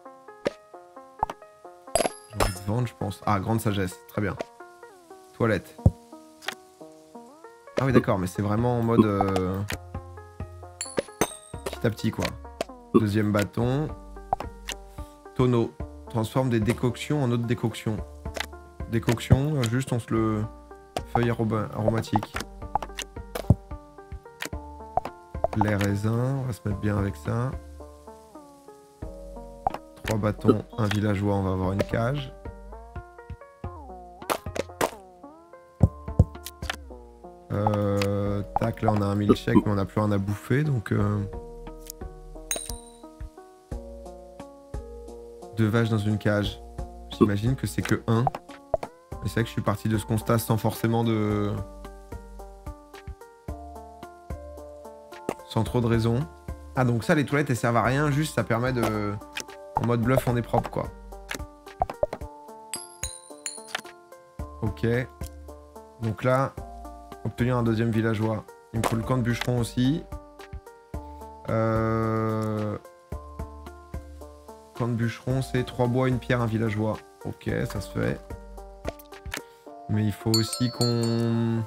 J'ai envie de vendre, je pense. Ah, grande sagesse, très bien. Toilette. Ah oui, d'accord, mais c'est vraiment en mode... Euh... Petit à petit, quoi. Deuxième bâton. Tonneau. Transforme des décoctions en autres décoctions. Décoction, juste on se le... Feuille aromatique. Les raisins, on va se mettre bien avec ça. Trois bâtons, un villageois, on va avoir une cage. Euh, tac, là on a un milkshake, mais on n'a plus rien à bouffer, donc... Euh... Deux vaches dans une cage. J'imagine que c'est que un. Mais c'est vrai que je suis parti de ce constat sans forcément de... Sans trop de raison. Ah donc ça, les toilettes, elles servent à rien, juste ça permet de... En mode bluff, on est propre, quoi. Ok. Donc là, obtenir un deuxième villageois. Il me faut le camp de bûcheron aussi. Euh... Camp de bûcheron, c'est trois bois, une pierre, un villageois. Ok, ça se fait. Mais il faut aussi qu'on...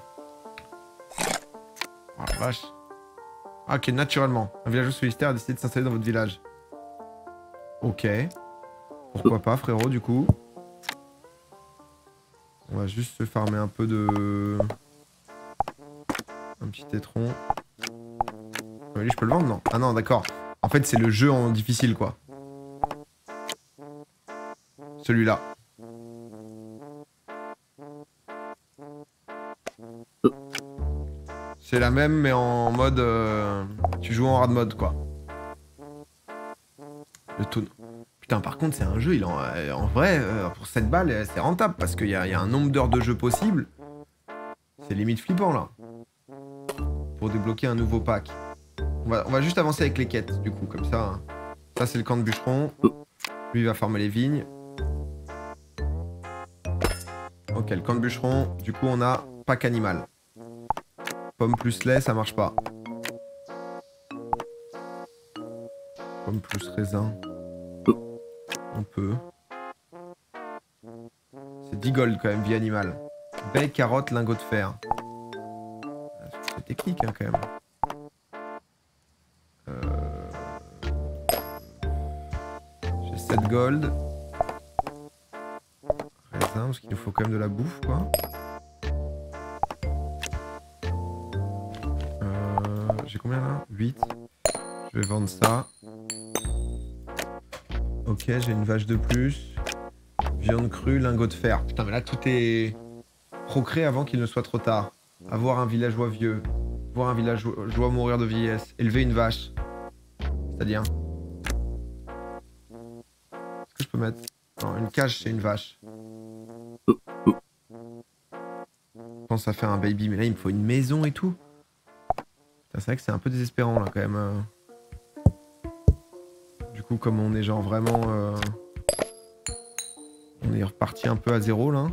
Oh la vache. Ah, ok, naturellement. Un villageois solitaire a décidé de s'installer dans votre village. Ok. Pourquoi pas, frérot, du coup. On va juste se farmer un peu de... Un petit étron. Mais lui, je peux le vendre, non? Ah non, d'accord. En fait, c'est le jeu en difficile, quoi. Celui-là. C'est la même, mais en mode... Euh, tu joues en hard mode, quoi. Le tonneau. Putain, par contre, c'est un jeu, il en, en vrai, euh, pour sept balles, c'est rentable, parce qu'il y, y a un nombre d'heures de jeu possible. C'est limite flippant, là. Pour débloquer un nouveau pack. On va, on va juste avancer avec les quêtes, du coup, comme ça. Hein. Ça, c'est le camp de bûcheron. Lui, il va farmer les vignes. Ok, le camp de bûcheron. Du coup, on a pack animal. Pomme plus lait, ça marche pas. Pomme plus raisin. On peut. C'est dix gold quand même, vie animale. Baie, carotte, lingot de fer. C'est technique hein, quand même. Euh... J'ai sept gold. Raisin, parce qu'il nous faut quand même de la bouffe, quoi. Euh... J'ai combien là? huit. Je vais vendre ça. Ok, j'ai une vache de plus. Viande crue, lingot de fer. Putain, mais là, tout est procréé avant qu'il ne soit trop tard. Avoir un villageois vieux. Voir un villageois mourir de vieillesse. Élever une vache. C'est-à-dire... Est-ce que je peux mettre... Non, une cage, c'est une vache. pense à faire un baby, mais là il me faut une maison et tout. C'est vrai que c'est un peu désespérant là quand même. Euh... Du coup, comme on est genre vraiment... Euh... On est reparti un peu à zéro là.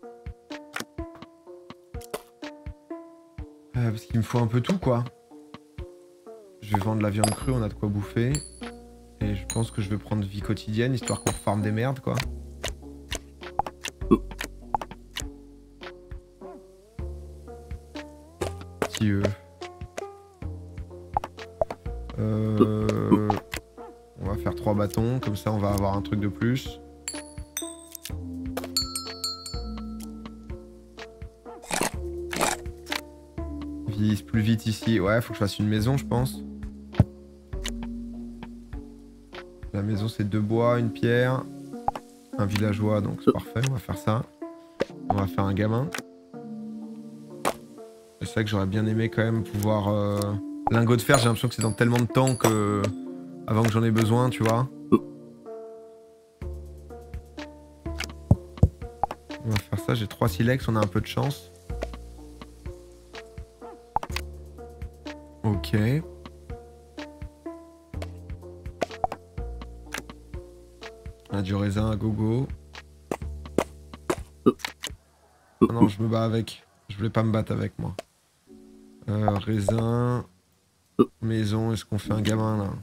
Euh, parce qu'il me faut un peu tout quoi. Je vais vendre la viande crue, on a de quoi bouffer. Et je pense que je vais prendre vie quotidienne, histoire qu'on farme des merdes quoi. Si euh... Euh... On va faire trois bâtons, comme ça on va avoir un truc de plus. Vise plus vite ici. Ouais, faut que je fasse une maison, je pense. La maison, c'est deux bois, une pierre, un villageois, donc c'est parfait, on va faire ça. On va faire un gamin. C'est vrai que j'aurais bien aimé quand même pouvoir... Euh... Lingot de fer, j'ai l'impression que c'est dans tellement de temps que... Avant que j'en ai besoin, tu vois. On va faire ça, j'ai trois silex, on a un peu de chance. Ok. On a du raisin à gogo. Ah non, je me bats avec. Je voulais pas me battre avec moi. Euh, raisin. Maison, est-ce qu'on fait un gamin là?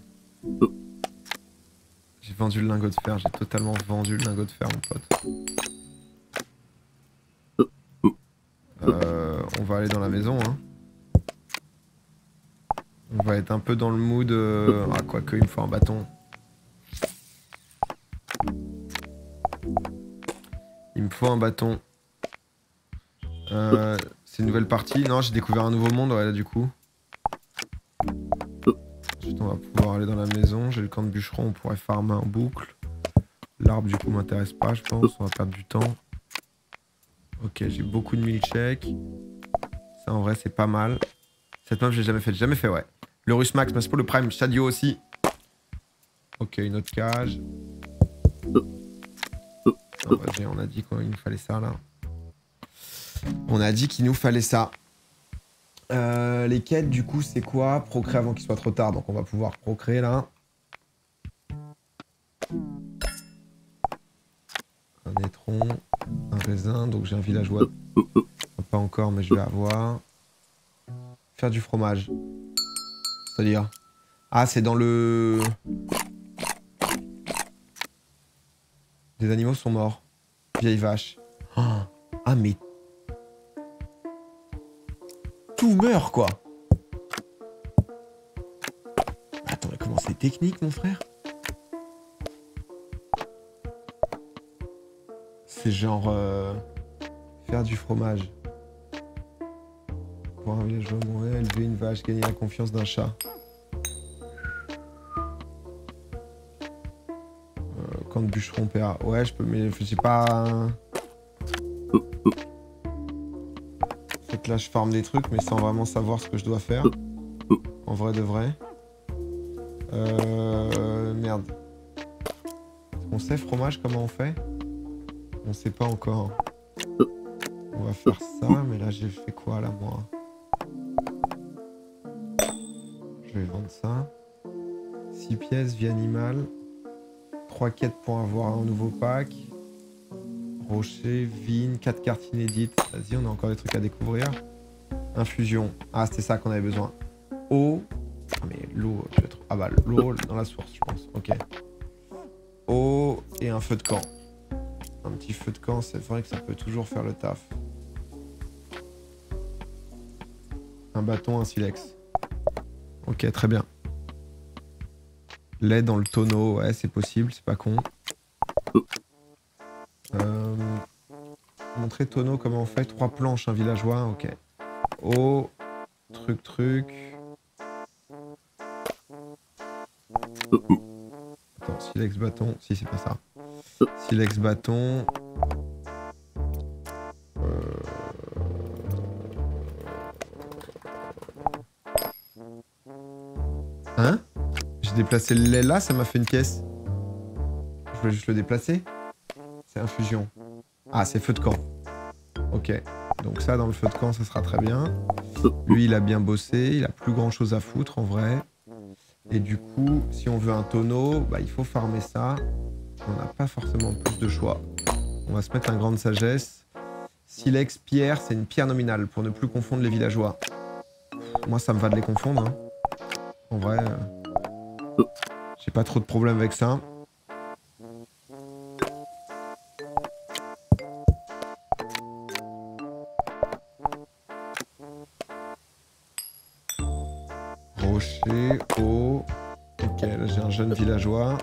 J'ai vendu le lingot de fer, j'ai totalement vendu le lingot de fer, mon pote. Euh, on va aller dans la maison, hein. On va être un peu dans le mood... Euh... Ah, quoique, il me faut un bâton. Il me faut un bâton. Euh, c'est une nouvelle partie. Non, j'ai découvert un nouveau monde, ouais, là, du coup. Ensuite, on va pouvoir aller dans la maison. J'ai le camp de bûcheron, on pourrait farmer en boucle. L'arbre, du coup, m'intéresse pas, je pense. On va perdre du temps. Ok, j'ai beaucoup de milkshake. Ça, en vrai, c'est pas mal. Cette map, je l'ai jamais fait. J'ai jamais fait, ouais. Le Russe Max, merci pour le Prime. Shadio aussi. Ok, une autre cage. Non, bah, on a dit qu'il nous fallait ça, là. On a dit qu'il nous fallait ça. Euh, les quêtes, du coup, c'est quoi? Procréer avant qu'il soit trop tard. Donc, on va pouvoir procréer, là. Un étron, un raisin. Donc, j'ai un villageois. Pas encore, mais je vais avoir. Faire du fromage. C'est-à-dire... Ah, c'est dans le... Des animaux sont morts. Vieille vache. Oh. Ah, mais... Tout meurt, quoi. Attends, mais comment c'est technique, mon frère? C'est genre... Euh... Faire du fromage. Pour un villageois mourir, élever une vache, gagner la confiance d'un chat. Euh, camp de bûcheron P A. Ouais, je peux, mais je sais pas... En fait, là, je farme des trucs, mais sans vraiment savoir ce que je dois faire. En vrai de vrai. Euh... Merde. On sait fromage, comment on fait? On sait pas encore. On va faire ça, mais là, j'ai fait quoi, là, moi? Je vais vendre ça. six pièces, vie animale. trois quêtes pour avoir un nouveau pack. Rocher, vigne, quatre cartes inédites. Vas-y, on a encore des trucs à découvrir. Infusion. Ah, c'était ça qu'on avait besoin. Eau. Ah, mais l'eau, je vais être... Ah bah, l'eau dans la source, je pense. Ok. Eau et un feu de camp. Un petit feu de camp, c'est vrai que ça peut toujours faire le taf. Un bâton, un silex. Ok, très bien. Lait dans le tonneau, ouais, c'est possible, c'est pas con. Euh, montrer tonneau, comment on fait? Trois planches, un villageois, ok. Oh, truc, truc. Attends, silex bâton, si c'est pas ça. Silex bâton. Euh... Hein? J'ai déplacé le lait là, ça m'a fait une pièce. Je voulais juste le déplacer. C'est infusion. Ah, c'est feu de camp. Ok. Donc ça, dans le feu de camp, ça sera très bien. Lui, il a bien bossé. Il a plus grand-chose à foutre, en vrai. Et du coup, si on veut un tonneau, bah, il faut farmer ça. On n'a pas forcément plus de choix. On va se mettre un grain de sagesse. Silex, pierre, c'est une pierre nominale pour ne plus confondre les villageois. Moi, ça me va de les confondre. Hein. En vrai, euh, j'ai pas trop de problème avec ça. Rocher, eau. Ok, là j'ai un jeune villageois.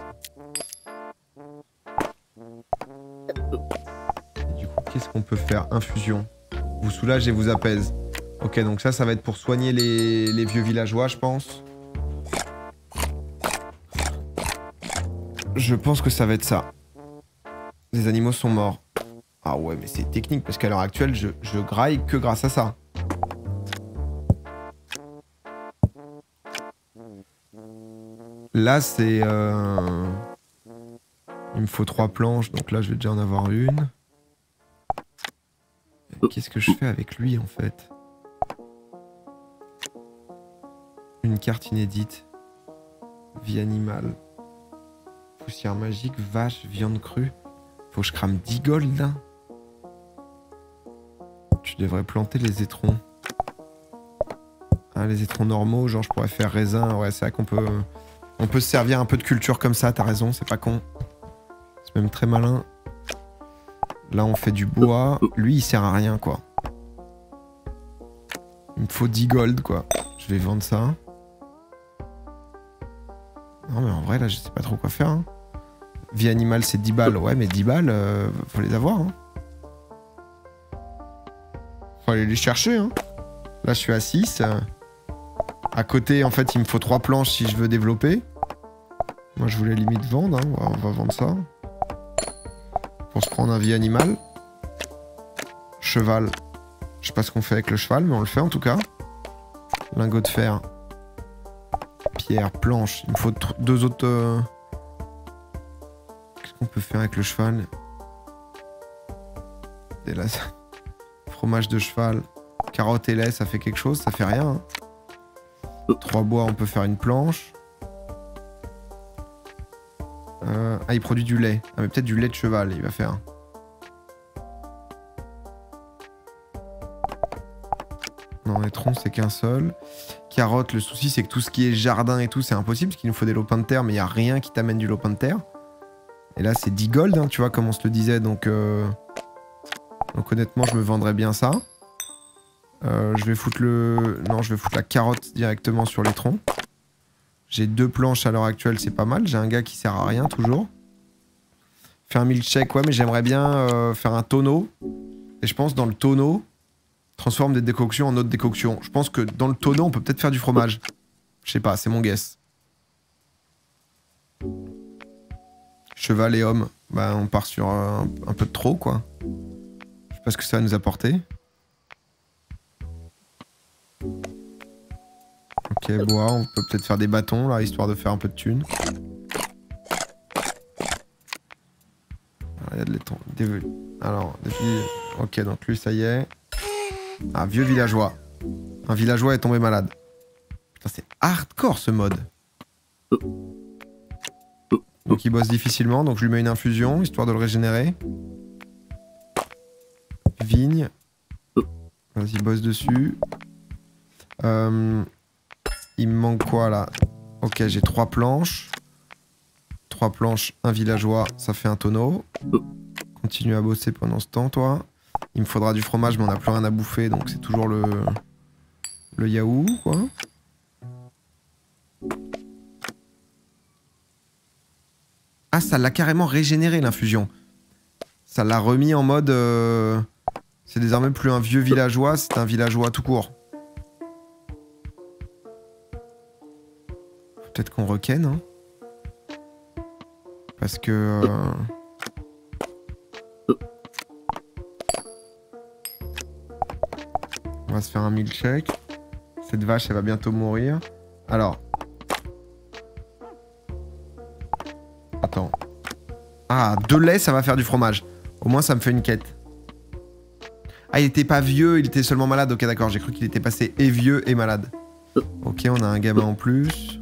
Et du coup, qu'est-ce qu'on peut faire? Infusion. Vous soulage et vous apaise. Ok, donc ça, ça va être pour soigner les, les vieux villageois, je pense. Je pense que ça va être ça. Les animaux sont morts. Ah ouais, mais c'est technique, parce qu'à l'heure actuelle, je, je graille que grâce à ça. Là, c'est... Euh... Il me faut trois planches, donc là, je vais déjà en avoir une. Qu'est-ce que je fais avec lui, en fait? Une carte inédite. Vie animale. Poussière magique, vache, viande crue. Faut que je crame dix gold, là. Tu devrais planter les étrons. Ah, les étrons normaux, genre je pourrais faire raisin. Ouais, c'est vrai qu'on peut... On peut se servir un peu de culture comme ça, t'as raison, c'est pas con. C'est même très malin. Là, on fait du bois. Lui, il sert à rien, quoi. Il me faut dix gold, quoi. Je vais vendre ça. Non, mais en vrai, là, je sais pas trop quoi faire. Hein. Vie animale, c'est dix balles. Ouais, mais dix balles, euh, faut les avoir. Hein. Faut aller les chercher. Hein. Là, je suis à six. À côté, en fait, il me faut trois planches si je veux développer. Moi, je voulais limite vendre. Hein. On, va, on va vendre ça. Pour se prendre un vie animal. Cheval. Je sais pas ce qu'on fait avec le cheval, mais on le fait en tout cas. Lingot de fer. Pierre, planche. Il me faut deux autres... Euh... Qu'est-ce qu'on peut faire avec le cheval? Des lasagnes. Fromage de cheval. Carotte et lait, ça fait quelque chose? Ça fait rien. Hein. Trois bois, on peut faire une planche. Euh... Ah, il produit du lait. Ah, mais peut-être du lait de cheval, il va faire. Non, les troncs, c'est qu'un seul. Carotte, le souci, c'est que tout ce qui est jardin et tout, c'est impossible, parce qu'il nous faut des lopins de terre, mais il n'y a rien qui t'amène du lopin de terre. Et là, c'est dix gold, hein, tu vois, comme on se le disait, donc... Euh... Donc honnêtement, je me vendrais bien ça. Euh, je vais foutre le... Non, je vais foutre la carotte directement sur les troncs. J'ai deux planches à l'heure actuelle, c'est pas mal. J'ai un gars qui sert à rien, toujours. Faire un milkshake, ouais, mais j'aimerais bien euh, faire un tonneau. Et je pense, dans le tonneau... Transforme des décoctions en autres décoctions. Je pense que dans le tonneau, on peut peut-être faire du fromage. Je sais pas, c'est mon guess. Cheval et homme. Bah, on part sur un, un peu de trop, quoi. Je sais pas ce que ça va nous apporter. Ok, bois. On peut peut-être faire des bâtons, là, histoire de faire un peu de thunes. Il y a de laiton. Des... Alors, depuis... Ok, donc lui, ça y est. Un vieux villageois. Un villageois est tombé malade. Putain, c'est hardcore ce mode. Donc il bosse difficilement, donc je lui mets une infusion, histoire de le régénérer. Vigne. Vas-y, bosse dessus. Euh, il me manque quoi là? Ok, j'ai trois planches. Trois planches, un villageois, ça fait un tonneau. Continue à bosser pendant ce temps, toi. Il me faudra du fromage, mais on n'a plus rien à bouffer, donc c'est toujours le... Le yaourt, quoi. Ah, ça l'a carrément régénéré, l'infusion. Ça l'a remis en mode... Euh... C'est désormais plus un vieux villageois, c'est un villageois tout court. Peut-être qu'on requenne, hein. Parce que... Euh... On va se faire un milkshake. Cette vache, elle va bientôt mourir. Alors. Attends. Ah, deux laits, ça va faire du fromage. Au moins, ça me fait une quête. Ah, il était pas vieux, il était seulement malade. Ok, d'accord, j'ai cru qu'il était passé et vieux et malade. Ok, on a un gamin en plus.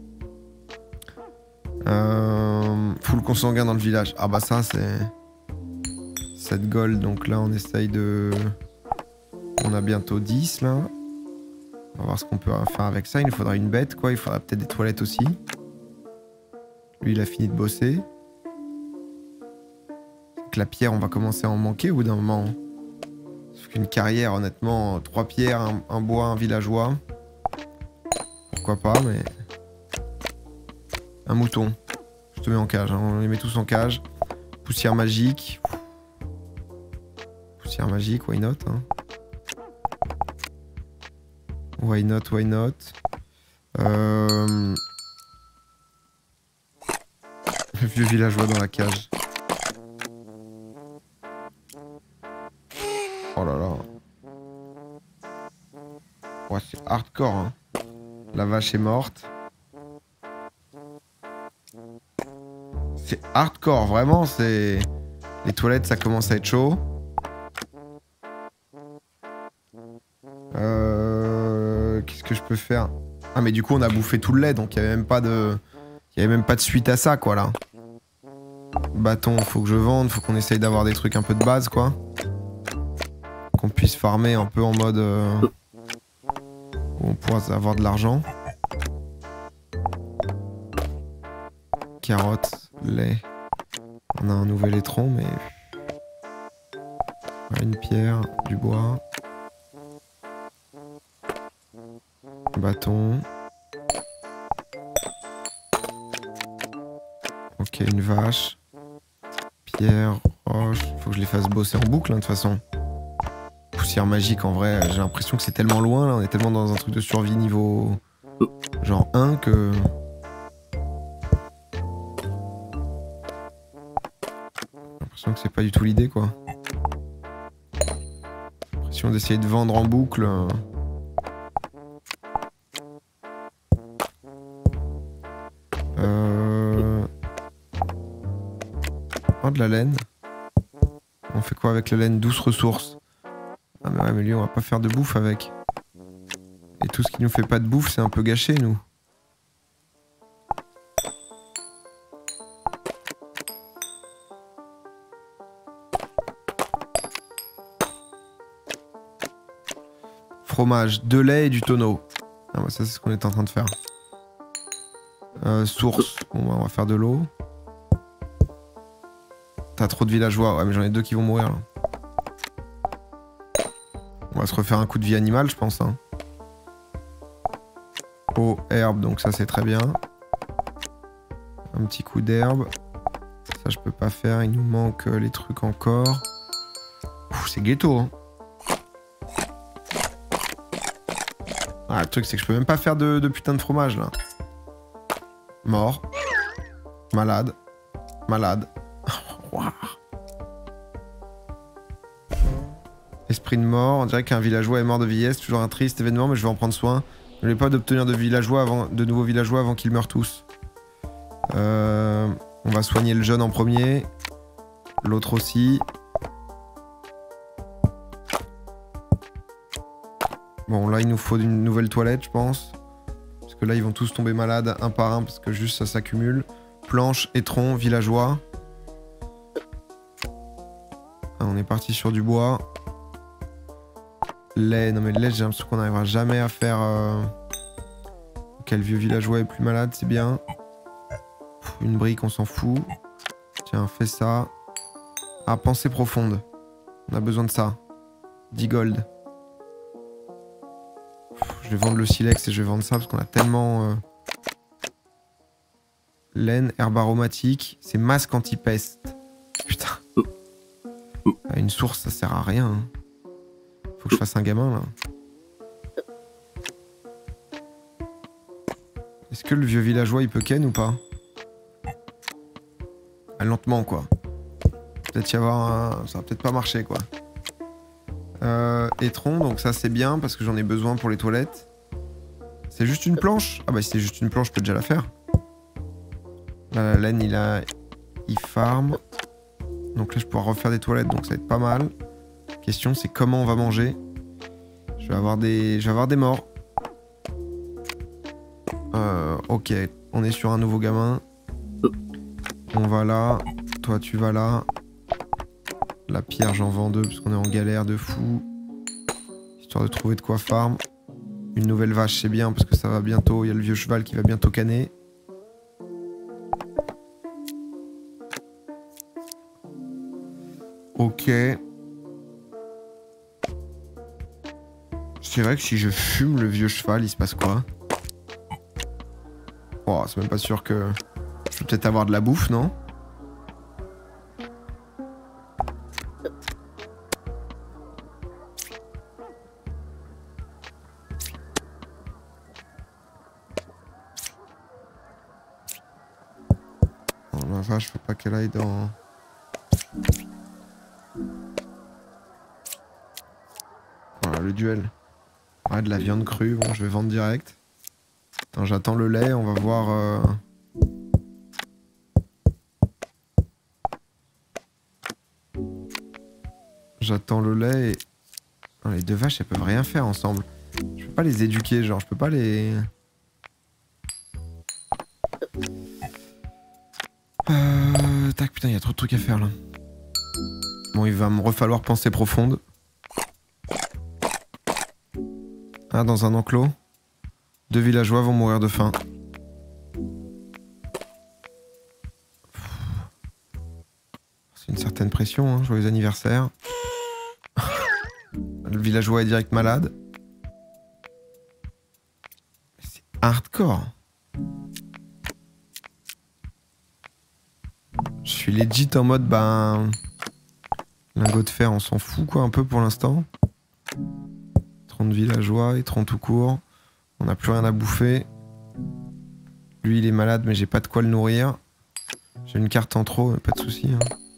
Euh, full consanguin dans le village. Ah bah ça, c'est... sept gold, donc là, on essaye de... On a bientôt dix, là. On va voir ce qu'on peut faire avec ça. Il nous faudra une bête, quoi. Il faudra peut-être des toilettes aussi. Lui, il a fini de bosser. Donc la pierre, on va commencer à en manquer au bout d'un moment. Sauf qu'une carrière, honnêtement, trois pierres, un, un bois, un villageois. Pourquoi pas, mais... Un mouton. Je te mets en cage, hein. On les met tous en cage. Poussière magique. Poussière magique, why not, hein. Why not, why not. Euh... Le vieux villageois dans la cage. Oh là là. Ouais, c'est hardcore, hein. La vache est morte. C'est hardcore, vraiment, c'est... Les toilettes, ça commence à être chaud. Euh... Qu'est-ce que je peux faire? Ah, mais du coup, on a bouffé tout le lait, donc il n'y avait même pas de... Il y avait même pas de suite à ça, quoi, là. Bâton, faut que je vende, faut qu'on essaye d'avoir des trucs un peu de base, quoi. Qu'on puisse farmer un peu en mode... Euh... Où on pourra avoir de l'argent. Carottes, lait. On a un nouvel étron, mais... Une pierre, du bois. Bâton. Ok, une vache. Pierre, roche. Faut que je les fasse bosser en boucle, hein, de toute façon. Poussière magique, en vrai, j'ai l'impression que c'est tellement loin, là. On est tellement dans un truc de survie niveau... Genre un que... J'ai l'impression que c'est pas du tout l'idée, quoi. J'ai l'impression d'essayer de vendre en boucle... Euh... Oh, de la laine. On fait quoi avec la laine? Douce ressources. Ah mais ouais, mais lui, on va pas faire de bouffe avec. Et tout ce qui nous fait pas de bouffe, c'est un peu gâché, nous. Fromage, de lait et du tonneau. Ah bah ça, c'est ce qu'on est en train de faire. Euh, source. Bon bah on va faire de l'eau. T'as trop de villageois. Ouais mais j'en ai deux qui vont mourir là. On va se refaire un coup de vie animale je pense, hein. Eau, herbe, donc ça c'est très bien. Un petit coup d'herbe. Ça je peux pas faire, il nous manque les trucs encore. C'est ghetto, hein. Ah le truc c'est que je peux même pas faire de, de putain de fromage là. Mort. Malade. Malade. Wow. Esprit de mort. On dirait qu'un villageois est mort de vieillesse. Toujours un triste événement, mais je vais en prendre soin. Je n'ai pas d'obtenir de villageois avant, de nouveaux villageois avant qu'ils meurent tous. Euh, on va soigner le jeune en premier. L'autre aussi. Bon, là, il nous faut une nouvelle toilette, je pense. Parce que là, ils vont tous tomber malades un par un parce que juste ça s'accumule. Planche, étron, villageois. Ah, on est parti sur du bois. Lait, non mais le lait, j'ai l'impression qu'on n'arrivera jamais à faire... Euh... Quel vieux villageois est plus malade, c'est bien. Une brique, on s'en fout. Tiens, fais ça. Ah, pensée profonde. On a besoin de ça. dix gold. Je vais vendre le silex et je vais vendre ça parce qu'on a tellement... Euh... Laine, herbe aromatique. C'est masque anti-peste. Putain. Ah, une source, ça sert à rien. Hein. Faut que je fasse un gamin, là. Est-ce que le vieux villageois, il peut ken ou pas? Ah, lentement, quoi. Peut-être y avoir un... Ça va peut-être pas marcher, quoi. Euh, étron, donc ça, c'est bien, parce que j'en ai besoin pour les toilettes. C'est juste une planche? Ah bah, si c'est juste une planche, je peux déjà la faire. Là, la laine, il a... Il farm. Donc là, je pourrais refaire des toilettes, donc ça va être pas mal. Question, c'est comment on va manger. Je vais avoir des, je vais avoir des morts. Euh, ok, on est sur un nouveau gamin. On va là. Toi, tu vas là. La pierre, j'en vends deux parce qu'on est en galère de fou. Histoire de trouver de quoi farm. Une nouvelle vache, c'est bien parce que ça va bientôt. Il y a le vieux cheval qui va bientôt canner. Ok. C'est vrai que si je fume le vieux cheval, il se passe quoi? Oh, c'est même pas sûr que... Je peux peut-être avoir de la bouffe, non? Oh la vache, faut pas qu'elle aille dans... Voilà, le duel. Ouais, de la viande crue, bon, je vais vendre direct. Attends, j'attends le lait, on va voir... Euh... J'attends le lait et... Non, les deux vaches, elles peuvent rien faire ensemble. Je peux pas les éduquer, genre, je peux pas les... Euh... Tac, putain, il y a trop de trucs à faire, là. Bon, il va me refalloir penser profonde. Ah, dans un enclos. Deux villageois vont mourir de faim. C'est une certaine pression, hein. Joyeux anniversaire. Le villageois est direct malade. C'est hardcore. Je suis legit en mode, ben... lingot de fer, on s'en fout, quoi, un peu pour l'instant. trente villageois et trente tout court. On n'a plus rien à bouffer. Lui, il est malade, mais j'ai pas de quoi le nourrir. J'ai une carte en trop, pas de soucis. Hein.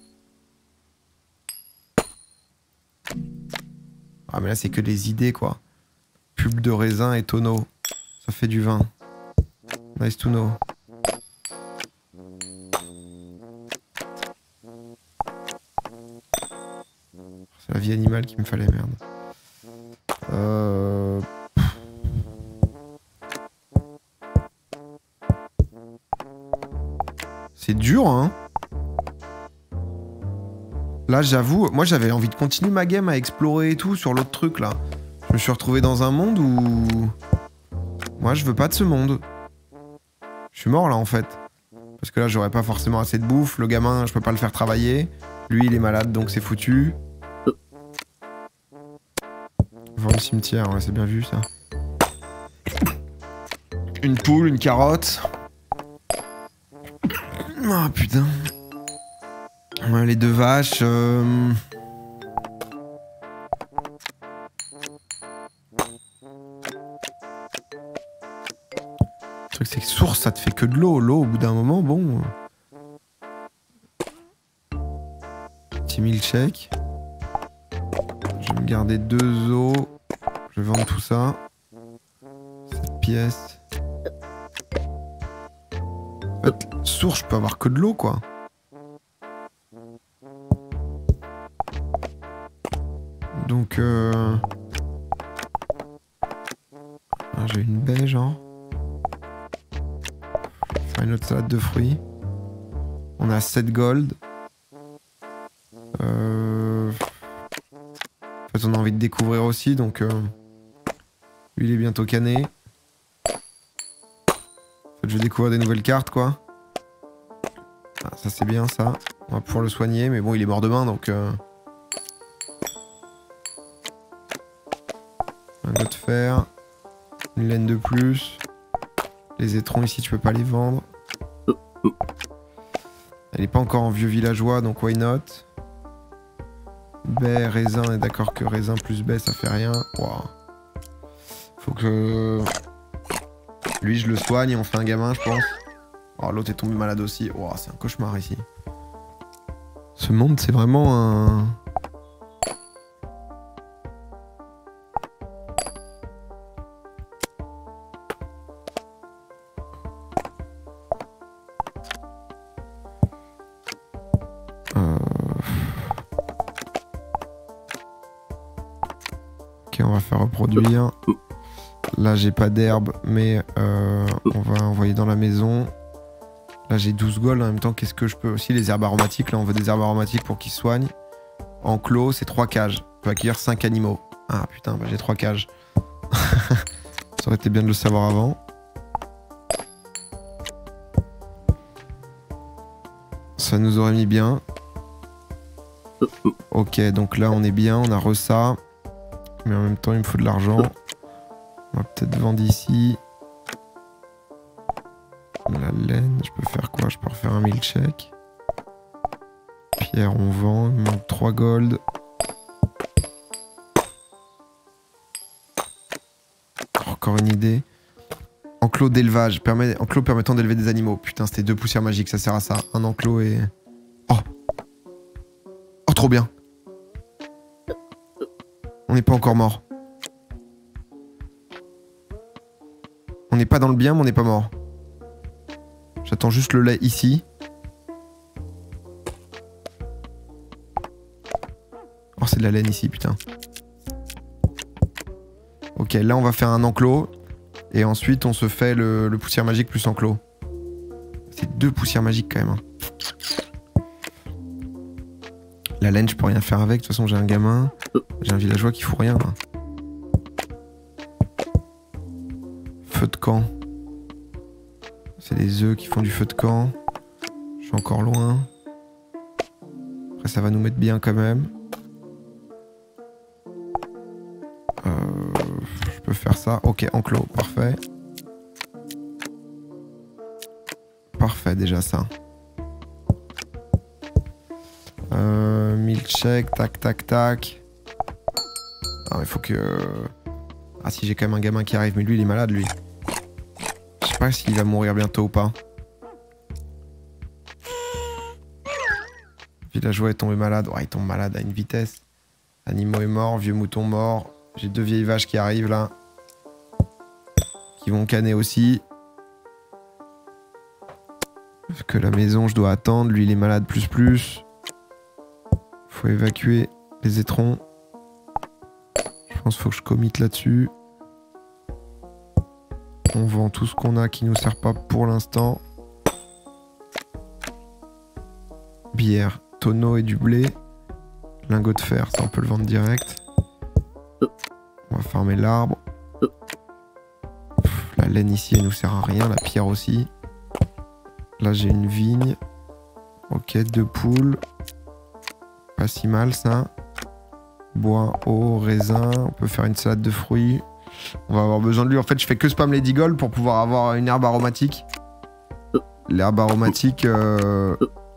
Ah, mais là, c'est que des idées, quoi. Pulpe de raisin et tonneau. Ça fait du vin. Nice to know. C'est la vie animale qu'il me fallait, merde. Euh... C'est dur, hein. Là, j'avoue, moi j'avais envie de continuer ma game à explorer et tout sur l'autre truc, là. Je me suis retrouvé dans un monde où... Moi, je veux pas de ce monde. Je suis mort, là, en fait. Parce que là, j'aurais pas forcément assez de bouffe. Le gamin, je peux pas le faire travailler. Lui, il est malade, donc c'est foutu. Vendre le cimetière, ouais, c'est bien vu, ça. Une poule, une carotte. Ah, putain. Ouais, les deux vaches... Euh... Le truc, c'est que source, ça te fait que de l'eau. L'eau, au bout d'un moment, bon... Petit milkshake. Je vais me garder deux os. Je vais vendre tout ça. Cette pièce. En fait, source, je peux avoir que de l'eau, quoi. Donc, euh... ah, j'ai une baie, genre. Faire une autre salade de fruits. On a sept gold. Euh... En fait, on a envie de découvrir aussi, donc... Euh... Lui, il est bientôt canné. En fait, je vais découvrir des nouvelles cartes, quoi. Ah, ça, c'est bien, ça. On va pouvoir le soigner, mais bon, il est mort demain, donc... Euh... Un autre fer. Une laine de plus. Les étrons, ici, tu peux pas les vendre. Elle est pas encore en vieux villageois, donc why not. Baie, raisin, on est d'accord que raisin plus baie, ça fait rien. Wow. Faut que... Lui, je le soigne et on fait un gamin, je pense. Oh, l'autre est tombé malade aussi. Wow, c'est un cauchemar ici. Ce monde, c'est vraiment un... Ok, on va faire reproduire. Là, j'ai pas d'herbe, mais euh, on va envoyer dans la maison. Là, j'ai douze gold. En même temps, qu'est-ce que je peux... Aussi, les herbes aromatiques. Là, on veut des herbes aromatiques pour qu'ils soignent. Enclos, c'est trois cages. On peut accueillir cinq animaux. Ah, putain, bah, j'ai trois cages. Ça aurait été bien de le savoir avant. Ça nous aurait mis bien. Ok, donc là, on est bien. On a re ça. Mais en même temps, il me faut de l'argent. On va peut-être vendre ici. La laine, je peux faire quoi? Je peux refaire un milkshake. Pierre, on vend. Il me manque trois gold. Encore une idée. Enclos d'élevage. Permet... Enclos permettant d'élever des animaux. Putain, c'était deux poussières magiques, ça sert à ça. Un enclos et... Oh! Oh, trop bien! On n'est pas encore mort. On n'est pas dans le bien, mais on n'est pas mort. J'attends juste le lait ici. Oh, c'est de la laine ici, putain. Ok, là, on va faire un enclos. Et ensuite, on se fait le, le poussière magique plus enclos. C'est deux poussières magiques, quand même. Hein. La laine, je peux rien faire avec. De toute façon, j'ai un gamin. J'ai un villageois qui fout rien, là. Feu de camp. C'est des œufs qui font du feu de camp. Je suis encore loin. Après, ça va nous mettre bien quand même. Euh, je peux faire ça. Ok, enclos, parfait. Parfait, déjà ça. Euh, milkshake, tac, tac, tac. Ah, il faut que... Ah si, j'ai quand même un gamin qui arrive, mais lui, il est malade, lui. Je sais pas s'il va mourir bientôt ou pas. Villageois est tombé malade. Ouais, il tombe malade à une vitesse. Animaux est mort, vieux mouton mort. J'ai deux vieilles vaches qui arrivent là. Qui vont canner aussi. Parce que la maison, je dois attendre. Lui, il est malade plus plus. Faut évacuer les étrons. Je pense qu'il faut que je commit là-dessus. On vend tout ce qu'on a qui nous sert pas pour l'instant. Bière, tonneau et du blé. Lingot de fer, ça on peut le vendre direct. On va farmer l'arbre. La laine ici, elle nous sert à rien. La pierre aussi. Là, j'ai une vigne. Ok, deux poules. Pas si mal, ça. Bois, eau, raisin. On peut faire une salade de fruits. On va avoir besoin de lui. En fait, je fais que spam les Deagle pour pouvoir avoir une herbe aromatique. L'herbe aromatique... Euh...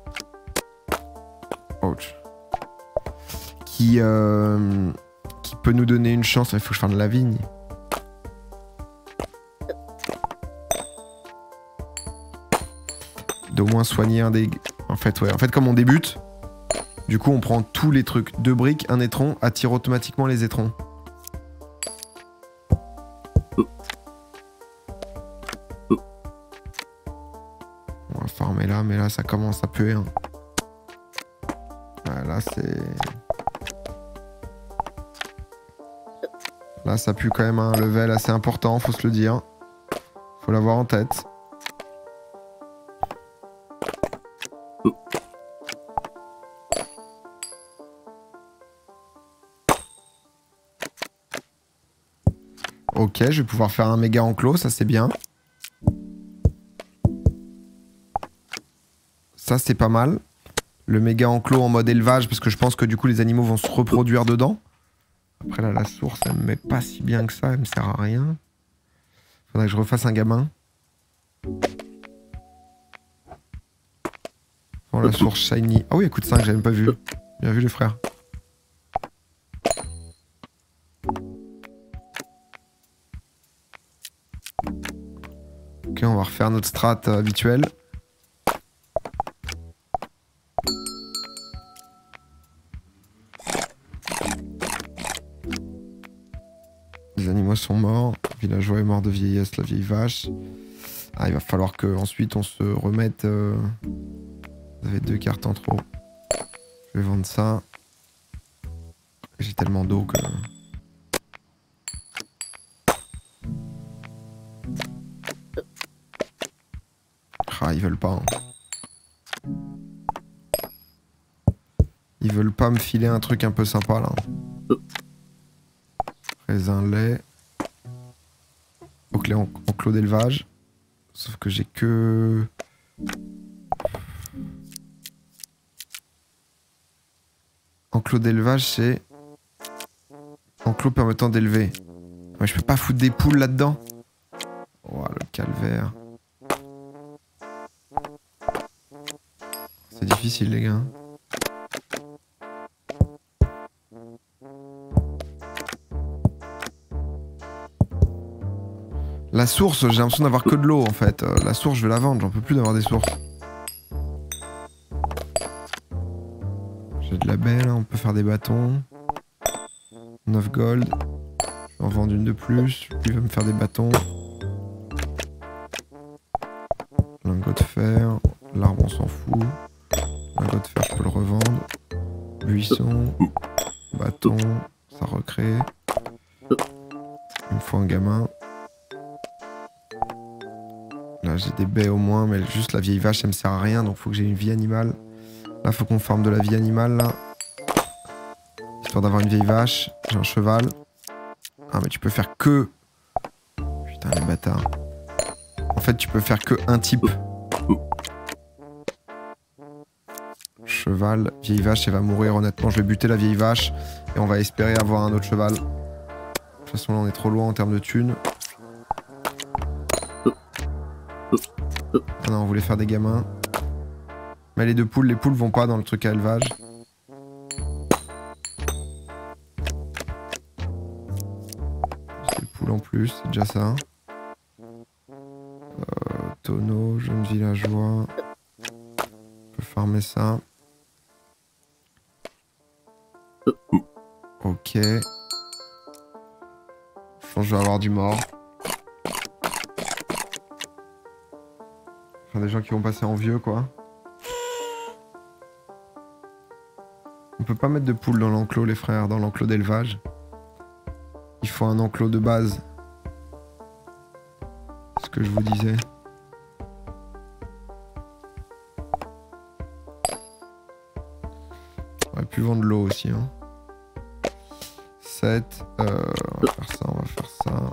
Ouch. Qui... Euh... Qui peut nous donner une chance. Il faut que je fasse de la vigne. D'au moins soigner un des... En fait, ouais. En fait, comme on débute, du coup, on prend tous les trucs. Deux briques, un étron, attire automatiquement les étrons. On va farmer là, mais là, ça commence à puer. Hein. Ouais, là, c'est... Là, ça pue quand même un level assez important, faut se le dire. Faut l'avoir en tête. Ok, je vais pouvoir faire un méga enclos, ça c'est bien. Ça c'est pas mal. Le méga enclos en mode élevage, parce que je pense que du coup les animaux vont se reproduire dedans. Après là, la source, elle me met pas si bien que ça, elle me sert à rien. Faudrait que je refasse un gamin. Bon, la source shiny. Ah oui, écoute, cinq, j'avais même pas vu. Bien vu les frères. Ok, on va refaire notre strat habituelle. Les animaux sont morts. Le villageois est mort de vieillesse, la vieille vache. Ah, il va falloir que ensuite on se remette... Euh... Vous avez deux cartes en trop. Je vais vendre ça. J'ai tellement d'eau que... Ah, ils veulent pas. Hein. Ils veulent pas me filer un truc un peu sympa là. Raisin lait. Donc les enclos d'élevage. Sauf que j'ai que... Enclos d'élevage, c'est... Enclos permettant d'élever. Ouais, je peux pas foutre des poules là-dedans. Oh, le calvaire. C'est difficile, les gars. La source, j'ai l'impression d'avoir que de l'eau, en fait. Euh, la source, je vais la vendre. J'en peux plus d'avoir des sources. J'ai de la belle, hein. On peut faire des bâtons. neuf gold. Je vais en vendre une de plus. Il va me faire des bâtons. Lingot de fer. L'arbre, on s'en fout. Lingot de fer, je peux le revendre. Buisson. Bâton. Ça recrée. Il me faut un gamin. Là, j'ai des baies au moins, mais juste la vieille vache, ça me sert à rien. Donc, faut que j'ai une vie animale. Là, faut qu'on farme de la vie animale, là. Histoire d'avoir une vieille vache. J'ai un cheval. Ah, mais tu peux faire que... Putain, les bâtards. En fait, tu peux faire que un type. Cheval, vieille vache, elle va mourir. Honnêtement, je vais buter la vieille vache. Et on va espérer avoir un autre cheval. De toute façon, là, on est trop loin en termes de thunes. Ah non, on voulait faire des gamins. Mais les deux poules, les poules vont pas dans le truc à élevage. Des poules en plus, c'est déjà ça. Euh, tonneau, jeune villageois. On peut farmer ça. Ok. Je pense que je vais avoir du mort. Enfin, des gens qui vont passer en vieux, quoi. On peut pas mettre de poules dans l'enclos, les frères, dans l'enclos d'élevage. Il faut un enclos de base. C'est ce que je vous disais. On aurait pu vendre de l'eau aussi. Hein. sept. Euh, on va faire ça, on va faire ça.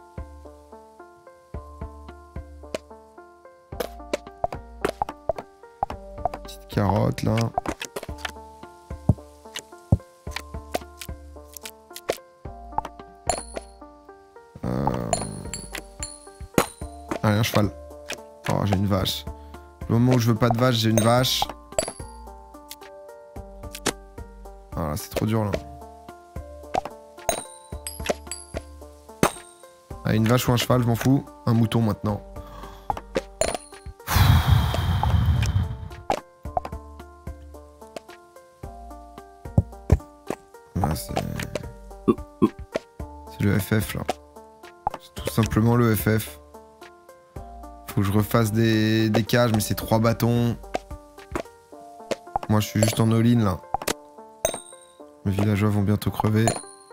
Petite carotte là. Allez, un cheval. Oh, j'ai une vache. Le moment où je veux pas de vache, j'ai une vache. Voilà, c'est trop dur là. Allez, une vache ou un cheval, je m'en fous. Un mouton maintenant. Là, c'est... C'est le F F là. C'est tout simplement le F F. Faut que je refasse des, des cages, mais c'est trois bâtons. Moi, je suis juste en all-in, là. Mes villageois vont bientôt crever.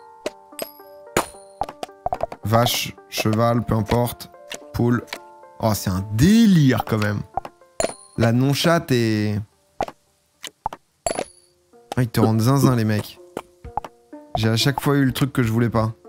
Vache, cheval, peu importe. Poule. Oh, c'est un délire, quand même. La non-chatte est... Ah, ils te rendent zinzin, les mecs. J'ai à chaque fois eu le truc que je voulais pas.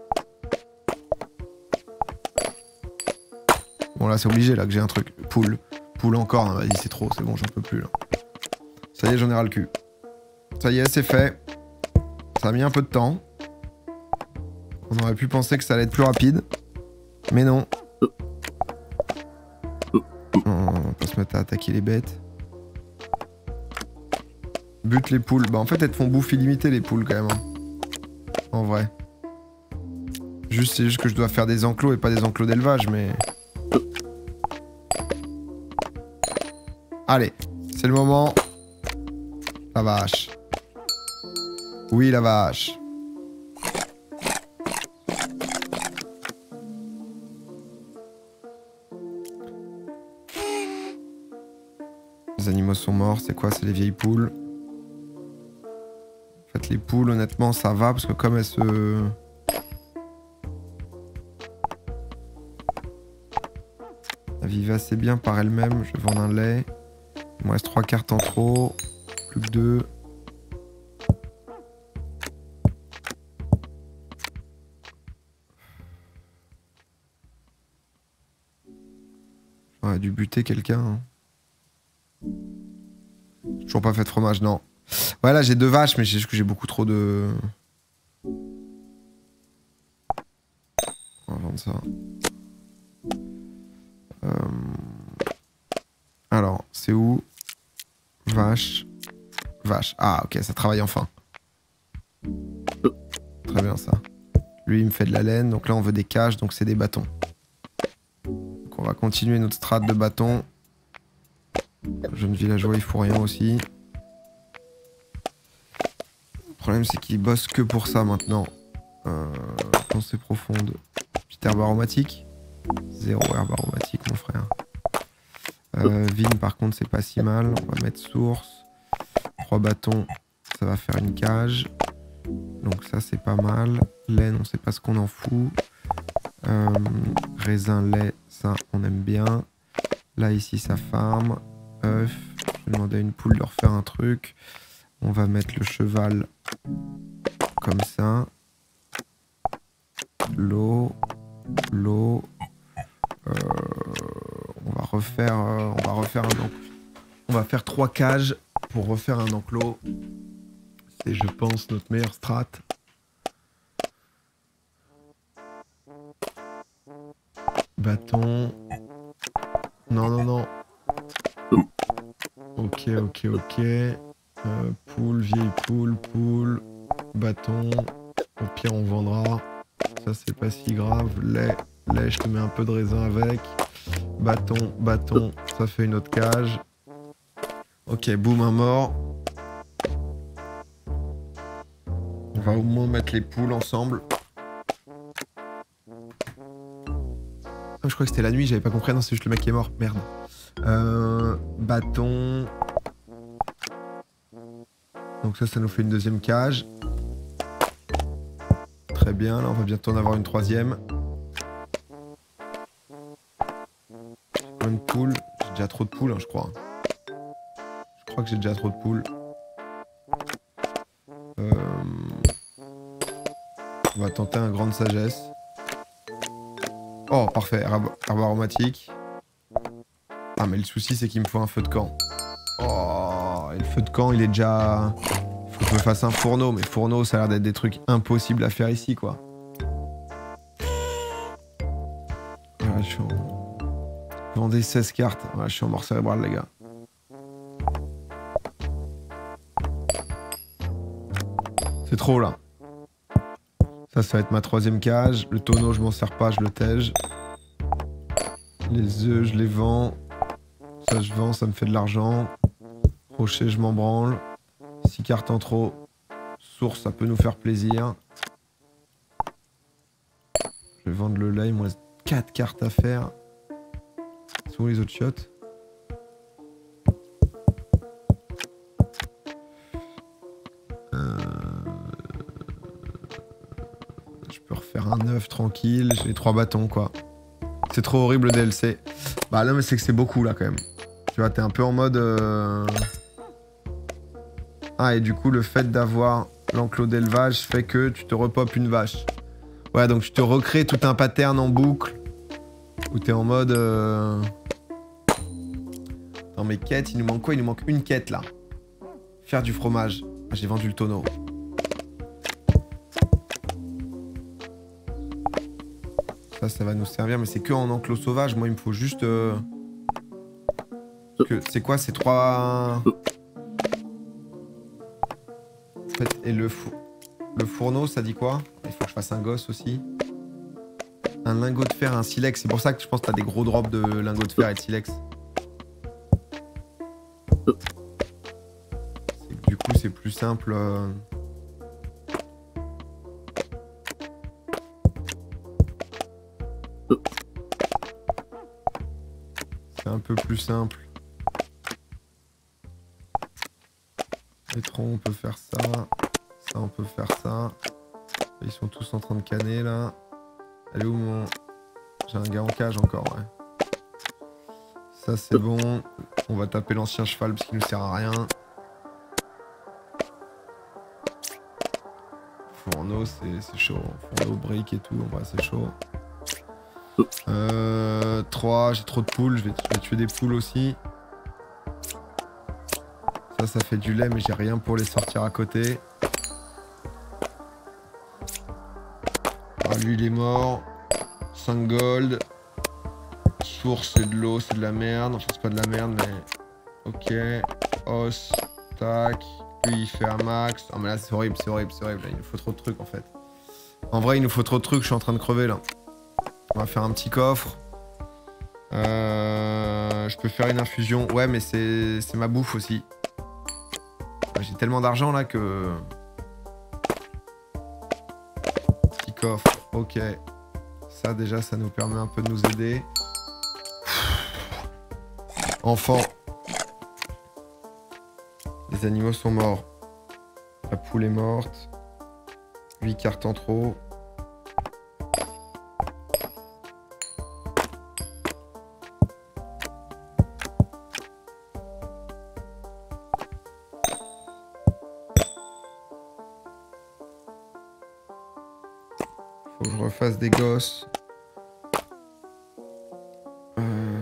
Bon là c'est obligé là que j'ai un truc. Poule. Poule encore. Non, vas-y c'est trop, c'est bon, j'en peux plus là. Ça y est, j'en ai ras le cul. Ça y est, c'est fait. Ça a mis un peu de temps. On aurait pu penser que ça allait être plus rapide. Mais non. On va pas se mettre à attaquer les bêtes. Bute les poules. Bah en fait elles te font bouffe illimitée les poules quand même. Hein. En vrai. Juste c'est juste que je dois faire des enclos et pas des enclos d'élevage mais... Allez, c'est le moment. La vache. Oui, la vache. Les animaux sont morts, c'est quoi? C'est les vieilles poules. En fait, les poules, honnêtement, ça va, parce que comme elles se... La Elle vivait assez bien par elle-même. Je vais vendre un lait. Il me reste trois cartes en trop. Plus que deux. J'aurais dû buter quelqu'un. Hein. J'ai toujours pas fait de fromage, non. Ouais, là j'ai deux vaches, mais c'est juste que j'ai beaucoup trop de... On va vendre ça. Euh... Alors, c'est où? Vache. Vache. Ah, ok, ça travaille enfin. Très bien, ça. Lui, il me fait de la laine. Donc là, on veut des cages, donc c'est des bâtons. Donc on va continuer notre strat de bâtons. Jeune villageois, il faut rien aussi. Le problème, c'est qu'il bosse que pour ça maintenant. Euh, pensée profonde. Petite herbe aromatique. Zéro herbe aromatique, mon frère. Euh, vigne, par contre, c'est pas si mal. On va mettre source. Trois bâtons, ça va faire une cage. Donc ça, c'est pas mal. Laine, on sait pas ce qu'on en fout. Euh, raisin, lait, ça, on aime bien. Là, ici, ça farm. œuf. Je vais demander à une poule de refaire un truc. On va mettre le cheval comme ça. L'eau. L'eau. Euh, on va refaire... Euh, on va refaire un enclos. On va faire trois cages pour refaire un enclos. C'est, je pense, notre meilleure strat. Bâton. Non, non, non. Ok, ok, ok. Euh, poule, vieille poule, poule. Bâton. Au pire, on vendra. Ça, c'est pas si grave. Lait, lait, je te mets un peu de raisin avec. Bâton, bâton. Ça fait une autre cage. Ok, boum, un mort. On va au moins mettre les poules ensemble. Ah, je crois que c'était la nuit, j'avais pas compris. Non, c'est juste le mec qui est mort. Merde. Euh, bâton. Donc ça, ça nous fait une deuxième cage. Très bien, là on va bientôt en avoir une troisième. Une poule. J'ai déjà trop de poules, hein, je crois. Je crois que j'ai déjà trop de poules. Euh... On va tenter un grande sagesse. Oh, parfait. Herbe, herbe aromatique. Ah, mais le souci, c'est qu'il me faut un feu de camp. Oh, et le feu de camp, il est déjà... Il faut que je me fasse un fourneau. Mais fourneau, ça a l'air d'être des trucs impossibles à faire ici, quoi. Voilà, je suis en... Vendez seize cartes. Voilà, je suis en mort cérébrale, les gars. C'est trop, là. Ça, ça va être ma troisième cage. Le tonneau, je m'en sers pas, je le tège. Les œufs, je les vends. Ça, je vends, ça me fait de l'argent. Rocher, je m'en branle. six cartes en trop. Source, ça peut nous faire plaisir. Je vais vendre le lait, il me reste quatre cartes à faire. Sont où les autres chiottes? euh... Je peux refaire un œuf tranquille. J'ai les trois bâtons, quoi. C'est trop horrible le D L C. Bah non, mais c'est que c'est beaucoup, là, quand même. Tu vois, t'es un peu en mode... Euh... Ah, et du coup, le fait d'avoir l'enclos d'élevage fait que tu te repopes une vache. Ouais, donc tu te recrées tout un pattern en boucle. Où t'es en mode... Euh... Dans mes quêtes, il nous manque quoi? Il nous manque une quête, là. Faire du fromage. Ah, j'ai vendu le tonneau. Ça, ça va nous servir, mais c'est que en enclos sauvage. Moi, il me faut juste... Euh... Que... C'est quoi ces trois... En fait, et le, fou... le fourneau, ça dit quoi? Il faut que je fasse un gosse aussi. Un lingot de fer, un silex. C'est pour ça que je pense que t'as des gros drops de lingots de fer et de silex. Du coup, c'est plus simple. Euh... C'est un peu plus simple. Les troncs, on peut faire ça. Ça, on peut faire ça. Ils sont tous en train de canner, là. Elle est où mon... J'ai un gars en cage encore, ouais. Ça c'est bon. On va taper l'ancien cheval parce qu'il nous sert à rien. Fourneau, c'est chaud. Fourneau, briques et tout, en vrai c'est chaud. Euh, trois, j'ai trop de poules, je vais, je vais tuer des poules aussi. Ça, ça fait du lait, mais j'ai rien pour les sortir à côté. Ah, lui, il est mort. cinq gold. Source, c'est de l'eau, c'est de la merde. Enfin, c'est pas de la merde, mais... Ok. Os. Tac. Lui, il fait un max. Ah, mais là, c'est horrible, c'est horrible, c'est horrible. Là, il nous faut trop de trucs, en fait. En vrai, il nous faut trop de trucs. Je suis en train de crever, là. On va faire un petit coffre. Euh... Je peux faire une infusion. Ouais, mais c'est ma bouffe aussi. J'ai tellement d'argent, là, que... Petit coffre. Ok. Ça, déjà, ça nous permet un peu de nous aider. Enfant. Les animaux sont morts. La poule est morte. huit cartes en trop. Faut que je refasse des gosses. Euh...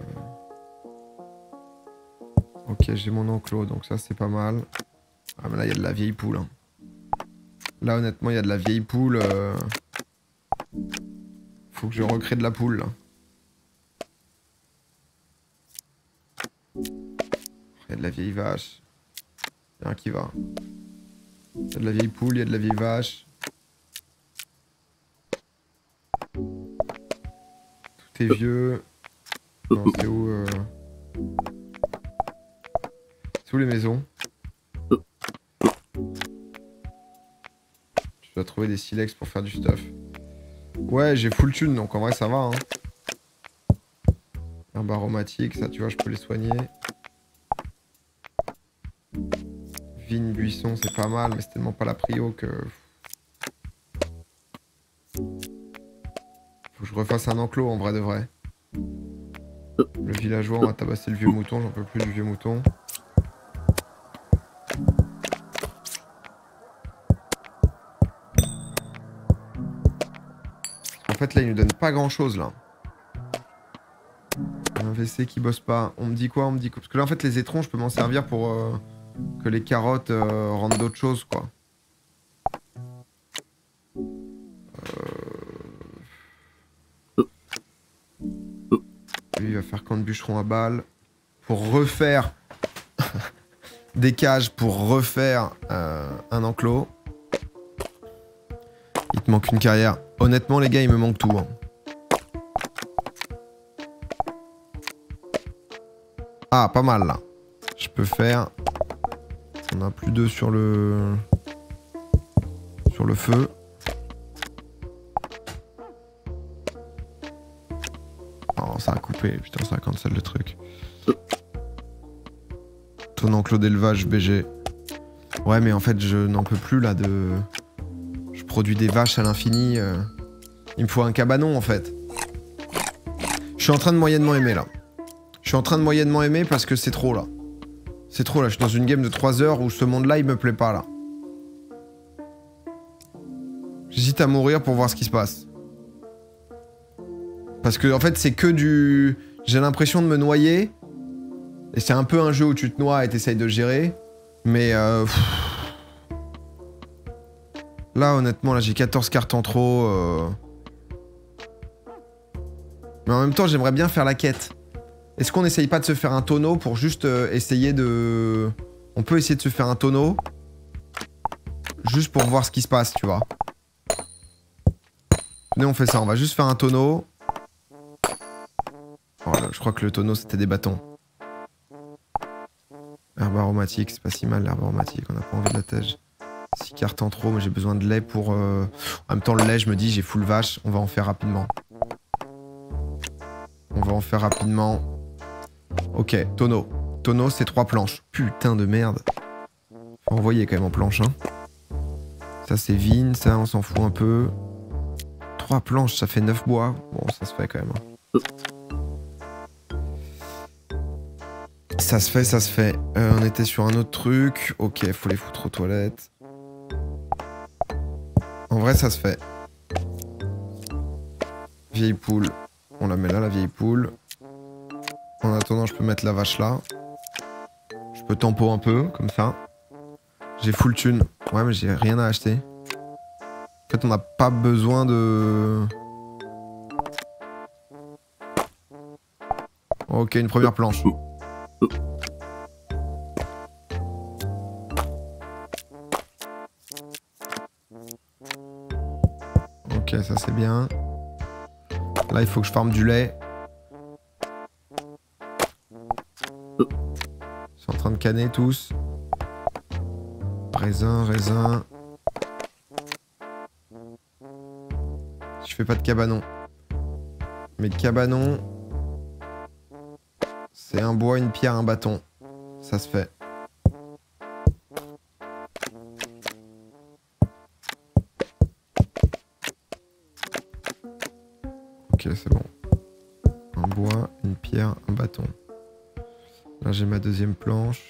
Ok, j'ai mon enclos, donc ça c'est pas mal. Ah mais là il y a de la vieille poule. Hein. Là honnêtement il y a de la vieille poule. Euh... Faut que je recrée de la poule là. Il y a de la vieille vache. Il y a un qui va. Il y a de la vieille poule, il y a de la vieille vache. Tout est vieux. Non, c'est où euh... C'est où les maisons? Je dois trouver des silex pour faire du stuff. Ouais, j'ai full thune, donc en vrai ça va. Hein. Herbe aromatique, ça tu vois, je peux les soigner. Vigne, buisson, c'est pas mal, mais c'est tellement pas la prio que... Faut que je refasse un enclos en vrai de vrai. Le villageois, on va tabasser le vieux mouton, j'en peux plus du vieux mouton. En fait là il nous donne pas grand chose là. Un V C qui bosse pas. On me dit quoi? On me dit quoi? Parce que là en fait les étrons je peux m'en servir pour euh, que les carottes euh, rendent d'autres choses quoi. Lui, il va faire camp de bûcheron à balles. Pour refaire des cages, pour refaire euh, un enclos. Il te manque une carrière. Honnêtement, les gars, il me manque tout. Hein. Ah, pas mal, là. Je peux faire... On a plus deux sur le... Sur le feu. Oh, ça a coupé. Putain, ça a cancel le truc. Ton enclos d'élevage, B G. Ouais, mais en fait, je n'en peux plus, là, de... Je produis des vaches à l'infini. Euh... Il me faut un cabanon, en fait. Je suis en train de moyennement aimer, là. Je suis en train de moyennement aimer parce que c'est trop, là. C'est trop, là. Je suis dans une game de trois heures où ce monde-là, il me plaît pas, là. J'hésite à mourir pour voir ce qui se passe. Parce que, en fait, c'est que du... J'ai l'impression de me noyer. Et c'est un peu un jeu où tu te noies et t'essayes de gérer. Mais... Euh... Là, honnêtement, là, j'ai quatorze cartes en trop. Euh... Mais en même temps, j'aimerais bien faire la quête. Est-ce qu'on n'essaye pas de se faire un tonneau pour juste euh, essayer de... On peut essayer de se faire un tonneau. Juste pour voir ce qui se passe, tu vois. Venez, on fait ça. On va juste faire un tonneau. Voilà, je crois que le tonneau, c'était des bâtons. Herbe aromatique, c'est pas si mal l'herbe aromatique. On n'a pas envie de la tège. six cartes en trop, mais j'ai besoin de lait pour... Euh... En même temps, le lait, je me dis, j'ai full vache. On va en faire rapidement. On va en faire rapidement. Ok, tonneau. Tonneau, c'est trois planches. Putain de merde. Faut envoyer quand même en planche, hein. Ça, c'est vigne. Ça, on s'en fout un peu. Trois planches, ça fait neuf bois. Bon, ça se fait quand même. Hein. Ça se fait, ça se fait. Euh, on était sur un autre truc. Ok, faut les foutre aux toilettes. En vrai, ça se fait. Vieille poule. On la met là, la vieille poule. En attendant, je peux mettre la vache là. Je peux tempo un peu, comme ça. J'ai full thune. Ouais, mais j'ai rien à acheter. En fait, on n'a pas besoin de... Ok, une première planche. Ok, ça c'est bien. Là, il faut que je farme du lait. Ils sont en train de canner tous. Raisin, raisin. Je fais pas de cabanon. Mais cabanon, c'est un bois, une pierre, un bâton. Ça se fait. Ok, c'est bon. Un bois, une pierre, un bâton. Là, j'ai ma deuxième planche.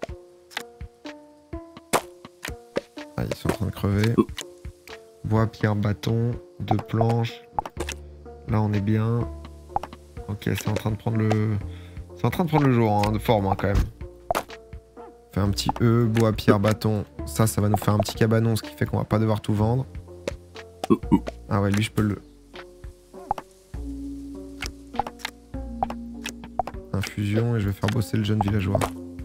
Ah, ils sont en train de crever. Bois, pierre, bâton. Deux planches. Là, on est bien. Ok, c'est en train de prendre le... C'est en train de prendre le jour, hein, de forme, hein, quand même. Fait un petit E, bois, pierre, bâton. Ça, ça va nous faire un petit cabanon, ce qui fait qu'on va pas devoir tout vendre. Ah ouais, lui, je peux le... Infusion, et je vais faire bosser le jeune villageois.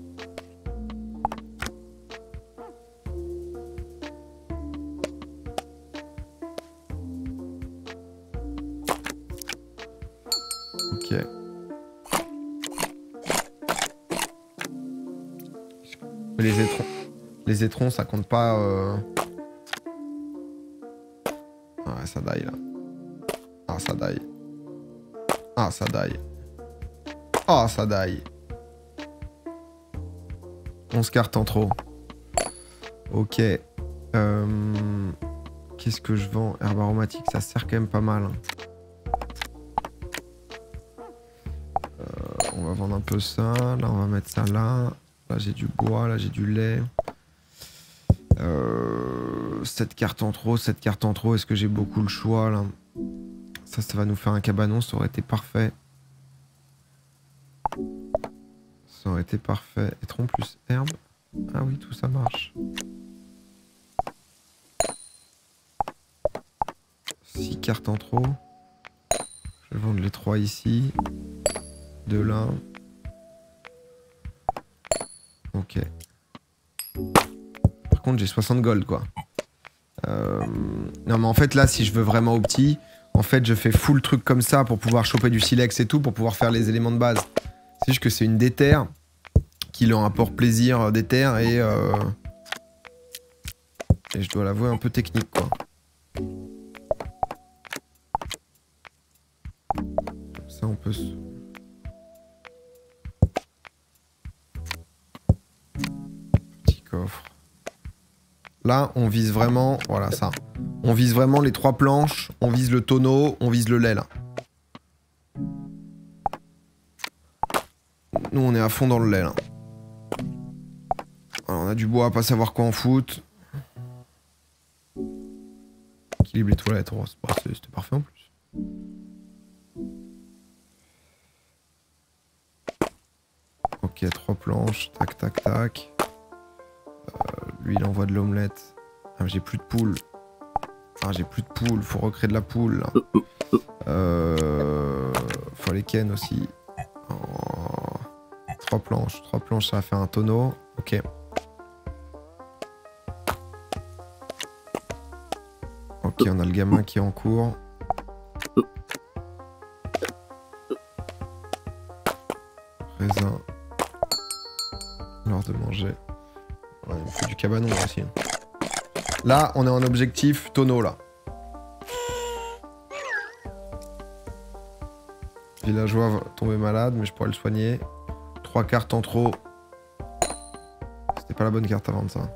Ok. Mais les étrons, les étrons, ça compte pas. Euh... Ah ouais, ça die là. Ah, ça die. Ah, ça die. Ah, ça die. onze cartes en trop. Ok. Euh... Qu'est-ce que je vends? Herbe aromatique, ça sert quand même pas mal. Euh, on va vendre un peu ça. Là, on va mettre ça là. Là, j'ai du bois. Là, j'ai du lait. Euh... sept cartes en trop. sept cartes en trop. Est-ce que j'ai beaucoup le choix là? Ça, ça va nous faire un cabanon. Ça aurait été parfait. Ça aurait été parfait. Étron plus herbe. Ah oui, tout ça marche. six cartes en trop. Je vais vendre les trois ici. deux là. Ok. Par contre, j'ai soixante gold, quoi. Euh... Non, mais en fait, là, si je veux vraiment au petit, en fait, je fais full truc comme ça pour pouvoir choper du silex et tout, pour pouvoir faire les éléments de base. C'est juste que c'est une déterre qui leur apporte plaisir déterre et... Euh... Et je dois l'avouer, un peu technique, quoi. Comme ça, on peut... Petit coffre. Là, on vise vraiment... Voilà, ça. On vise vraiment les trois planches. On vise le tonneau. On vise le lait, là. Nous, on est à fond dans le lait, là. Alors, on a du bois à pas savoir quoi en foutre. Équilibre les toilettes. Oh, c'était parfait en plus. Ok, trois planches. Tac, tac, tac. Euh, lui, il envoie de l'omelette. Ah, j'ai plus de poule. Ah, j'ai plus de poule. Faut recréer de la poule. Là. Euh... Faut les ken aussi. Oh. Trois planches. Trois planches, ça va faire un tonneau. Ok. Ok, on a le gamin qui est en cours. Raisin. L'heure de manger. Ouais, il me faut du cabanon là, aussi. Là, on est en objectif tonneau, là. Villageois va tomber malade, mais je pourrais le soigner. Trois cartes en trop. C'était pas la bonne carte à vendre, ça.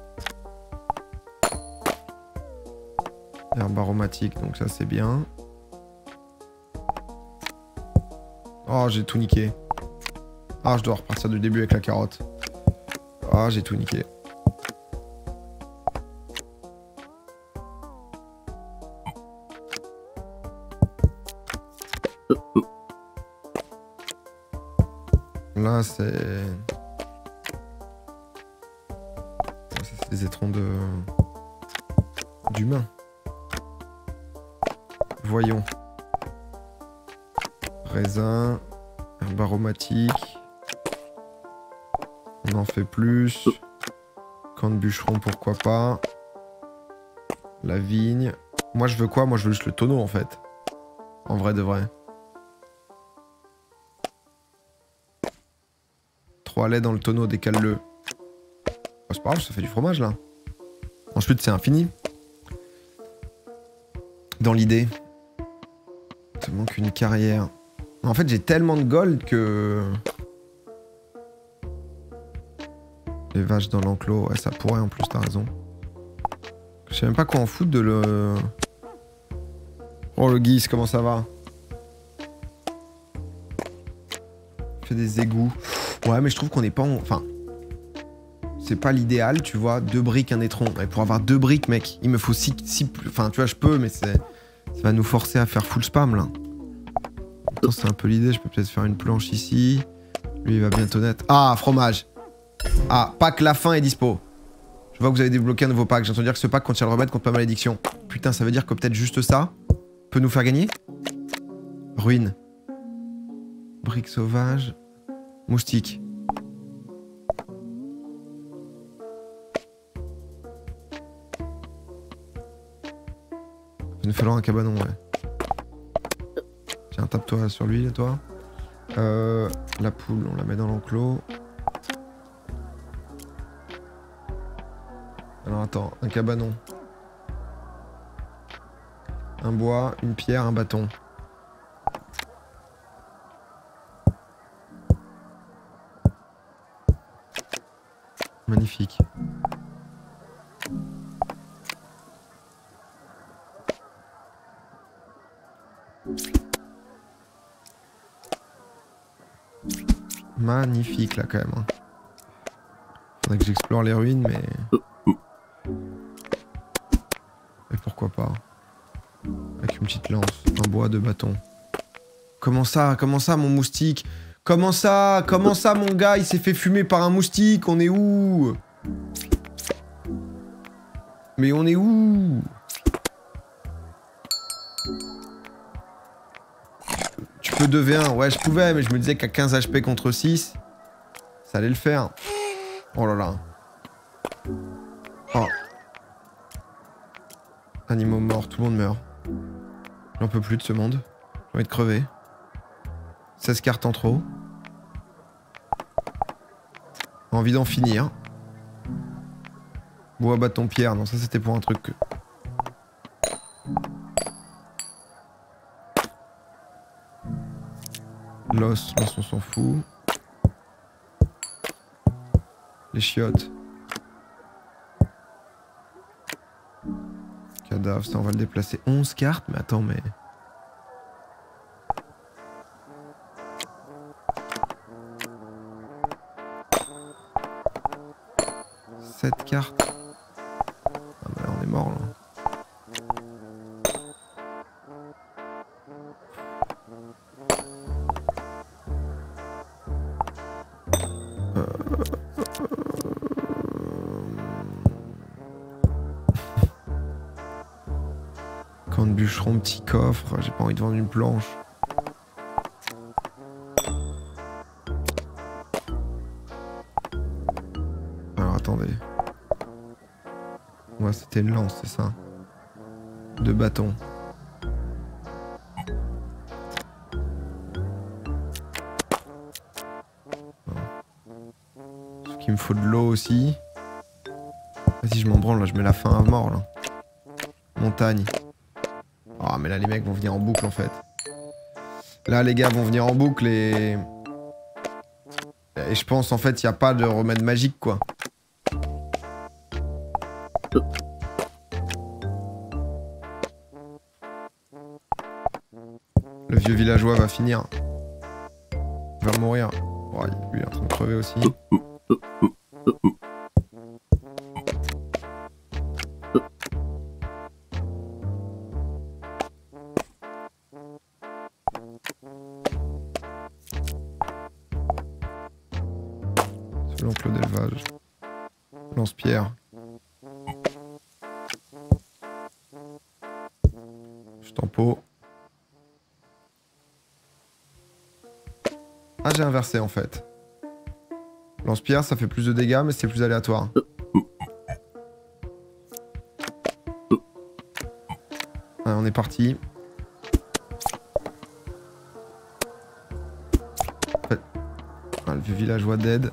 Herbe aromatique, donc ça c'est bien. Oh, j'ai tout niqué. Ah, je dois repartir du début avec la carotte. Ah, j'ai tout niqué. Là, c'est... Ça, c'est des étrons de... d'humains. Voyons. Raisin. Herbe aromatique. On en fait plus. Camp de bûcheron, pourquoi pas. La vigne. Moi, je veux quoi? Moi, je veux juste le tonneau, en fait. En vrai de vrai. Trois laits dans le tonneau, décale-le. Oh, c'est pas grave, ça fait du fromage, là. Ensuite, c'est infini. Dans l'idée. Il te manque une carrière. En fait, j'ai tellement de gold que... Les vaches dans l'enclos, ouais, ça pourrait en plus, t'as raison. Je sais même pas quoi en foutre de le... Oh, le Guise, comment ça va? Fait des égouts. Ouais, mais je trouve qu'on n'est pas en... Enfin... C'est pas l'idéal, tu vois. Deux briques, un étron. Et pour avoir deux briques, mec, il me faut six... six... Enfin, tu vois, je peux, mais c'est... Ça va nous forcer à faire full spam, là. C'est un peu l'idée. Je peux peut-être faire une planche ici. Lui, il va bientôt naître. Ah, fromage. Ah, pack la fin est dispo. Je vois que vous avez débloqué un nouveau pack. J'ai entendu dire que ce pack contient le remède contre ma malédiction. Putain, ça veut dire que peut-être juste ça peut nous faire gagner? Ruine. Brique sauvage. Moustique. Il nous falloir un cabanon, ouais. Tiens, tape-toi sur lui, toi. Euh, la poule, on la met dans l'enclos. Alors attends, un cabanon. Un bois, une pierre, un bâton. Magnifique. Magnifique là quand même. Hein. Faudrait que j'explore les ruines, mais... Et pourquoi pas. Avec une petite lance, un bois, deux bâtons. Comment ça? Comment ça mon moustique? Comment ça? Comment ça mon gars? Il s'est fait fumer par un moustique? On est où? Mais on est où? Tu peux deux v un. Ouais, je pouvais, mais je me disais qu'à quinze H P contre six, ça allait le faire. Oh là là. Oh. Animaux morts, tout le monde meurt. J'en peux plus de ce monde. J'ai envie de crever. seize cartes en trop. Envie d'en finir. Bois, bâton, pierre. Non, ça c'était pour un truc que... L'os, l'os on s'en fout. Les chiottes. Cadavre, ça on va le déplacer. onze cartes, mais attends, mais... sept cartes. Ah bah là on est mort là. Euh... Camp de bûcheron, petit coffre. J'ai pas envie de vendre une planche. Alors attendez. Ouais, c'était une lance, c'est ça. Deux bâtons. Parce qu'il me faut de l'eau aussi. Vas-y, je m'en branle là, je mets la fin à mort là. Montagne. Ah, oh, mais là les mecs vont venir en boucle en fait. Là les gars vont venir en boucle et... Et je pense en fait il n'y a pas de remède magique quoi. Le vieux villageois va finir. Il va mourir. Oh, lui il est en train de crever aussi. C'est l'enclos d'élevage. Lance-pierre. Je tempo. Ah, j'ai inversé en fait. Lance-pierre, ça fait plus de dégâts, mais c'est plus aléatoire. Allez, on est parti. En fait, ah, le vieux villageois dead.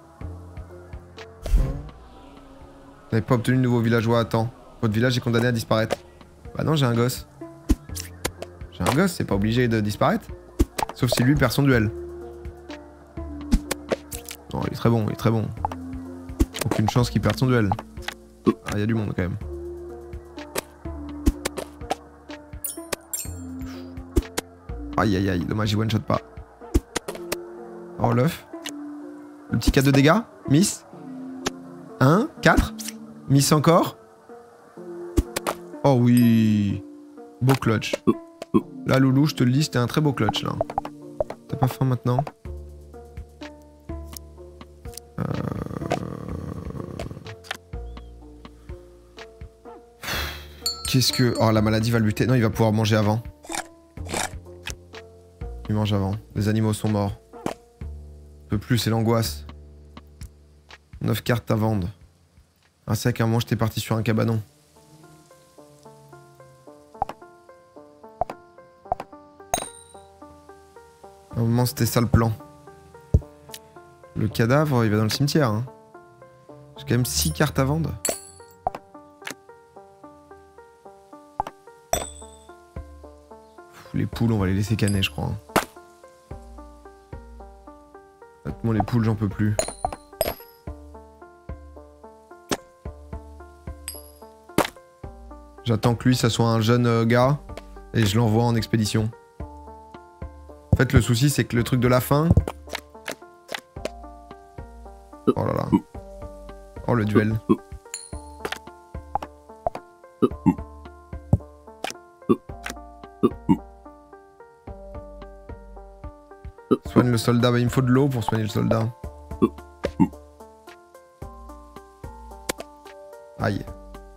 Vous n'avez pas obtenu de nouveau villageois à temps. Votre village est condamné à disparaître. Bah non, j'ai un gosse. J'ai un gosse, c'est pas obligé de disparaître. Sauf si lui perd son duel. Non, il est très bon, il est très bon. Aucune chance qu'il perde son duel. Ah, il y a du monde quand même. Aïe aïe aïe, dommage, il one shot pas. Oh, l'œuf. Le petit quatre de dégâts. Miss. un, quatre. Miss encore. Oh oui. Beau clutch. Là, Loulou, je te le dis, c'était un très beau clutch, là. T'as pas faim maintenant? euh... Qu'est-ce que... Oh, la maladie va le buter. Non, il va pouvoir manger avant. Il mange avant. Les animaux sont morts. Je peux plus, c'est l'angoisse. neuf cartes à vendre. Ah, c'est vrai qu'à un moment, j'étais parti sur un cabanon. À un moment, c'était ça le plan. Le cadavre, il va dans le cimetière. Hein. J'ai quand même six cartes à vendre. Pff, les poules, on va les laisser canner, je crois. Honnêtement, les poules, j'en peux plus. J'attends que lui, ça soit un jeune euh, gars, et je l'envoie en expédition. En fait, le souci, c'est que le truc de la fin... Oh là là. Oh, le duel. Soigne le soldat. Bah, il me faut de l'eau pour soigner le soldat. Aïe.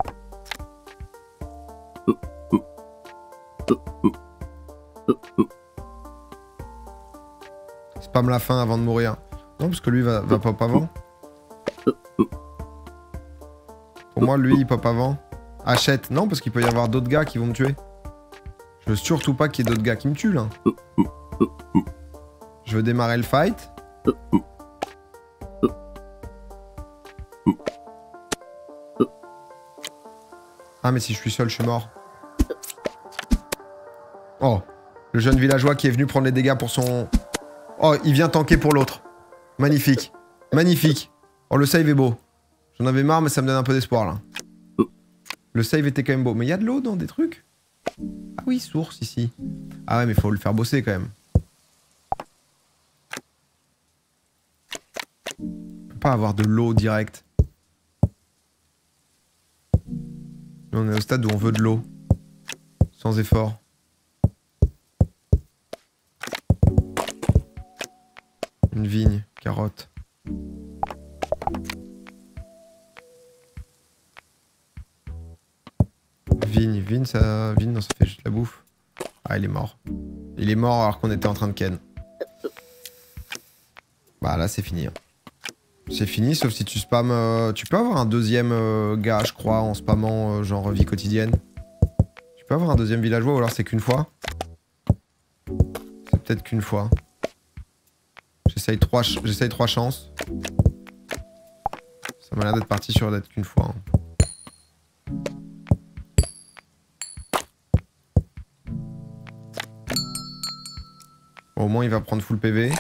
Spam la fin avant de mourir. Non, parce que lui va, va pop avant. Pour moi, lui, il pop avant. Achète. Non, parce qu'il peut y avoir d'autres gars qui vont me tuer. Je veux surtout pas qu'il y ait d'autres gars qui me tuent, là. Je veux démarrer le fight. Ah, mais si je suis seul, je suis mort. Oh. Le jeune villageois qui est venu prendre les dégâts pour son... Oh, il vient tanker pour l'autre. Magnifique. Magnifique. Oh, le save est beau. J'en avais marre, mais ça me donne un peu d'espoir, là. Le save était quand même beau. Mais il y a de l'eau dans des trucs? Ah oui, source, ici. Ah ouais, mais il faut le faire bosser, quand même. On peut pas avoir de l'eau directe. On est au stade où on veut de l'eau. Sans effort. Une vigne, carotte. Vigne, vigne, ça... Vigne, non, ça fait juste la bouffe. Ah, il est mort. Il est mort alors qu'on était en train de ken. Bah là, c'est fini. Hein. C'est fini, sauf si tu spams... Euh... Tu peux avoir un deuxième euh, gars, je crois, en spammant euh, genre vie quotidienne. Tu peux avoir un deuxième villageois ou alors c'est qu'une fois? C'est peut-être qu'une fois. J'essaye trois, ch j'essaye trois chances. Ça m'a l'air d'être parti sur d'être qu'une fois. Hein. Bon, au moins il va prendre full P V.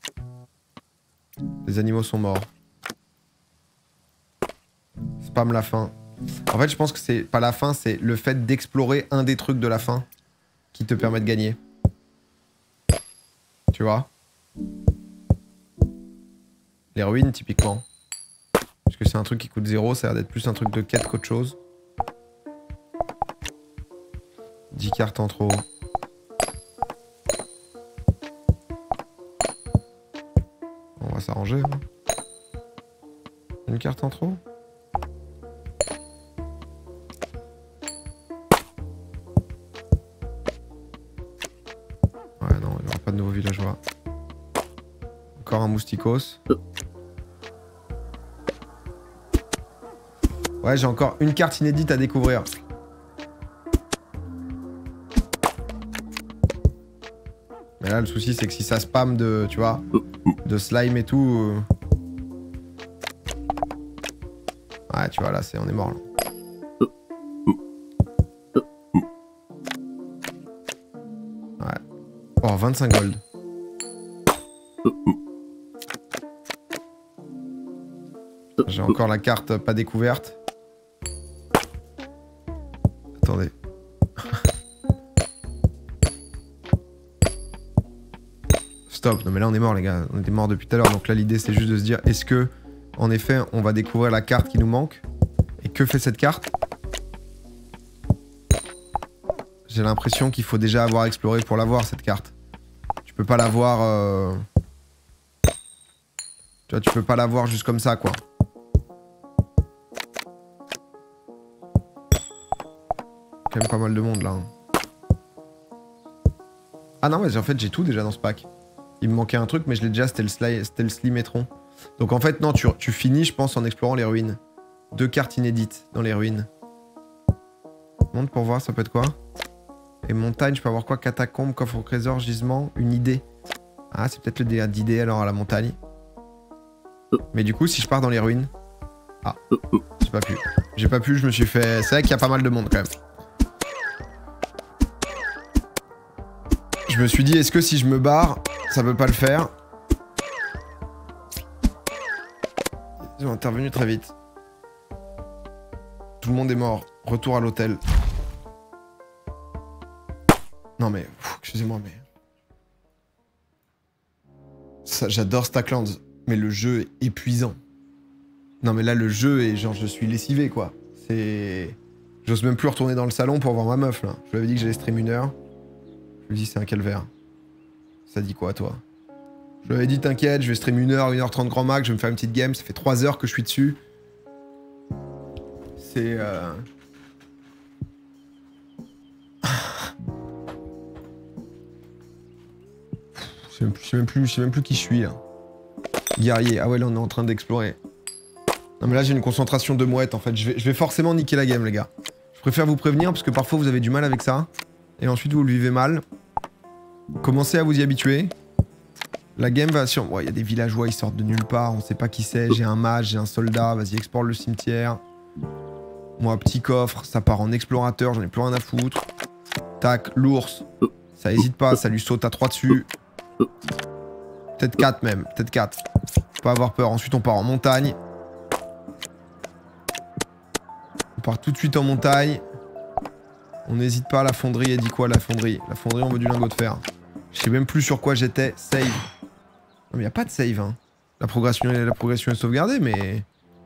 Les animaux sont morts. Spam la fin. En fait, je pense que c'est pas la fin, c'est le fait d'explorer un des trucs de la fin qui te permet de gagner. Tu vois? Les ruines, typiquement. Parce que c'est un truc qui coûte zéro, ça a l'air d'être plus un truc de quête qu'autre chose. dix cartes en trop. On va s'arranger. Hein. Une carte en trop. Ouais, non, il n'y aura pas de nouveaux villageois. Encore un mousticos. Ouais, j'ai encore une carte inédite à découvrir. Mais là, le souci, c'est que si ça spam de, tu vois, de slime et tout... Euh... Ouais, tu vois, là, c'est, on est mort, là. Ouais. Oh, vingt-cinq gold. J'ai encore la carte pas découverte. Attendez. Stop. Non mais là on est mort les gars. On était mort depuis tout à l'heure. Donc là l'idée c'est juste de se dire est-ce que en effet on va découvrir la carte qui nous manque. Et que fait cette carte? J'ai l'impression qu'il faut déjà avoir exploré pour l'avoir cette carte. Tu peux pas l'avoir... Euh... Tu vois, tu peux pas l'avoir juste comme ça quoi. Quand même pas mal de monde là. Ah non mais en fait j'ai tout déjà dans ce pack. Il me manquait un truc mais je l'ai déjà, c'était le, c'était le Slimetron. Donc en fait non, tu, tu finis je pense en explorant les ruines. Deux cartes inédites dans les ruines. Monte pour voir ça peut être quoi. Et montagne je peux avoir quoi? Catacombe, coffre au trésor, gisement, une idée. Ah c'est peut-être le délire d'idée alors à la montagne. Mais du coup si je pars dans les ruines... Ah, j'ai pas pu. J'ai pas pu, je me suis fait... C'est vrai qu'il y a pas mal de monde quand même. Je me suis dit, est-ce que si je me barre, ça peut pas le faire? Ils ont intervenu très vite. Tout le monde est mort. Retour à l'hôtel. Non mais, excusez-moi, mais... J'adore Stacklands, mais le jeu est épuisant. Non mais là, le jeu est genre, je suis lessivé, quoi. C'est... J'ose même plus retourner dans le salon pour voir ma meuf, là. Je lui avais dit que j'allais stream une heure. Je lui dis c'est un calvaire. Ça dit quoi toi? Je lui avais dit t'inquiète, je vais stream une heure, une heure trente grand max, je vais me faire une petite game, ça fait trois heures que je suis dessus. C'est... Euh... je sais même plus, je sais même plus, je sais même plus qui je suis là. Guerrier, ah ouais là on est en train d'explorer. Non mais là j'ai une concentration de mouette en fait, je vais, je vais forcément niquer la game les gars. Je préfère vous prévenir parce que parfois vous avez du mal avec ça. Et ensuite vous le vivez mal. Commencez à vous y habituer. La game va sur... Ouais, il y a des villageois, ils sortent de nulle part, on sait pas qui c'est. J'ai un mage, j'ai un soldat, vas-y explore le cimetière. Moi, petit coffre, ça part en explorateur, j'en ai plus rien à foutre. Tac, l'ours. Ça hésite pas, ça lui saute à trois dessus. Peut-être quatre même, peut-être quatre. Faut pas avoir peur. Ensuite on part en montagne. On part tout de suite en montagne. On n'hésite pas à la fonderie. Elle dit quoi la fonderie? La fonderie on veut du lingot de fer. Je sais même plus sur quoi j'étais. Save. Non mais y a pas de save hein. La progression, la progression est sauvegardée mais...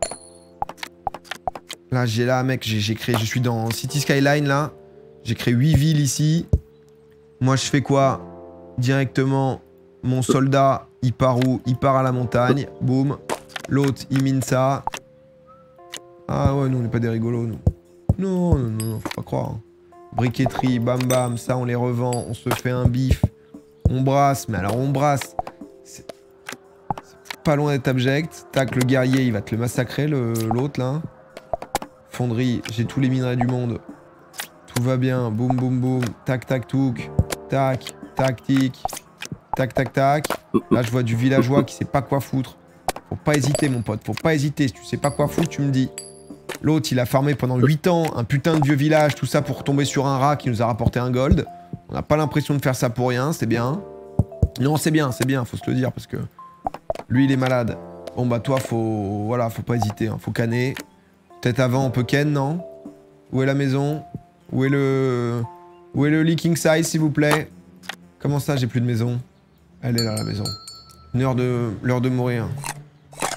Là j'ai là mec, j'ai créé... Je suis dans City Skyline là. J'ai créé huit villes ici. Moi je fais quoi? Directement, mon soldat, il part où? Il part à la montagne. Boum. L'autre, il mine ça. Ah ouais, nous on n'est pas des rigolos nous. Non, non, non, faut pas croire. Briqueterie, bam bam, ça on les revend, on se fait un bif. On brasse, mais alors on brasse. C'est pas loin d'être abject. Tac, le guerrier, il va te le massacrer, l'autre là. Fonderie, j'ai tous les minerais du monde. Tout va bien, boum boum boum. Tac tac touk. Tac, tac tic. Tac tac tac. Là je vois du villageois qui sait pas quoi foutre. Faut pas hésiter mon pote, faut pas hésiter. Si tu sais pas quoi foutre, tu me dis. L'autre, il a farmé pendant huit ans un putain de vieux village, tout ça pour tomber sur un rat qui nous a rapporté un gold. On n'a pas l'impression de faire ça pour rien, c'est bien. Non, c'est bien, c'est bien, faut se le dire, parce que lui, il est malade. Bon, bah toi, faut... Voilà, faut pas hésiter, hein, faut canner. Peut-être avant, on peut ken, non? Où est la maison? Où est le... Où est le leaking size, s'il vous plaît? Comment ça, j'ai plus de maison? Elle est là, la maison. Une heure de... L'heure de mourir.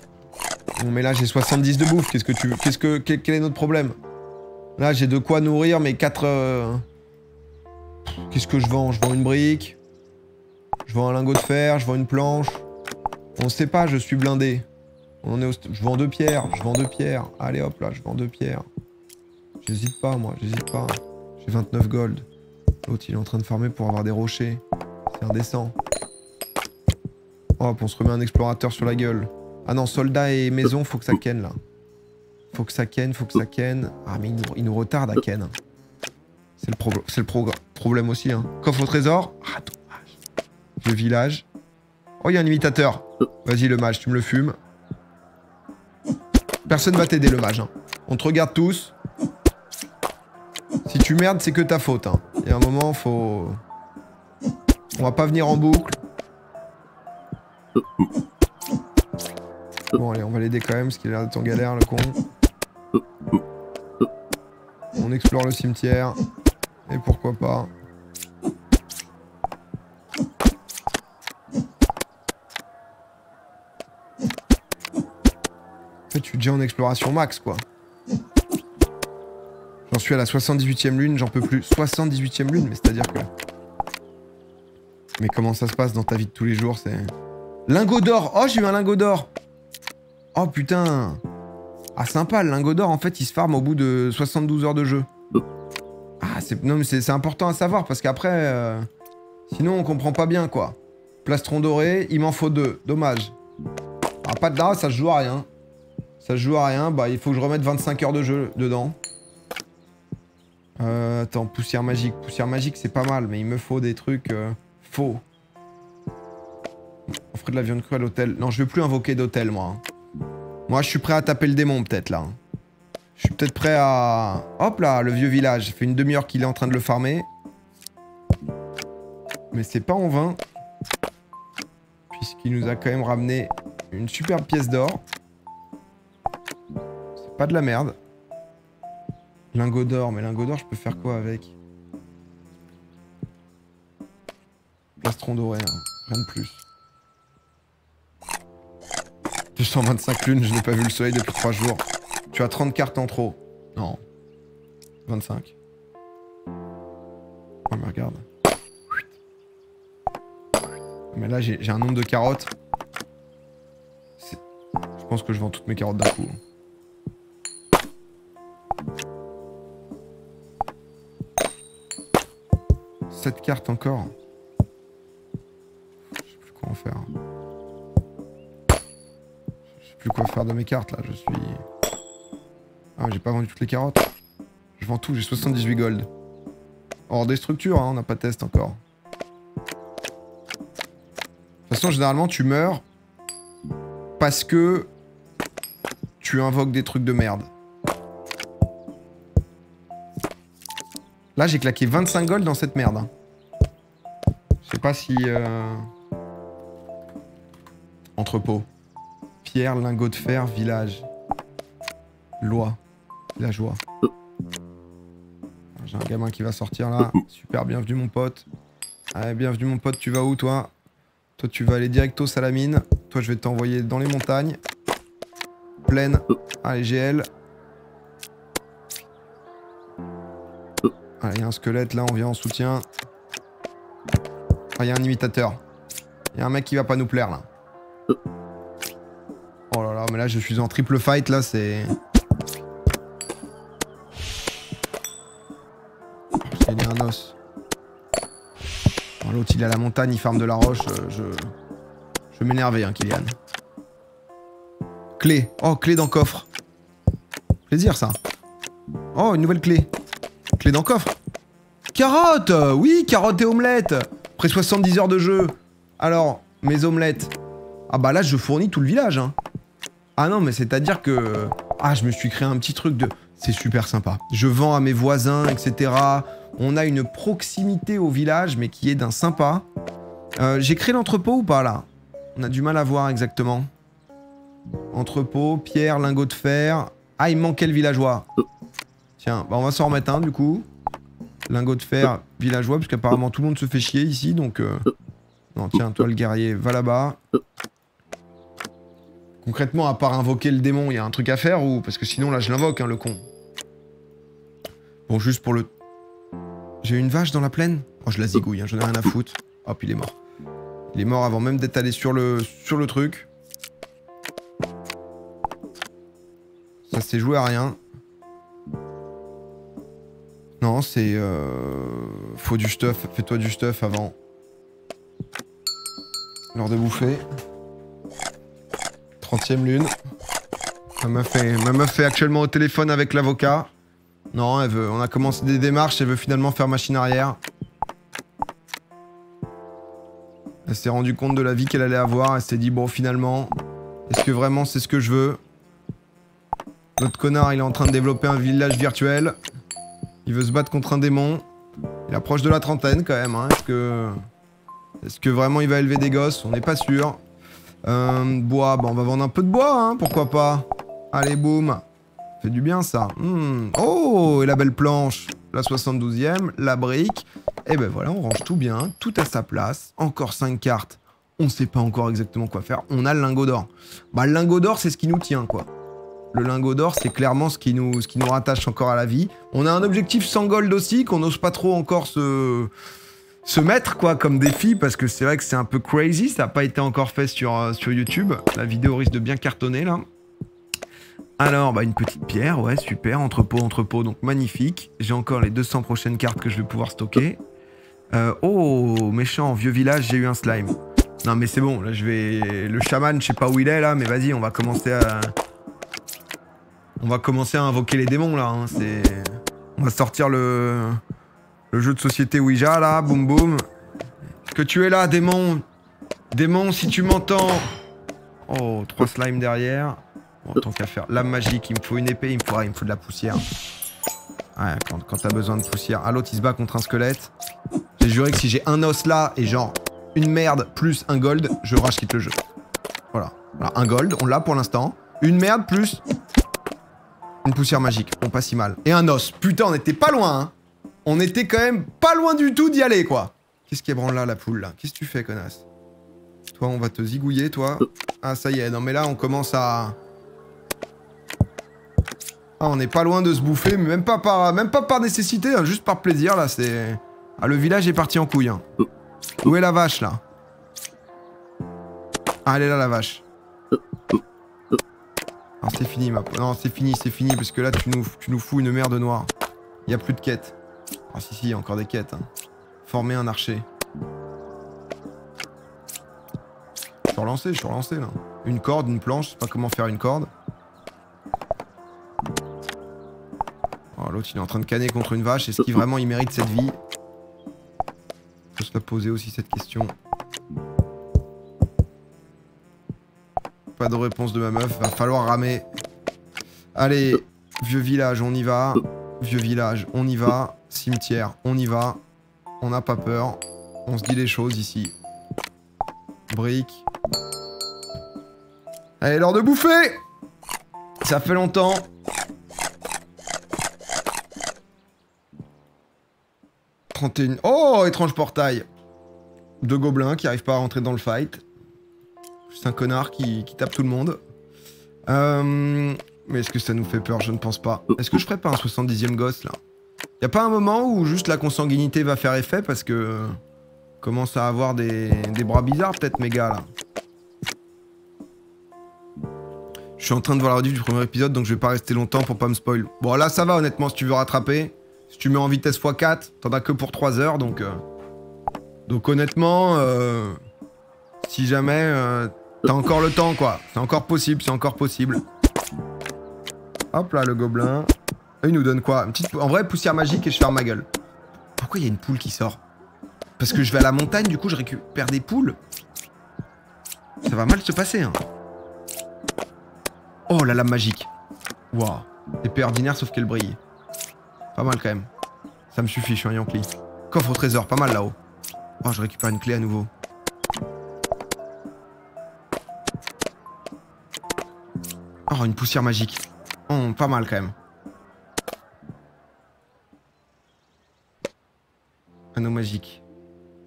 Bon, mais là, j'ai soixante-dix de bouffe. Qu'est-ce que tu veux? Qu'est-ce que... Quel, quel est notre problème? Là, j'ai de quoi nourrir mes quatre... Euh... Qu'est-ce que je vends? Je vends une brique. Je vends un lingot de fer. Je vends une planche. On sait pas, je suis blindé. On est au... Je vends deux pierres. Je vends deux pierres. Allez, hop, là, je vends deux pierres. J'hésite pas, moi. J'hésite pas. J'ai vingt-neuf gold. L'autre, il est en train de farmer pour avoir des rochers. C'est indécent. Hop, on se remet un explorateur sur la gueule. Ah non, soldat et maison, faut que ça ken, là. Faut que ça ken, faut que ça ken. Ah, mais il nous, il nous retarde à ken. C'est le, pro c'est le pro problème aussi, hein. Coffre au trésor. Ah, dommage. Le village. Oh, il y a un imitateur. Vas-y, le mage, tu me le fumes. Personne va t'aider, le mage, hein. On te regarde tous. Si tu merdes, c'est que ta faute, hein. Il y a un moment, faut... On va pas venir en boucle. Bon, allez, on va l'aider quand même, parce qu'il a l'air d'être en galère, le con. On explore le cimetière. Et pourquoi pas. En fait, je suis déjà en exploration max, quoi. J'en suis à la soixante-dix-huitième lune, j'en peux plus. soixante-dix-huitième lune, mais c'est-à-dire que... Mais comment ça se passe dans ta vie de tous les jours, c'est... Lingot d'or! Oh, j'ai eu un lingot d'or! Oh, putain! Ah, sympa, le lingot d'or, en fait, il se farme au bout de soixante-douze heures de jeu. Ah, c'est... Non, mais c'est important à savoir, parce qu'après... Euh... Sinon, on comprend pas bien, quoi. Plastron doré, il m'en faut deux. Dommage. Ah, pas de là, ça se joue à rien. Ça se joue à rien, bah, il faut que je remette vingt-cinq heures de jeu dedans. Euh, attends, poussière magique. Poussière magique, c'est pas mal, mais il me faut des trucs euh, faux. On ferait de la viande crue à l'hôtel. Non, je veux plus invoquer d'hôtel, moi. Moi, je suis prêt à taper le démon, peut-être, là. Je suis peut-être prêt à... Hop là, le vieux village. Ça fait une demi-heure qu'il est en train de le farmer. Mais c'est pas en vain. Puisqu'il nous a quand même ramené une superbe pièce d'or. C'est pas de la merde. Lingot d'or, mais lingot d'or, je peux faire quoi avec? Plastron doré, hein. Rien de plus. deux cent vingt-cinq lunes, je n'ai pas vu le soleil depuis trois jours. Tu as trente cartes en trop. Non. vingt-cinq. Oh, mais regarde. Mais là, j'ai un nombre de carottes. Je pense que je vends toutes mes carottes d'un coup. sept cartes encore. Je sais plus comment faire. Je sais plus quoi faire de mes cartes là, je suis... Ah, j'ai pas vendu toutes les carottes. Je vends tout, j'ai soixante-dix-huit gold. Hors des structures, hein, on n'a pas de test encore. De toute façon, généralement, tu meurs parce que tu invoques des trucs de merde. Là, j'ai claqué vingt-cinq gold dans cette merde. Hein. Je sais pas si... Euh... Entrepôt. Pierre, lingot de fer, village. Loi. Villageois. J'ai un gamin qui va sortir là. Super, bienvenue mon pote. Allez, bienvenue mon pote, tu vas où toi? Toi, tu vas aller directos à la mine. Toi, je vais t'envoyer dans les montagnes. Plaine. Allez, G L. Allez, il y a un squelette là, on vient en soutien. Ah, il y a un imitateur. Il y a un mec qui va pas nous plaire là. Oh là là, mais là je suis en triple fight là, c'est... Il y a un os. Oh, l'autre il est à la montagne, il farme de la roche. Euh, je je vais m'énerver, hein, Kylian. Clé. Oh, clé dans coffre. Plaisir ça. Oh, une nouvelle clé. Clé dans coffre. Carotte. Oui, carotte et omelette. Après soixante-dix heures de jeu. Alors, mes omelettes. Ah bah là, je fournis tout le village. Hein. Ah non, mais c'est-à-dire que... Ah, je me suis créé un petit truc de... C'est super sympa. Je vends à mes voisins, et cetera. On a une proximité au village, mais qui est d'un sympa. Euh, J'ai créé l'entrepôt ou pas, là? On a du mal à voir exactement. Entrepôt, pierre, lingot de fer... Ah, il me manquait le villageois. Tiens, bah on va s'en remettre un, du coup. Lingot de fer, villageois, parce qu'apparemment tout le monde se fait chier ici, donc... Euh... Non, tiens, toi le guerrier, va là-bas. Concrètement, à part invoquer le démon, il y a un truc à faire ou... Parce que sinon, là, je l'invoque, hein, le con. Bon, juste pour le... J'ai une vache dans la plaine? Oh, je la zigouille, hein, j'en ai rien à foutre. Hop, il est mort. Il est mort avant même d'être allé sur le, sur le truc. Ça s'est joué à rien. Non, c'est... Euh... Faut du stuff. Fais-toi du stuff avant. L'heure de bouffer. trentième lune. Ma meuf, est... Ma meuf est actuellement au téléphone avec l'avocat. Non, elle veut... On a commencé des démarches, elle veut finalement faire machine arrière. Elle s'est rendue compte de la vie qu'elle allait avoir. Elle s'est dit, bon, finalement, est-ce que vraiment c'est ce que je veux? L'autre connard, il est en train de développer un village virtuel. Il veut se battre contre un démon. Il approche de la trentaine, quand même. Hein. Est-ce que... Est-ce que vraiment il va élever des gosses? On n'est pas sûr. Euh, bois, bah on va vendre un peu de bois, hein, pourquoi pas. Allez, boum. Fait du bien, ça. Mmh. Oh, et la belle planche. La soixante-douzième, la brique. Et ben voilà, on range tout bien, tout à sa place. Encore cinq cartes. On sait pas encore exactement quoi faire. On a le lingot d'or. Bah, le lingot d'or, c'est ce qui nous tient, quoi. Le lingot d'or, c'est clairement ce qui, nous, ce qui nous rattache encore à la vie. On a un objectif sans gold aussi, qu'on n'ose pas trop encore se... se mettre, quoi, comme défi, parce que c'est vrai que c'est un peu crazy. Ça n'a pas été encore fait sur, euh, sur YouTube. La vidéo risque de bien cartonner, là. Alors, bah, une petite pierre, ouais, super. Entrepôt, entrepôt, donc magnifique. J'ai encore les deux cents prochaines cartes que je vais pouvoir stocker. Euh, oh, méchant, vieux village, j'ai eu un slime. Non, mais c'est bon, là, je vais... Le chaman, je sais pas où il est, là, mais vas-y, on va commencer à... On va commencer à invoquer les démons, là. Hein. C'est... On va sortir le... Le jeu de société Ouija, là. Boum, boum. Est-ce que tu es là, démon? Démon, si tu m'entends. Oh, trois slimes derrière. Bon, tant qu'à faire. Lame magique, il me faut une épée, il me faut, ah, il me faut de la poussière. Ouais, quand, quand t'as besoin de poussière. Ah, l'autre, il se bat contre un squelette. J'ai juré que si j'ai un os là, et genre une merde plus un gold, je rage quitte le jeu. Voilà. Voilà, un gold, on l'a pour l'instant. Une merde plus... Une poussière magique, bon, pas si mal. Et un os. Putain, on était pas loin, hein. On était quand même pas loin du tout d'y aller, quoi. Qu'est-ce qui est branle là, la poule, là? Qu'est-ce que tu fais, connasse? Toi, on va te zigouiller, toi. Ah, ça y est. Non, mais là, on commence à... Ah, on n'est pas loin de se bouffer, mais même pas par, même pas par nécessité, hein, juste par plaisir, là, c'est... Ah, le village est parti en couille, hein. Où est la vache, là? Ah, elle est là, la vache. Non, c'est fini, ma... Non, c'est fini, c'est fini, parce que là, tu nous, tu nous fous une merde noire. Il n'y a plus de quêtes. Ah, si, si, il y a encore des quêtes. Hein. Former un archer. Je suis relancé, je suis relancé, là. Une corde, une planche, je sais pas comment faire une corde. Oh, l'autre, il est en train de canner contre une vache. Est-ce qu'il vraiment, il mérite cette vie? Faut se la poser aussi, cette question. Pas de réponse de ma meuf, va falloir ramer. Allez, vieux village, on y va. Vieux village, on y va. Cimetière, on y va. On n'a pas peur. On se dit les choses ici. Brique. Allez, l'heure de bouffer! Ça fait longtemps. trente et un... Oh, étrange portail. Deux gobelins qui arrivent pas à rentrer dans le fight. C'est un connard qui, qui tape tout le monde. Euh, mais est-ce que ça nous fait peur? Je ne pense pas. Est-ce que je ferais pas un soixante-dixième gosse, là? Y'a pas un moment où juste la consanguinité va faire effet parce que... Euh, commence à avoir des, des bras bizarres, peut-être, mes gars, là. Je suis en train de voir la rediff du premier épisode, donc je vais pas rester longtemps pour pas me spoil. Bon, là, ça va, honnêtement, si tu veux rattraper. Si tu mets en vitesse fois quatre, t'en as que pour trois heures, donc... Euh... Donc, honnêtement... Euh... Si jamais... Euh... T'as encore le temps, quoi. C'est encore possible, c'est encore possible. Hop là, le gobelin. Il nous donne quoi? Une petite... En vrai, poussière magique et je ferme ma gueule. Pourquoi il y a une poule qui sort? Parce que je vais à la montagne, du coup, je récupère des poules. Ça va mal se passer, hein. Oh, la lame magique. Waouh. Épée ordinaire, sauf qu'elle brille. Pas mal, quand même. Ça me suffit, je suis un Yankee. Coffre au trésor, pas mal, là-haut. Oh, je récupère une clé à nouveau. Oh, une poussière magique. Oh, pas mal quand même. Anneau magique.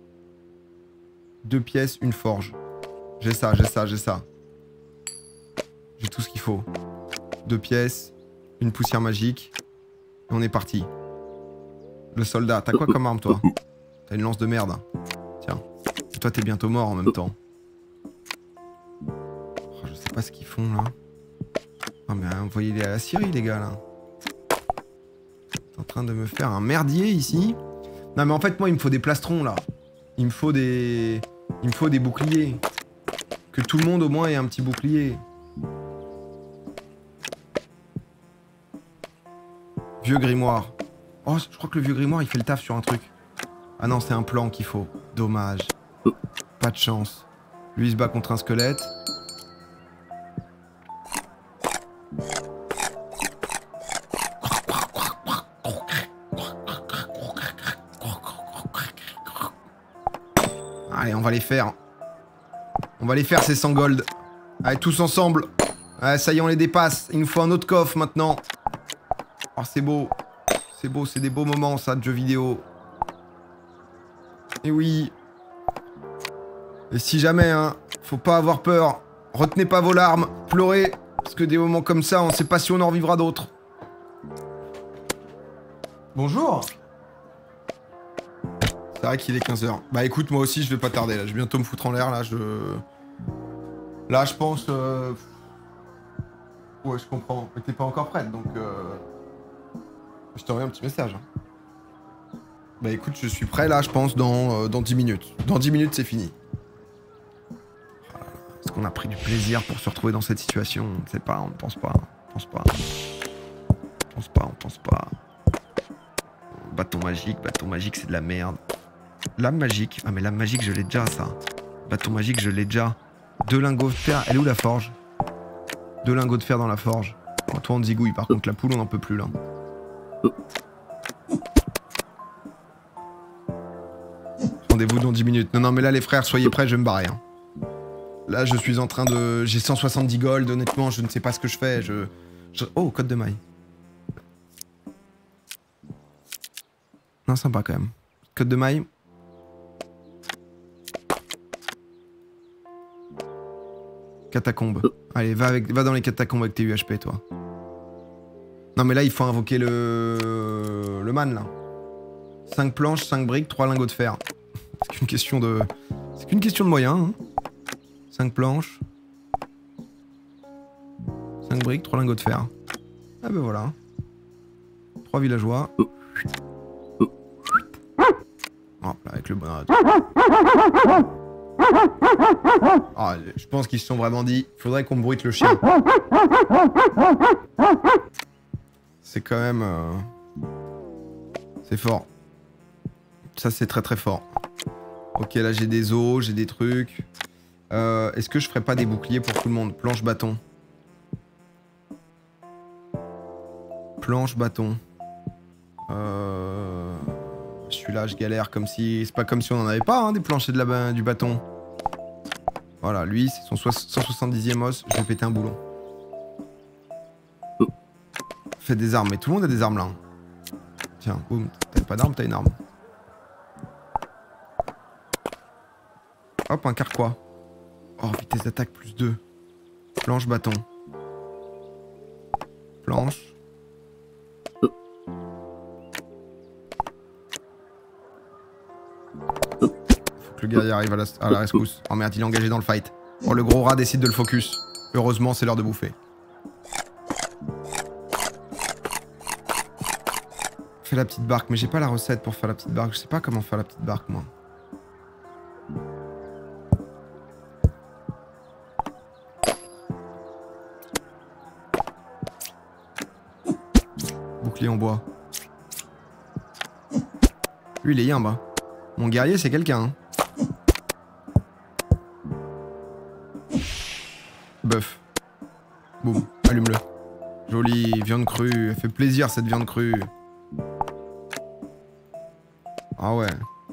Deux pièces, une forge. J'ai ça, j'ai ça, j'ai ça. J'ai tout ce qu'il faut. Deux pièces, une poussière magique. Et on est parti. Le soldat, t'as quoi comme arme toi? T'as une lance de merde. Tiens. Et toi t'es bientôt mort en même temps. Oh, je sais pas ce qu'ils font là. Oh mais envoyez-les à la Syrie les gars là. T'es en train de me faire un merdier ici. Non mais en fait moi il me faut des plastrons là. Il me faut des... Il me faut des boucliers. Que tout le monde au moins ait un petit bouclier. Vieux grimoire. Oh, je crois que le vieux grimoire il fait le taf sur un truc. Ah non, c'est un plan qu'il faut. Dommage. Pas de chance. Lui il se bat contre un squelette. Allez, on va les faire. On va les faire ces cent gold. Allez, tous ensemble. Ouais, ça y est, on les dépasse. Il nous faut un autre coffre maintenant. Oh, c'est beau. C'est beau, c'est des beaux moments, ça, de jeux vidéo. Et oui. Et si jamais, hein, faut pas avoir peur. Retenez pas vos larmes, pleurez. Parce que des moments comme ça, on sait pas si on en revivra d'autres. Bonjour. C'est vrai qu'il est quinze heures. Bah écoute, moi aussi, je vais pas tarder, là. Je vais bientôt me foutre en l'air, là. Je... Là, je pense... Euh... Ouais, je comprends. Mais t'es pas encore prête, donc... Euh... Je t'envoie un petit message. Hein. Bah écoute, je suis prêt, là, je pense, dans, euh, dans dix minutes. Dans dix minutes, c'est fini. Est-ce qu'on a pris du plaisir pour se retrouver dans cette situation? On ne sait pas, on ne pense pas. On pense pas. On pense pas, on pense pas. Bâton magique, bâton magique, c'est de la merde. Lame magique. Ah mais lame magique, je l'ai déjà, ça. Bâton magique, je l'ai déjà. Deux lingots de fer. Elle est où la forge? Deux lingots de fer dans la forge. Oh, toi on zigouille, par contre la poule on n'en peut plus là. Rendez-vous dans dix minutes. Non non mais là les frères, soyez prêts, je vais me barrer. Hein. Là je suis en train de... J'ai cent soixante-dix gold, honnêtement je ne sais pas ce que je fais. Je... je... Oh, code de maille. Non, sympa quand même. Code de maille. Catacombe. Allez, va, avec, va dans les catacombes avec tes U H P, toi. Non, mais là, il faut invoquer le... Le man, là. cinq planches, cinq briques, trois lingots de fer. C'est qu'une question de... C'est qu'une question de moyens, hein. cinq planches. cinq briques, trois lingots de fer. Ah ben voilà. trois villageois. Oh, avec le bon... Ah, je pense qu'ils se sont vraiment dit, faudrait qu'on bruite le chien. C'est quand même... Euh... C'est fort. Ça, c'est très très fort. Ok, là, j'ai des os, j'ai des trucs. Euh, Est-ce que je ferais pas des boucliers pour tout le monde? Planche, bâton. Planche, bâton. Euh... Celui-là, je galère comme si... C'est pas comme si on en avait pas, hein, des planches et de la... du bâton. Voilà, lui, c'est son cent soixante-dixième os. Je vais péter un boulon. Faites des armes. Mais tout le monde a des armes, là. Tiens, boum. T'as pas d'arme, t'as une arme. Hop, un carquois. Oh, vitesse d'attaque plus deux. Planche, bâton. Planche. Faut que le guerrier arrive à la, à la rescousse. Oh merde, il est engagé dans le fight. Oh, le gros rat décide de le focus. Heureusement, c'est l'heure de bouffer. Fais la petite barque, mais j'ai pas la recette pour faire la petite barque. Je sais pas comment faire la petite barque, moi. Bouclier en bois. Lui, il est yimbe. Hein. Mon guerrier, c'est quelqu'un. Hein. Bœuf. Boum, allume-le. Jolie, viande crue. Elle fait plaisir, cette viande crue. Ah ouais.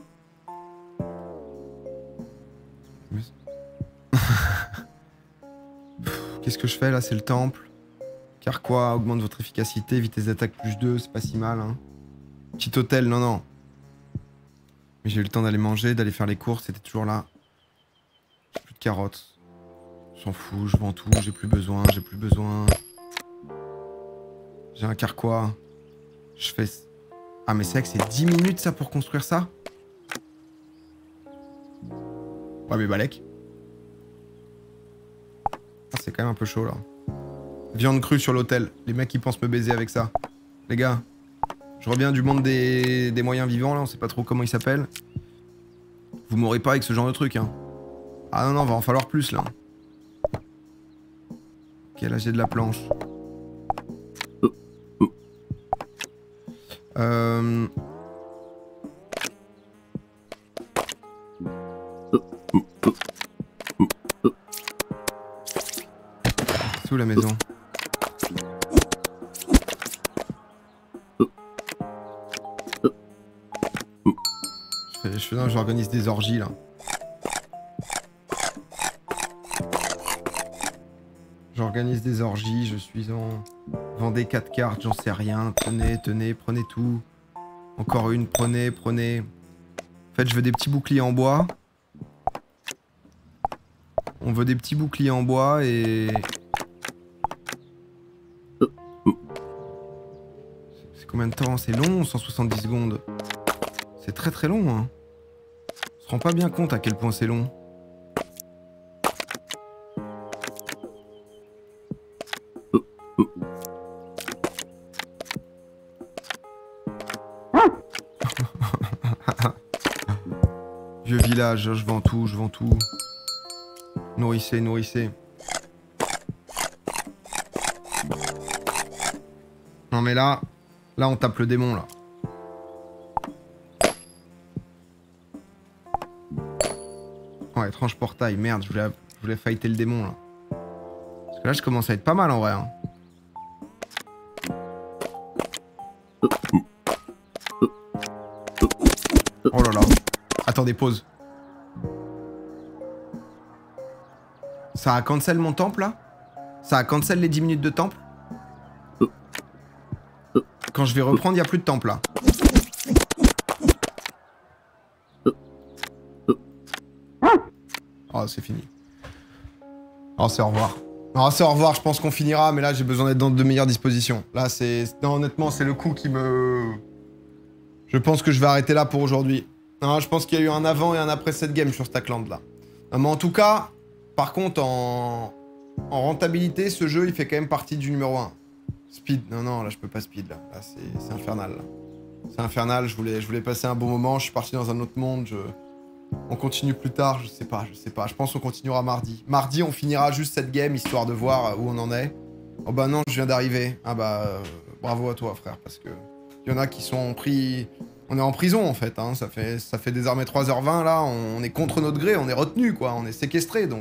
Qu'est-ce que je fais là? C'est le temple. Carquois augmente votre efficacité, vitesse d'attaque plus deux, c'est pas si mal. Hein. Petit hôtel, non, non. Mais j'ai eu le temps d'aller manger, d'aller faire les courses, c'était toujours là. J'ai plus de carottes. S'en fout, je vends tout, j'ai plus besoin, j'ai plus besoin. J'ai un carquois. Je fais... Ah mais c'est vrai que c'est dix minutes ça pour construire ça? Ouais mais Balek. Ah, c'est quand même un peu chaud là. Viande crue sur l'hôtel. Les mecs ils pensent me baiser avec ça. Les gars, je reviens du monde des, des moyens vivants là, on sait pas trop comment ils s'appellent. Vous m'aurez pas avec ce genre de truc hein. Ah non non, va en falloir plus là. Ok, là j'ai de la planche. Euh... C'est où la maison? Je fais, je fais, non, j'organise des orgies là. J'organise des orgies, je suis en... Vendez quatre cartes, j'en sais rien. Tenez, tenez, prenez tout. Encore une, prenez, prenez. En fait, je veux des petits boucliers en bois. On veut des petits boucliers en bois et... C'est combien de temps? C'est long, cent soixante-dix secondes. C'est très très long, hein. On se rend pas bien compte à quel point c'est long. Vieux village, je vends tout, je vends tout. Nourrissez, nourrissez. Non mais là, là on tape le démon là. Oh étrange portail, merde, je voulais, je voulais fighter le démon là. Parce que là je commence à être pas mal en vrai. Hein. Oh là là. Attendez, pause. Ça a cancel mon temple là? Ça a cancel les dix minutes de temple? Quand je vais reprendre, il n'y a plus de temple là. Oh, c'est fini. Oh, c'est au revoir. Oh, c'est au revoir, je pense qu'on finira, mais là j'ai besoin d'être dans de meilleures dispositions. Là, c'est... Non, honnêtement, c'est le coup qui me... Je pense que je vais arrêter là pour aujourd'hui. Non, je pense qu'il y a eu un avant et un après cette game sur Stackland là. Non, mais en tout cas, par contre, en... en rentabilité, ce jeu, il fait quand même partie du numéro un. Speed, non, non, là je peux pas speed là. Là, c'est infernal là. C'est infernal, je voulais, je voulais passer un bon moment, je suis parti dans un autre monde, je... On continue plus tard, je sais pas, je sais pas. Je pense qu'on continuera mardi. Mardi, on finira juste cette game, histoire de voir où on en est. Oh bah non, je viens d'arriver. Ah bah, euh, bravo à toi, frère, parce que... Il y en a qui sont pris... On est en prison, en fait, hein. Ça fait, ça fait désormais trois heures vingt, là. On est contre notre gré, on est retenu, quoi. On est séquestré, donc